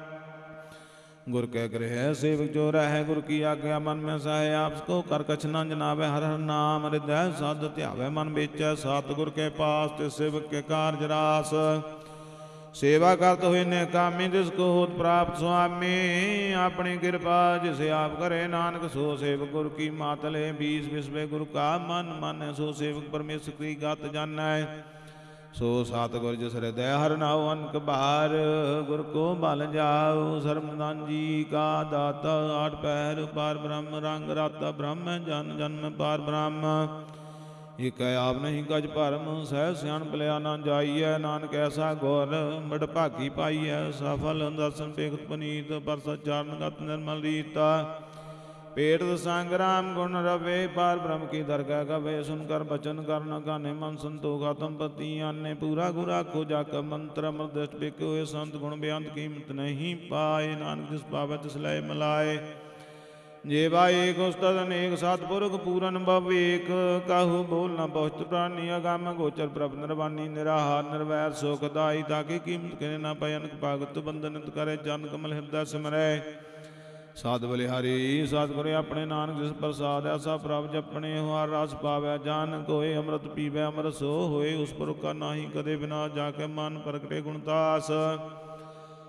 गुर के गृह सेवक जो रह, गुर की आज्ञा मन में सहे, आपको कर कछ न जनावे, हर हर नाम हृदय सद ध्यावे, मन बेचै सतगुर के पास, ते सेवक के कार्य रास, सेवा करते हुए ने कामी, जिसको होत प्राप्त स्वामी, अपनी कृपा जिसे आप करे, नानक सो सेवक गुरु की मातले, बीस विश्व गुरु का मन मन, सो सेवक परमेश्वर की गात जानै, सो सतगुर जिस हृदय हर नाओ, अनक बार गुर को बल जाओ, सर्वदान जी का दाता, आठ पहर पार ब्रह्म, रंग राता ब्रह्म, जन जन्म पार ब्रह्म, एक आप नहीं गज भरम, सह सियाण भलिया ना जाइए, नानक ऐसा गौर बड़ भागी पाइए, सफल दर्शन पेखत पनीत, पर सचारण गत निर्मल रीता, पेट संग राम गुण रवे, पार ब्रह्म की दरगाह गवे, सुनकर बचन करन गाने, मन संतोख आत्म पति आने, पूरा गुरा को जाकर मंत्र अमृत बिके हुए, संत गुण बेअंत कीमत नहीं पाए, नानक जिस पावे तिस लय मिलाए, जेवा एक उस्तद अनेक, सतपुरख पूरन भवेक, काहू बोल न पहुँच प्राणी, अगम गोचर प्रभ निर्वाणी, निराहार निर्वैर सुखदाई, ताकि कीमत के न पयन, भगत बंधनित करे, जन कमल हृदय सिमरै, साध बलिहारी सतगुर अपने, नानक जिस प्रसाद ऐसा प्रभ जपने, हर रस पावै, जान कोय अमृत पीवै, अमृत सो होए, उस पुरख का नाही कदे बिना, जाके मन प्रगटे गुणदास,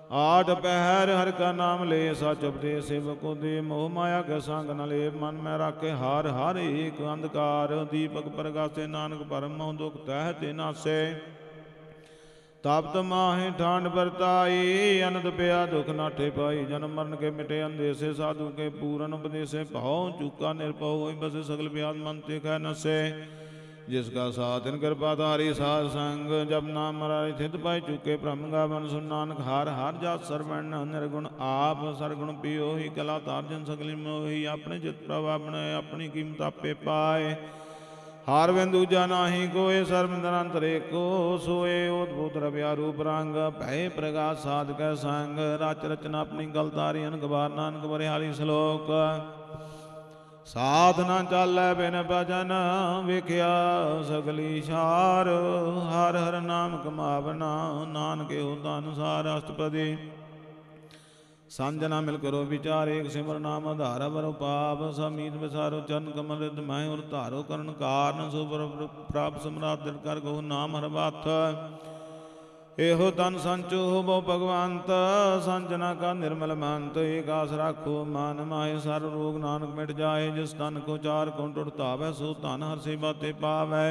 आठ पहर हर का नाम ले सच उपदेश सेवक को दे मोह माया के संग न ले मन में रखे हार हर एक अंधकार दीपक प्रगासे नानक परम मोह दुख तह ते नासे तप्त माहे ठांड बरताई अनंद पया दुख नाठे पाई जन्म मरण के मिटे अंदेसे साधु के पूरन उपदेसे भाव चूका निरपौ होई बसे सगल ब्याज मन ते कह नसे जिसका साथ इन कृपाधारी साध संग जब नाम मरारी थित पाई चुके ब्रह्म गावन सुन नानक हार हार जात सरवण निर्गुण आप सरगुण पियो ही कला तारजन सकली मोही अपने चित प्रभ अपने अपनी कीमत आपे पाए हार बिंदु जानाही कोय सर्व निरंतर एको सोए उद्भूत रव्या रूप रंग भय प्रकाश साध कै संग राच रचना अपनी गल तारी अनक बार नानक बरिहारी श्लोक साध न चालै बिन भजन ਵੇਖਿਆ ਸਗਲੀ ਛਾਰ ਹਰ ਹਰ ਨਾਮ ਕਮਾਵਨਾ ਨਾਨਕ ਇਹੋ ਧਨ ਸਾਰ ਅਸ਼ਟਪਦੀ ਸੰਜਨਾ ਮਿਲ ਕਰੋ ਵਿਚਾਰ ਏਕ ਸਿਮਰ ਨਾਮ ਆਧਾਰ ਬਰੋ ਪਾਪ ਸਮੀਤ ਵਿਸਾਰੋ ਚਰਨ ਕਮਲ ਰਿਦ ਮੈਂ ਉਰ ਧਾਰੋ ਕਰਨ ਕਾਰਨ ਸੋ ਪ੍ਰਾਪ ਸਮਰਾਤ ਦਿਨ ਕਰ ਕਹੋ ਨਾਮ ਹਰ ਬਾਥ ਇਹੋ ਤਨ ਸੰਚੋ ਹੋਵੋ ਭਗਵੰਤ ਸੰਜਨਾ ਕਾ ਨਿਰਮਲ ਮੰਤ ਏਕ ਆਸ ਰਾਖੋ ਮਨ ਮਾਹਿ ਸਰ ਰੋਗ ਨਾਨਕ ਮਿਟ ਜਾਏ ਜਿਸ ਤਨ ਕੋ ਚਾਰ ਕੋ ਟੁੱਟ ਧਾਵੈ ਸੋ ਧਨ ਹਰ ਸੇਵਾ ਤੇ ਪਾਵੈ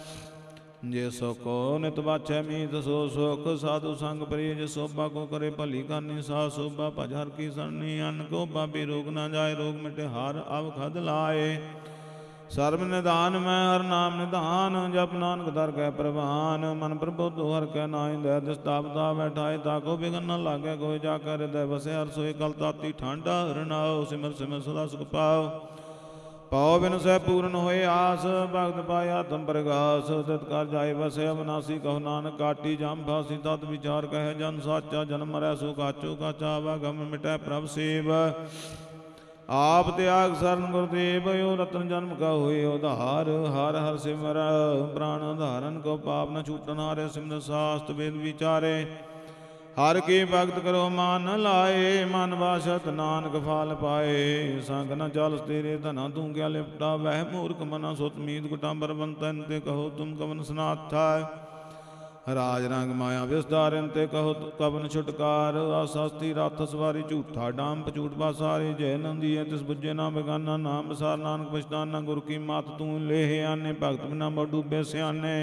ਜੇ ਸੋ ਕੋ ਨਿਤ ਬਾਛੈ ਮੀਤ ਸੋ ਸੁਖ ਸਾਧੂ ਸੰਗ ਪ੍ਰਿय ਜੇ ਸੋਭਾ ਕੋ ਕਰੇ ਭਲੀ ਕਰਨੀ ਸਾ ਸੋਭਾ ਭਜ ਹਰ ਕੀ ਸਰਨੀ ਅਨ ਕੋ ਪਾਪੀ ਰੋਗ ਨਾ ਜਾਏ ਰੋਗ ਮਿਟੇ ਹਰ ਅਵ ਖਦ ਲਾਏ ਸਰਬ ਨਿਧਾਨ ਮੈਂ ਹਰ ਨਾਮ ਨਿਧਾਨ ਜਪ ਨਾਨਕ ਦਰ ਕੈ ਪ੍ਰਵਾਨ ਮਨ ਪ੍ਰਬੁੱਧ ਹਰ ਕੈ ਨਾਇ ਦੈ ਦਿਸਤਾਪਤਾ ਬੈਠਾਏ ਤਾਕੋ ਬਿਗਨ ਨ ਲਾਗੇ ਕੋਈ ਜਾ ਕਰ ਹਿਰਦੈ ਵਸੇ ਹਰ ਸੋਏ ਕਲ ਤਾਤੀ ਠਾਂਡਾ ਹਰਨਾਓ ਸਿਮਰ ਸਿਮਰ ਸਦਾ ਸੁਖ ਪਾਓ ਪਾਉ ਬਿਨ ਸਹਿ ਪੂਰਨ ਹੋਏ ਆਸ ਭਗਤ ਪਾਇ ਆਤਮ ਪ੍ਰਗਾਸ ਤਿਤ ਕਰ ਜਾਏ ਵਸੇ ਅਬਨਾਸੀ ਕਹੋ ਨਾਨਕ ਕਾਟੀ ਜਮ ਫਾਸੀ ਤਤ ਵਿਚਾਰ ਕਹੈ ਜਨ ਸਾਚਾ ਜਨਮ ਮਰੈ ਸੋ ਕਾਚੋ ਕਾਚਾ ਆਵਾਗਮ ਮਿਟੈ ਪ੍ਰਭ ਸੇਵ आप त्याग शरण गुरुदेव यो रतन जन्म का हुए उधार हर हर सिमर प्राण धारण को पाप न छूटन हारे सिमर शास्त्र वेद विचारे हर के भगत करो मान लाए मन बासत नानक फाल पाए संग न जल तेरे धना तू क्या लिपटा वह मूर्ख मना सुत मीत कुटाम्बर बंतन ते कहो तुम कवन स्नाथा राज रंग माया विस्तारन ते कहो कवन छुटकार आसास्ती रथ सवारी झूठा डांप झूठ बासारी जय नंदी है तिस बुझे ना बेगाना नाम बसार नानक पछताना गुरु की मात तू लेह आने भगत बिना बहु डूबे सियाने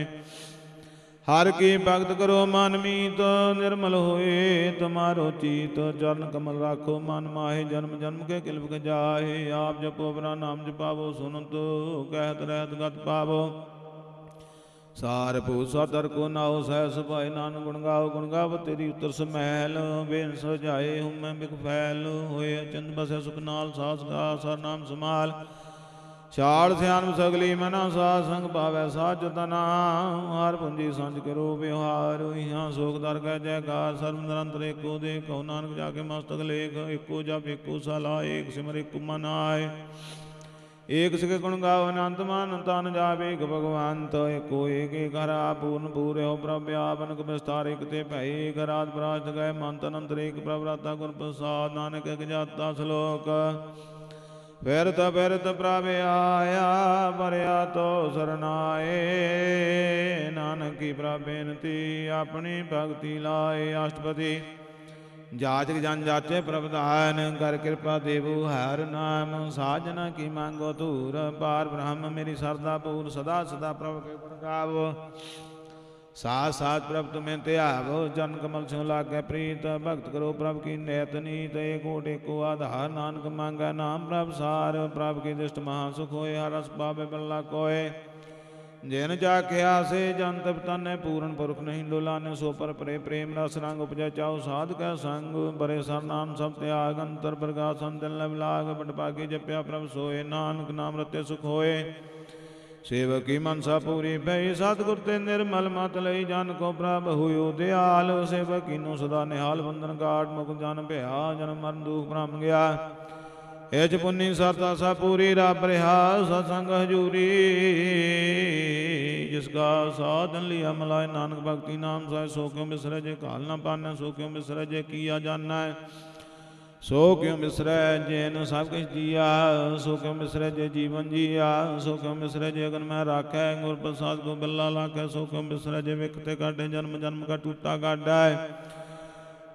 हर की भगत करो मन मीत निर्मल होए तुम्हारो चीत चरण कमल राखो मन माहे जन्म जन्म के किल्प के जाहे आप जपो अपना नाम जपावो सुनत कहत रहत गत पावो सार पूसा तर को नाओ सह सुभाए नानक गुण गाओ गुण गाव तेरी उतर समैल बेन सजाए हूँ मैं बिक फैल होए चंद बसे सुख नाल सास गा सर नाम समाल छाड़ सियान सगली मना सा संग पावै साज तना हार पूंजी संज करो व्यवहार यहाँ सोख दर कह जयकार सर्व निरंतर एको दे कहो नानक जाके मस्तक लेख एको जप एको सला एक सिमर एक मन आए एक सिख गुण गाओ अनंत मान तन जावे एक भगवंत एको एक एक हरा पूर्ण पूरे हो प्रभ व्यापन विस्तार एक ते भय एक रात परास्त गए मंत अनंत एक प्रभराता गुर प्रसाद नानक एक जाता श्लोक फिरत फिरत प्रभ आया भरया तो सरनाए नानक की प्रभ बेनती अपनी भक्ति लाए अष्टपदी जाचक जन जाचे प्रभदान कर कृपा देवो हर नाम साजना की मांगो दूर पार ब्रह्म मेरी सरदा पूर सदा सदा प्रभु के गुण गावो साथ साथ प्रभु तुम्हें त्यागो जन कमल सिंह लागे प्रीत भक्त करो प्रभु की नेत नीत एक कोट एको आधार नानक मांगा नाम प्रभु सार प्रभु की दृष्ट महासुख होए हर रस पावे बल्ला कोय जिन जाख्या से जंत तन पूर्ण पुरख नहीं डोलाने सो पर प्रे प्रेम रस रंग उपजय चाओ साध कै संग बरे सरनाम सब त्याग अंतर प्रकाशन दिल लाग बट पागे जप्या प्रभु सोए नानक नाम रते सुख होए सेवक की मनसा पूरी भई सतगुर ते निर्मल मत लई जन को प्रभ हुयो दयाल सेवक कीनो सदा निहाल बंधन काट मुख जन भया जन मरण दुख भ्रम गया एच पुन्नी सरता सा पूरी रब रहा सत्संग हजूरी जिसका साधन लिया मलाय नानक भक्ति नाम साय सो क्यों बिसरे जे काल न पाने सो क्यों बिसरे जे किया जाना है सो क्यों बिसरे जे न सब कुछ जिया सो क्यों बिसरे जे जीवन जिया सो क्यों बिसरे जे अगन में राखे गुर प्रसाद को बिल्ला लाखे सो क्यों बिसरे जे विकते काटे जन्म जन्म का टूटा काटा है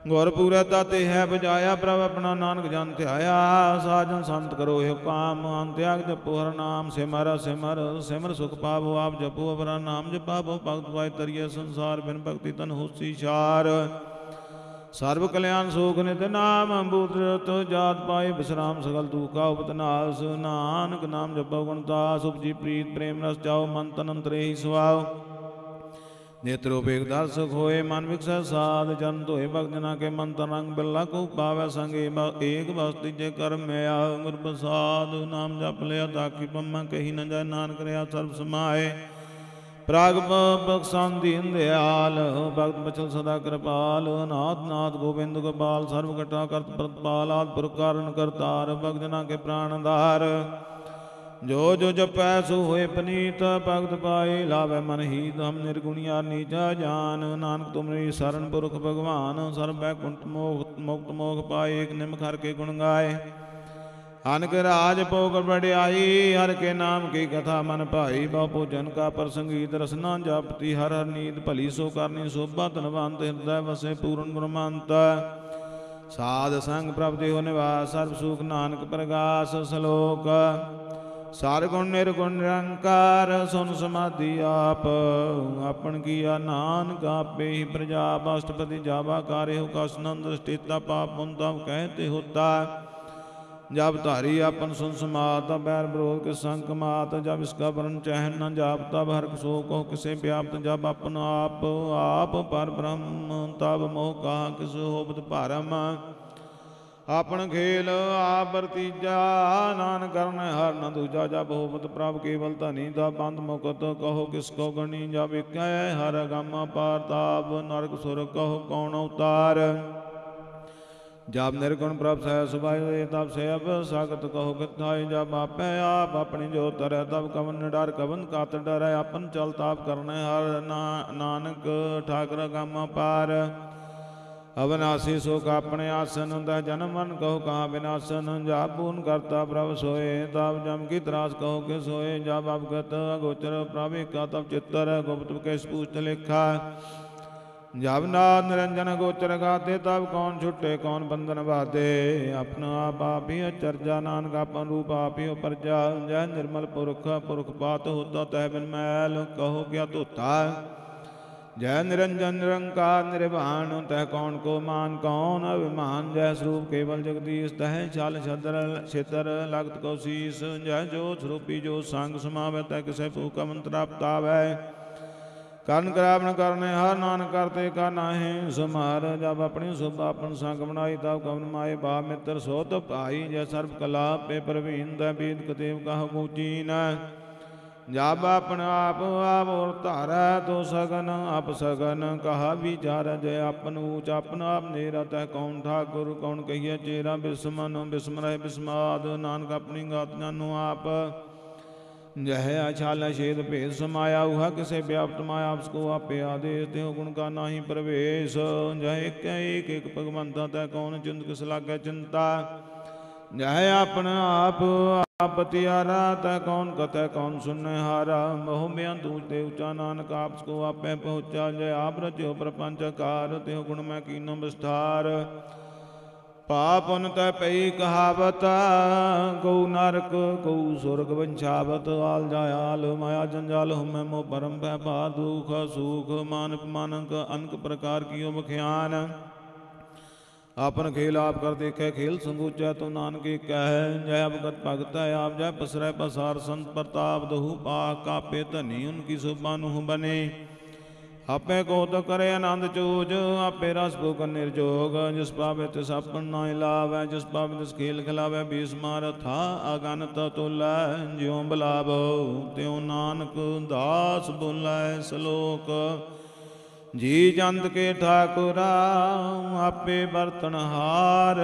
ਗੁਰ ਪੂਰੈ ਤਾਤੇ ਹੈ ਬਜਾਇਆ, ਪ੍ਰਭ ਆਪਣਾ ਨਾਨਕ ਜਨ ਧਿਆਇਆ। ਸਾਜਨ ਸੰਤ ਕਰੋ ਇਹ ਕਾਮ, ਅੰਤਿਆਗ ਜਪੋ ਹਰ ਨਾਮ। ਸਿਮਰ ਸਿਮਰ ਸਿਮਰ ਸੁਖ ਪਾਵੋ, ਆਪ ਜਪੋ ਅਪਰਾ ਨਾਮ ਜਪਾਵੋ। ਭਗਤ ਪਾਏ ਤਰੀਏ ਸੰਸਾਰ, ਬਿਨ ਭਗਤੀ ਤਨ ਹੋਸੀ ਛਾਰ। ਸਰਬ ਕਲਿਆਣ ਸੋਖ ਨਿਤ ਨਾਮ, ਬੂਤਰਤ ਜਾਤ ਪਾਏ ਬਿਸਰਾਮ। ਸਗਲ ਦੁਖ ਕਾ ਉਪਤਨਾਸ, ਨਾਨਕ ਨਾਮ ਜਪੋ ਗੁਣਦਾਸ। ਉਪਜੀ ਪ੍ਰੀਤ ਪ੍ਰੇਮ ਰਸ ਜਾਓ, ਮਨ ਤਨ ਅੰਤਰੇ ਹੀ ਸੁਆਓ। नेत्रो बेग दर्शक होए, मन विकसै साध जन धोए। भक्त जना के मन तन रंग बिरला को पावै संग। एक बस तीजे कर्म में आ गुर प्रसाद। नाम जप लिया ताकि ब्रह्मा कही न जाए, नानक रहा सर्व समाए। प्राग बख्शान दीन दयाल, भक्त बचल सदा कृपाल। नाथ नाथ गोविंद गोपाल, सर्व घटा करत प्रतिपाल। आदि पुरख कारण करतार, भक्त जना के प्राणधार। जो जो जपै सो होए पनीत, भगत पाए लाभै मन हीत। हम निर्गुणिया नीचा जान, नानक तुमरी शरण पुरख भगवान। सर्व बैकुंठ मोक्ष मुक्त मोख पाए, एक निम हर के गुण गाए। अनक राज भोग बड़ियाई, हर के नाम की कथा मन भाई। बहु भोजन का प्रसंगीत रसना जपति, हर हर नीत भली सो करनी शोभा। धनवंत हृदय वसे पूर्ण गुणमंत। साध संग प्रभ देहो निवास, सर्व सुख नानक प्रगास। सलोक सार गुण निर्गुण निरंकार, सुन समाधि आप। आपन किया नानक आपे ही प्रजा, अष्टपति जावा कार्य हो। कसनंद स्थिता पाप पुंता कहते होता। जब धारी अपन सुन समात, बैर विरोध के संग मात। जब इसका वर्ण चहन न जाप, तब हर सो को किसे व्याप्त। जब अपन आप आप पर ब्रह्म, तब मोह कहा किस होबत भरम। आपन खेल आप वर्तीजा, नानक करन हर न दूजा। जब होवत प्रभ केवल धनी, तब बंद मुकत कहो किसको गणी। जब एक हर गम पार, ताप नरक सुर कहो कौन अवतार। जब निर्गुण प्रभ सह सुभाए, तब से अब सागत कहो किथाए। जब आपे आप अपनी जो तरह, तब कवन डर कवन कात डर। अपन चल ताप करने हर ना, नानक ठाकर गम पार। अविनाशी सुख अपने आसन, तह जन्म मन कहो कहाँ विनाशन। जब पूर्ण करता प्रभ सोए, तब जम की त्रास कहो के सोए। जब अवगत अगोचर प्रभ का, तब चित्तर गुप्त कैस पूछ लिखा। जब नाद निरंजन गोचर गाते, तब कौन छुट्टे कौन बंधन बाधे। अपना आप आप ही चर्चा, नानक अपन रूप आप ही प्रजा। जय निर्मल पुरख पुरख बात होता, तह बिन मैल कहो क्या धोता। जय निरंजन निरंकार निर्वाण, तह कौन को मान कौन अभिमान। जय स्वरूप केवल जगदीश, तह छल छदर छितर लगत को शीस। जय जो स्वरूपी जो संग समावै, तह किसे फूक मंत्र तावै। कर्ण करावन करने हर, नानक करते का नाहे समार। जब अपनी शुभ अपन संग बनाई, तब कवन माए बा मित्र सोत भाई। जय सर्व कला पे प्रवीण, तह वेद कदेव कह गूचीन। जब अपन आप आप और धारा, तो सगन अप सगन कहा विचार। जय अपन ऊँच अपन आप नेरा, तह कौन ठाकुर कौन कहिए चेरा। बिस्मन बिस्मरह बिस्माद, नानक अपनी गात जानो आप। जय अछाल छेद भेद समाया, उहा किसे व्याप्त माया। उसको आपे आदेश देहो, गुण का नाही प्रवेश। जय एक एक एक भगवंता, तह कौन चिंत किस लागे चिंता। जय अपन आप आपतियारा, तह कौन कतः कौन सुनने हारा। मोह में दूजते ऊंचा, नानक आपको आपे पहुँचा। जय आप रचो प्रपंच कार, त्यो गुण में कीनो विस्तार। पाप उन तय पई कहावत, गौ नरक गौ सुरग वंशावत। आल जायाल माया जंजाल, हुम मोह परम भय दुख सुख। मान मानक अनक प्रकार कियो बख्यान। अपन खेल आप कर देखे, खेल संगूचा तो नानक कह। जय अवगत भगत है आप, जय पसरै पसार संत प्रताप। दहु पाक कापे धनी, उनकी सुबानु बने। आपे को तो करे आनंद चूज, आपे रस भूख निर्जोग। जिस पावे तिस अपन नाय लावै, जिस पावे तिस खेल खिलावै। बीस मार था अगनत तुलै, ज्यों बिलावो त्यों नानक दास बोलै। सलोक जी जंत के ठाकुरा, आपे बरतन हार।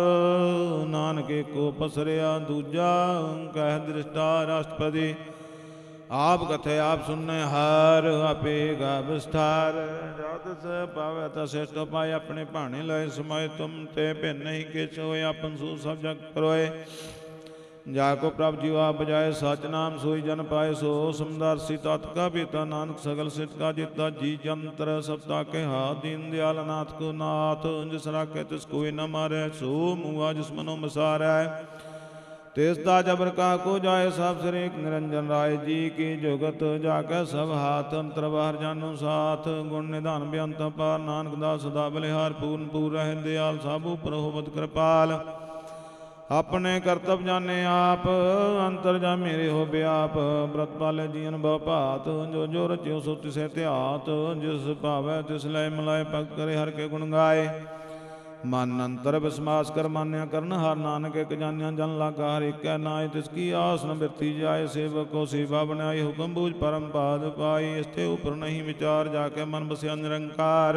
नानक को पसरिया दूजा, कह दृष्टा राष्ट्रपति। आप कथे आप सुनने हार, आपे गा विस्तार। जद से पावे तश्रेष्ठ पाए, अपने भाने लय समाये। तुम ते भिन्न ही किछ होए, अपन सू सब जग परोए। जाको प्रभ जीवा बजाय सच नाम सोई जन पाए सो समदर्शी तत् का बेता नानक सगल सित का जिता जी जंत्र सप्ता के हाथ दीन दयाल नाथ को नाथ जिस राखे तिस कोई न मारे सो मुआ जिस मनो मसारै तेजता जबर का को जाए सब सिर एक निरंजन राय जी की जुगत जाके सब हाथ अंतर बाहर जानो साथ गुण निधान बेअंत पार नानक दास सदा बलिहार पूर्ण पूर रह दयाल साबू प्रहोबत कृपाल अपने करतब जाने आप अंतर जा मेरे हो व्याप व्रत पाले जीवन भात जो जो रचियो सो तिसे त्यात जिस भावै तिस लय मलाय भक्त करे हर के गुण गाए मन अंतर विस्मास कर मान्या करन हर नानक एक जान्या जन लागा हर एक नाय तिसकी आस न बिरती जाए सेवक को सेवा बनाई हुक्म बूझ परम पाद पाई इसते ऊपर नहीं विचार जाके मन बसिया निरंकार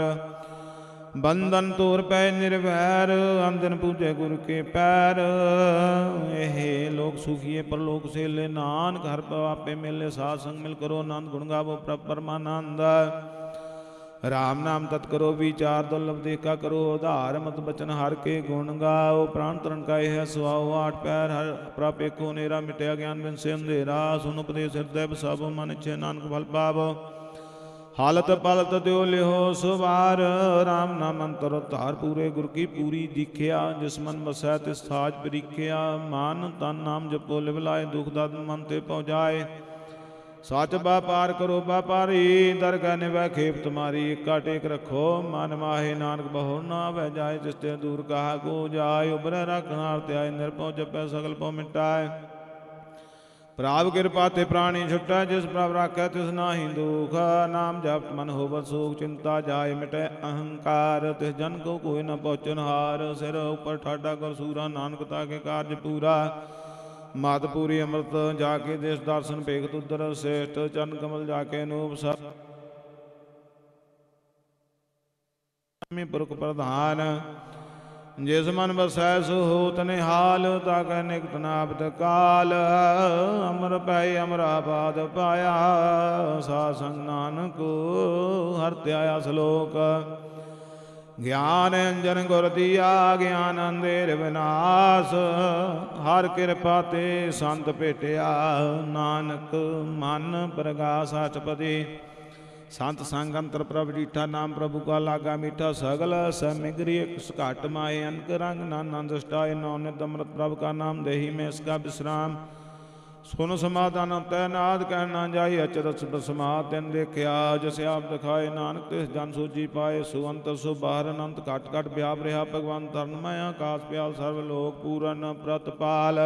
बंधन तोर पै निर्वैर अंजन पूजे गुरु के पैर एह लोक सुखिए परलोक से ले नानक हर आपे मिले साथ संग मिल करो आनंद गुण गावो प्रभ परमानंद राम नाम तत् करो विचार दुर्लभ देखा करो उधार मत बचन हर के गुण गाओ प्राण तरण का यह सुहाओ आठ पैर हर प्रभ एको नेरा मिटया ज्ञान बिन से अंधेरा सुन उपदेश हृदय बसावो मन इच्छे नानक फल पावो हालत पालत द्यो लिहो सुवार राम नाम अंतर तार पूरे गुर की पूरी दीख्या जिस मन बसै तिस साज परीख्या मान तन नाम जपो लिवलाए दुख दर्द मन ते पहुँचाए सच व्यापार करो व्यापारी दरगाह निभै खेप तुम्हारी इक्का टेक रखो मन माहे नानक बहु ना वह जाए जिसते दूर कहा को जाए उबरे रखनार त्याय निर्भव जपै सकल पौ मिटाए प्रभ कृपा ते प्राणी छुटै जिस प्रभ राखै तिस नाहि दुख नाम जप मन होवत सुख चिंता जाय मिटै अहंकार तिस जन को कोई न पहुँचन हार सिर ऊपर ठाडा कर सूरा नानकता के कार्य पूरा मात पूरी अमृत जाके देश दर्शन पेख तुदर श्रेष्ठ चरण कमल जाके नूप सब पुरख प्रधान जिस मन बसै सो होत निहाल ताक निकट नापत काल अमर पै अमराबाद पाया सा संग नानक हर त्याया श्लोक ज्ञान अंजन गुर दिया ज्ञान अंधेर विनाश हर कृपा ते संत भेटिया नानक मन प्रगास अठपदी संत संग अंतर प्रभ डीठा नाम प्रभु का लागा मीठा सगल समिग्री घाट माए अनक रंग नानंद अष्टाय नौ नित अमृत प्रभु का नाम देही में इसका विश्राम सुन समाधान तैनाद कहना जाई अचरस समाध दिन देखिया जैसे आप दिखाए नानक तिस जन सूची पाए सुअंत सुबाहर अनंत घट घट व्याप रहा भगवान तरणमय आकाश प्याल सर्वलोक पूरन प्रतपाल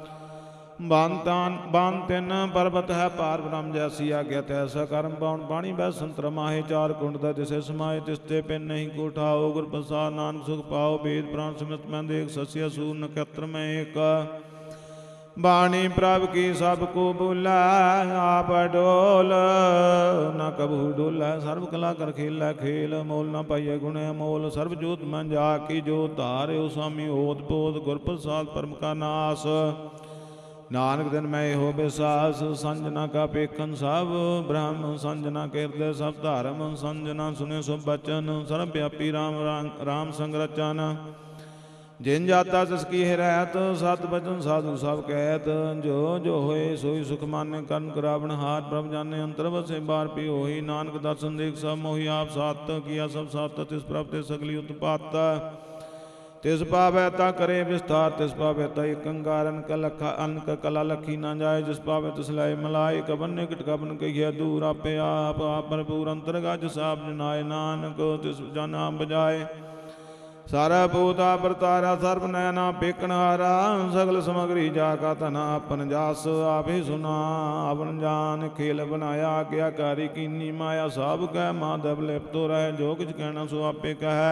बांतान बांतिन पर्वत है पार ब्रह्म जैसी आज्ञा तैसा कर्म पाउन पानी बह संतर माहे चार कुंड द तिसे समाये तिसते पिन नहीं को उठाओ गुर प्रसाद नानक सुख पाओ वेद प्राण समित में देख सस्य सूर नक्षत्र में एक बाणी प्रभ की सबको बोला आप डोल न कबू डोला सर्व कला कर खेला खेल मोल न पाइय गुण मोल सर्व जोत मन जा की जो तारे स्वामी ओत पोत गुर प्रसाद परम का नाश नानक दिन मैं हो विश्वास संजना का पेखन सब ब्रह्म संजना के हृदय सब धर्म संजना सुने सब बचन सर्वव्यापी राम राम, राम संग रचन जिन जाता जिसकी रहत सत बचन साधु सब कहत जो जो होए सोई सुख मान्य कर्म करावण हाथ प्रभ जाने अंतर बसे बार पी होई नानक दर्शन देख सब मोहि आप सात किया सब सात तिस प्रभ ते सगली उत्पात तिस पावै ता करे विस्तार तिस पावै ता कंगार अनक लखा अनक कला लखी ना जाए जिस पावै तिस लाए मलाए कबन निकट कबन कहिए दूर आपे आप आप भरपूर अंतर गज साप जनाए नानक तिस जन आप बजाए सारा भूता परतारा सर्व नयना पेकन हारा सगल समग्री जाका तना अपन जास आप ही सुना अपन जान खेल बनाया आज्ञाकारी कीनी माया सब कह माधव लिप तो रहे जो कुछ कहना सो आपे कह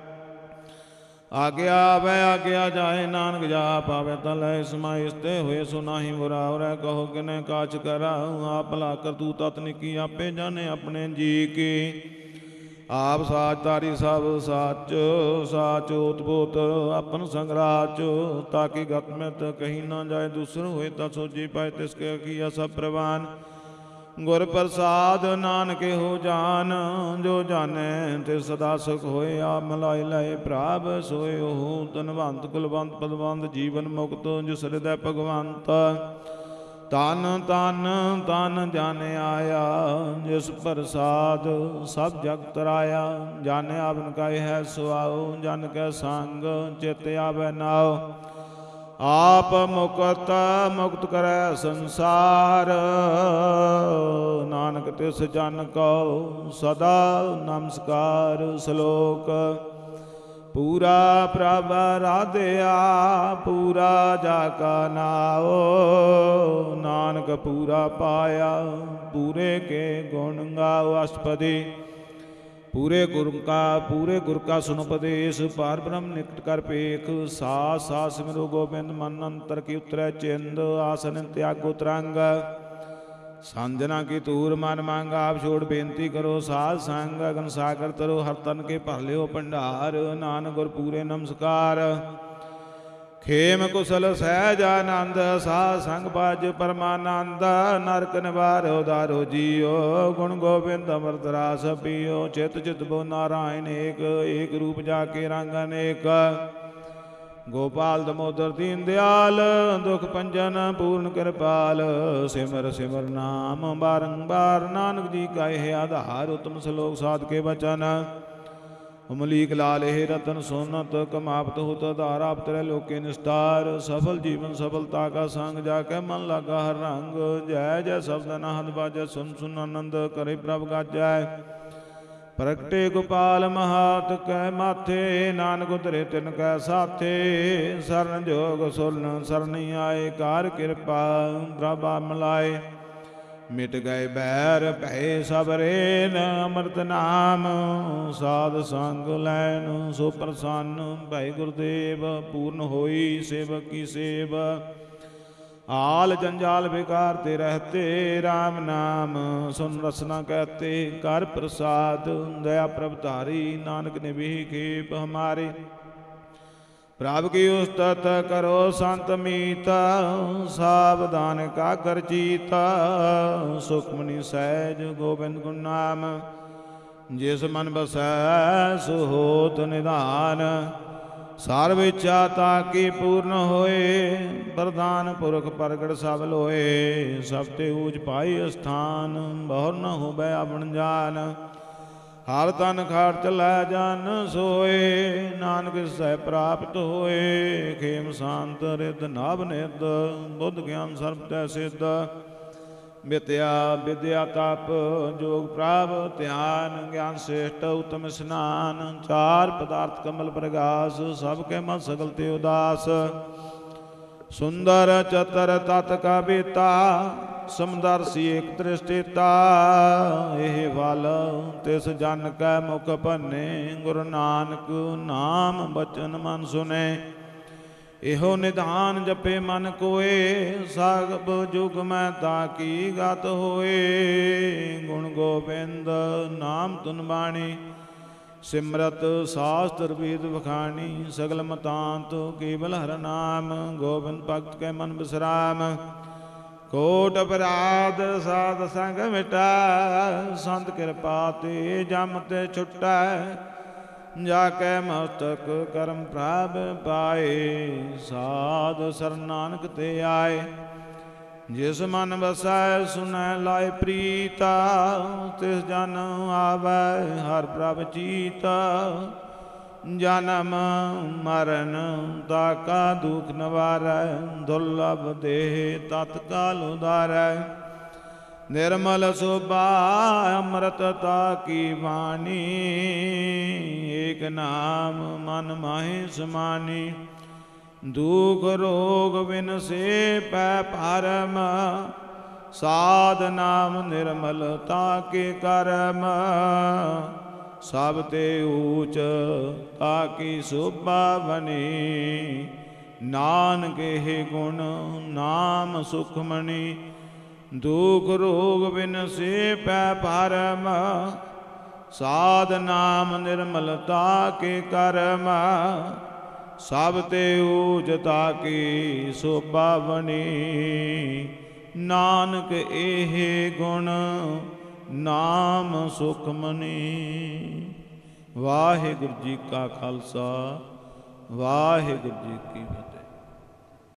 आज्ञा आवे आज्ञा जाए नानक जा पावे तल समाय स्ते हुए सुनाही बुरा और कहो किने काच करा आप भला कर तू तत्निकी आपे जाने अपने जी की आप साच तारी सब साच साच उत्पोत अपन संगराच ताकि गत में तो कहीं ना जाए दूसर हुए तो सोची पाए तिसके किया सब प्रवान ਗੁਰ ਪ੍ਰਸਾਦ ਨਾਨਕ ਹੋ ਜਾਨ, ਜੋ ਜਾਣੈ ਤੇ ਸਦਾ ਸੁਖ ਹੋਏ। ਆਪ ਮਲਾਈ ਲਾਏ ਪ੍ਰਭ ਸੋਏ ਹੋ, ਧਨਵੰਤ ਕੁਲਵੰਤ ਪਦਵੰਤ ਜੀਵਨ ਮੁਕਤ ਜਿਸ ਹਿਰਦੈ ਭਗਵੰਤ। ਤਨ ਤਨ ਤਨ ਜਾਣੇ ਆਇਆ, ਜਿਸ ਪ੍ਰਸਾਦ ਸਭ ਜਗ ਤਰਾਇਆ। ਜਾਣੇ ਆਪਨ ਕਾਇ ਹੈ ਸੁਆਉ, ਜਨ ਕੈ ਸੰਗ ਚਿਤ ਆਵੈ ਨਾਉ। ਆਪ ਮੁਕਤ ਮੁਕਤ ਕਰੈ ਸੰਸਾਰ, ਨਾਨਕ ਤਿਸ ਜਨ ਕਉ ਸਦਾ ਨਮਸਕਾਰ। ਸ਼ਲੋਕ ਪੂਰਾ ਪ੍ਰਭ ਰਾਧਿਆ, ਪੂਰਾ ਜਾ ਕਾ ਨਾਉ। ਨਾਨਕ ਪੂਰਾ ਪਾਇਆ, ਪੂਰੇ ਕੇ ਗੁਣ ਗਾਓ। ਅਸ਼ਟਪਦੀ ਪੂਰੇ ਗੁਰ ਕਾ ਪੂਰੇ ਗੁਰ ਕਾ ਸੁਨ ਉਪਦੇਸ਼, ਪਾਰ ਬ੍ਰਹਮ ਨਿਕਟ ਕਰ ਪੇਖ। ਸਾਸ ਸਾਸ ਸਿਮਰੋ ਗੋਬਿੰਦ, ਮਨ ਅੰਤਰ ਕੀ ਉਤਰੈ ਚਿੰਦ। ਆਸਨ ਤਿਆਗੋ ਤਰੰਗ, ਸੰਜਨਾ ਕੀ ਤੂਰ ਮਨ ਮੰਗ। ਆਪ ਛੋੜ ਬੇਨਤੀ ਕਰੋ ਸਾਧ ਸੰਗ, ਅਗਨ ਸਾਗਰ ਤਰੋ ਹਰ ਤਨ ਕੇ ਭਰ ਲਿਓ ਭੰਡਾਰ। ਨਾਨਕ ਗੁਰ ਪੂਰੇ ਨਮਸਕਾਰ, ਖੇਮ ਕੁਸਲ ਸਹਿਜ ਆਨੰਦ। ਸਾਧ ਸੰਗ ਬਾਜ ਪਰਮਾਨੰਦ, ਨਰਕ ਨਿਵਾਰੋ ਦਾਰੋ ਜੀਓ। ਗੁਣ ਗੋਬਿੰਦ ਅੰਮ੍ਰਿਤ ਰਾਸ ਪੀਓ, ਚਿਤ ਚਿਤ ਬੋ ਨਾਰਾਇਣ ਏਕ। ਏਕ ਰੂਪ ਜਾ ਕੇ ਰੰਗ ਅਨੇਕ, ਗੋਪਾਲ ਦਮੋਦਰ ਦੀਨ ਦਿਆਲ। ਦੁਖ ਭੰਜਨ ਪੂਰਨ ਕਿਰਪਾਲ, ਸਿਮਰ ਸਿਮਰ ਨਾਮ ਬਾਰੰਬਾਰ। ਨਾਨਕ ਜੀ ਕਾ ਇਹ ਆਧਾਰ, ਉਤਮ ਸਲੋਕ ਸਾਧ ਕੇ ਬਚਨ। ਅਮਲੀਕ ਲਾਲ ਇਹ ਰਤਨ ਸੋਨਤ, ਕਮਾਪਤ ਹੁਤ ਆਧਾਰ। ਆਪ ਤਰੇ ਲੋਕੇ ਨਿਸਤਾਰ, ਸਫਲ ਜੀਵਨ ਸਫਲਤਾ ਕਾ ਸੰਗ। ਜਾ ਕੇ ਮਨ ਲਾਗਾ ਹਰ ਰੰਗ, ਜੈ ਜੈ ਸ਼ਬਦ ਅਨਹਦ ਬਾਜੈ। ਸੁਨ ਸੁਨ ਆਨੰਦ ਕਰੇ ਪ੍ਰਭ ਗਾਜੈ। ਪ੍ਰਗਟੇ ਗੋਪਾਲ ਮਹਾਤ ਕੈ ਮਾਥੇ, ਨਾਨਕ ਉਤਰੇ ਤਿਨ ਕੈ ਸਾਥੇ। ਸਰਨ ਜੋਗ ਸੁਰਨ ਸਰਨੀ ਆਏ, ਕਾਰ ਕਿਰਪਾ ਪ੍ਰਭ ਮਲਾਏ। ਮਿਟ ਗਏ ਬੈਰ ਭੈ ਸਭ ਰੇਨ, ਅੰਮ੍ਰਿਤ ਨਾਮ ਸਾਧ ਸੰਗ ਲੈਨ। ਸੋ ਪ੍ਰਸੰਨ ਭੈ ਗੁਰਦੇਵ, ਪੂਰਨ ਹੋਈ ਸੇਵਕ ਕੀ ਸੇਵ। ਆਲ ਜੰਜਾਲ ਬੇਕਾਰ ਤੇ ਰਹਤੇ, ਰਾਮ ਨਾਮ ਸੁਨ ਰਸਨਾ ਕਹਤੇ। ਕਰ ਪ੍ਰਸਾਦ ਦਇਆ ਪ੍ਰਭ ਧਾਰੀ, ਨਾਨਕ ਨੇ ਵੀ ਖੇਪ ਹਮਾਰੇ। ਪ੍ਰਭ ਕੀ ਉਸਤਤ ਕਰੋ ਸੰਤ ਮੀਤ, ਸਾਵਧਾਨ ਕਾ ਕਰ ਚੀਤ। ਸੁਖਮਨੀ ਸਹਿਜ ਗੋਬਿੰਦ ਗੁਣ ਨਾਮ, ਜਿਸ ਮਨ ਬਸੈ ਸੋ ਹੋਤ ਨਿਧਾਨ। ਸਰਬ ਇੱਛਾ ਤਾਕੀ ਪੂਰਨ ਹੋਏ, ਪ੍ਰਧਾਨ ਪੁਰਖ ਪ੍ਰਗਟ ਸਭ ਲੋਏ। ਸਭ ਤੇ ਊਚ ਪਾਈ ਅਸਥਾਨ, ਬਹੁਰ ਨ ਹੋਵੇ ਆਪਣ ਜਾਨ। ਹਰ ਤਨ ਖਾਟ ਚਲੈ ਜਨ ਸੋਏ, ਨਾਨਕ ਸਹਿ ਪ੍ਰਾਪਤ ਹੋਏ। ਖੇਮ ਸ਼ਾਂਤ ਰਿਦ ਨਾਭ ਨਿਦ, ਬੁੱਧ ਗਿਆਨ ਸਰਬ ਤੈ ਸਿੱਧ। ਵਿਦਿਆ ਵਿਦਿਆ ਤਪ ਜੋਗ ਪ੍ਰਭ ਧਿਆਨ, ਗਿਆਨ ਸ੍ਰੇਸ਼ਟ ਉਤਮ ਇਸਨਾਨ। ਚਾਰ ਪਦਾਰਥ ਕਮਲ ਪ੍ਰਗਾਸ, ਸਭ ਕੇ ਮਨ ਸਗਲ ਤੇ ਉਦਾਸ। ਸੁੰਦਰ ਚਤਰ ਤਤ ਕਾ ਬੇਤਾ, ਸਮਦਰਸੀ ਏਕ ਦ੍ਰਿਸ਼ਟੀਤਾ। ਇਹ ਫਲ ਤਿਸ ਜਨ ਕੈ ਮੁਖ ਭੰਨੇ, ਗੁਰੂ ਨਾਨਕ ਨਾਮ ਬਚਨ ਮਨ ਸੁਨੇ। ਇਹੋ ਨਿਧਾਨ ਜਪੇ ਮਨ ਕੋਏ, ਸਭ ਜੁਗ ਮੈਂ ਤਾਕੀ ਗਤ ਹੋਏ। ਗੁਣ ਗੋਬਿੰਦ ਨਾਮ ਧੁਨ ਬਾਣੀ, ਸਿਮਰਤ ਸਾਸਤਰ ਵੇਦ ਵਖਾਣੀ। ਸਗਲ ਮਤਾਂਤ ਕੇਵਲ ਹਰਿ ਨਾਮ, ਗੋਬਿੰਦ ਭਗਤ ਕੈ ਮਨ ਬਿਸਰਾਮ। ਕੋਟ ਅਪਰਾਧ ਸਾਧ ਸੰਗ ਮਿਟੈ, ਸੰਤ ਕਿਰਪਾ ਤੇ ਜਮ ਤੇ ਛੁਟੈ। ਜਾ ਕੈ ਮਸਤਕ ਕਰਮ ਪ੍ਰਭ ਪਾਏ, ਸਾਧ ਸਰਨ ਨਾਨਕ ਤੇ ਆਏ। ਜਿਸ ਮਨ ਵਸੈ ਸੁਨੈ ਲਾਇ ਪ੍ਰੀਤਾ, ਤਿਸ ਜਨ ਆਵੈ ਹਰਿ ਪ੍ਰਭ ਚੀਤਾ। ਜਨਮ ਮਰਨ ਤਾਕਾ ਦੁਖ ਨਿਵਾਰੈ, ਦੁਰਲਭ ਦੇਹ ਤਤਕਾਲ ਉਦਾਰੈ। ਨਿਰਮਲ ਸੋਭਾ ਅੰਮ੍ਰਿਤ ਤਾਕੀ ਬਾਣੀ, ਏਕ ਨਾਮ ਮਨ ਮਾਹਿ ਸਮਾਨੀ। ਦੁਖ ਰੋਗ ਬਿਨ ਸੇ ਪੈ ਭਰਮ, ਸਾਧ ਨਾਮ ਨਿਰਮਲ ਤਾਕੇ ਕਰਮ। ਸਭ ਤੇ ਊਚ ਤਾਕੀ ਸੋਭਾ ਬਣੀ, ਨਾਨਕ ਇਹ ਗੁਣ ਨਾਮ ਸੁਖਮਣੀ। ਦੁਖ ਰੋਗ ਬਿਨ ਸੇ ਪੈ ਭਰਮ, ਸਾਧ ਨਾਮ ਨਿਰਮਲਤਾ ਕੇ ਕਰਮ। ਸਭ ਤੇ ਊਚ ਤਾਕੀ ਸੋਭਾ ਬਣੀ, ਨਾਨਕ ਇਹ ਗੁਣ ਨਾਮ ਸੁਖਮਨੀ। ਵਾਹਿਗੁਰੂ ਜੀ ਕਾ ਖਾਲਸਾ ਵਾਹਿਗੁਰੂ ਜੀ ਕੀ ਫਤਿਹ।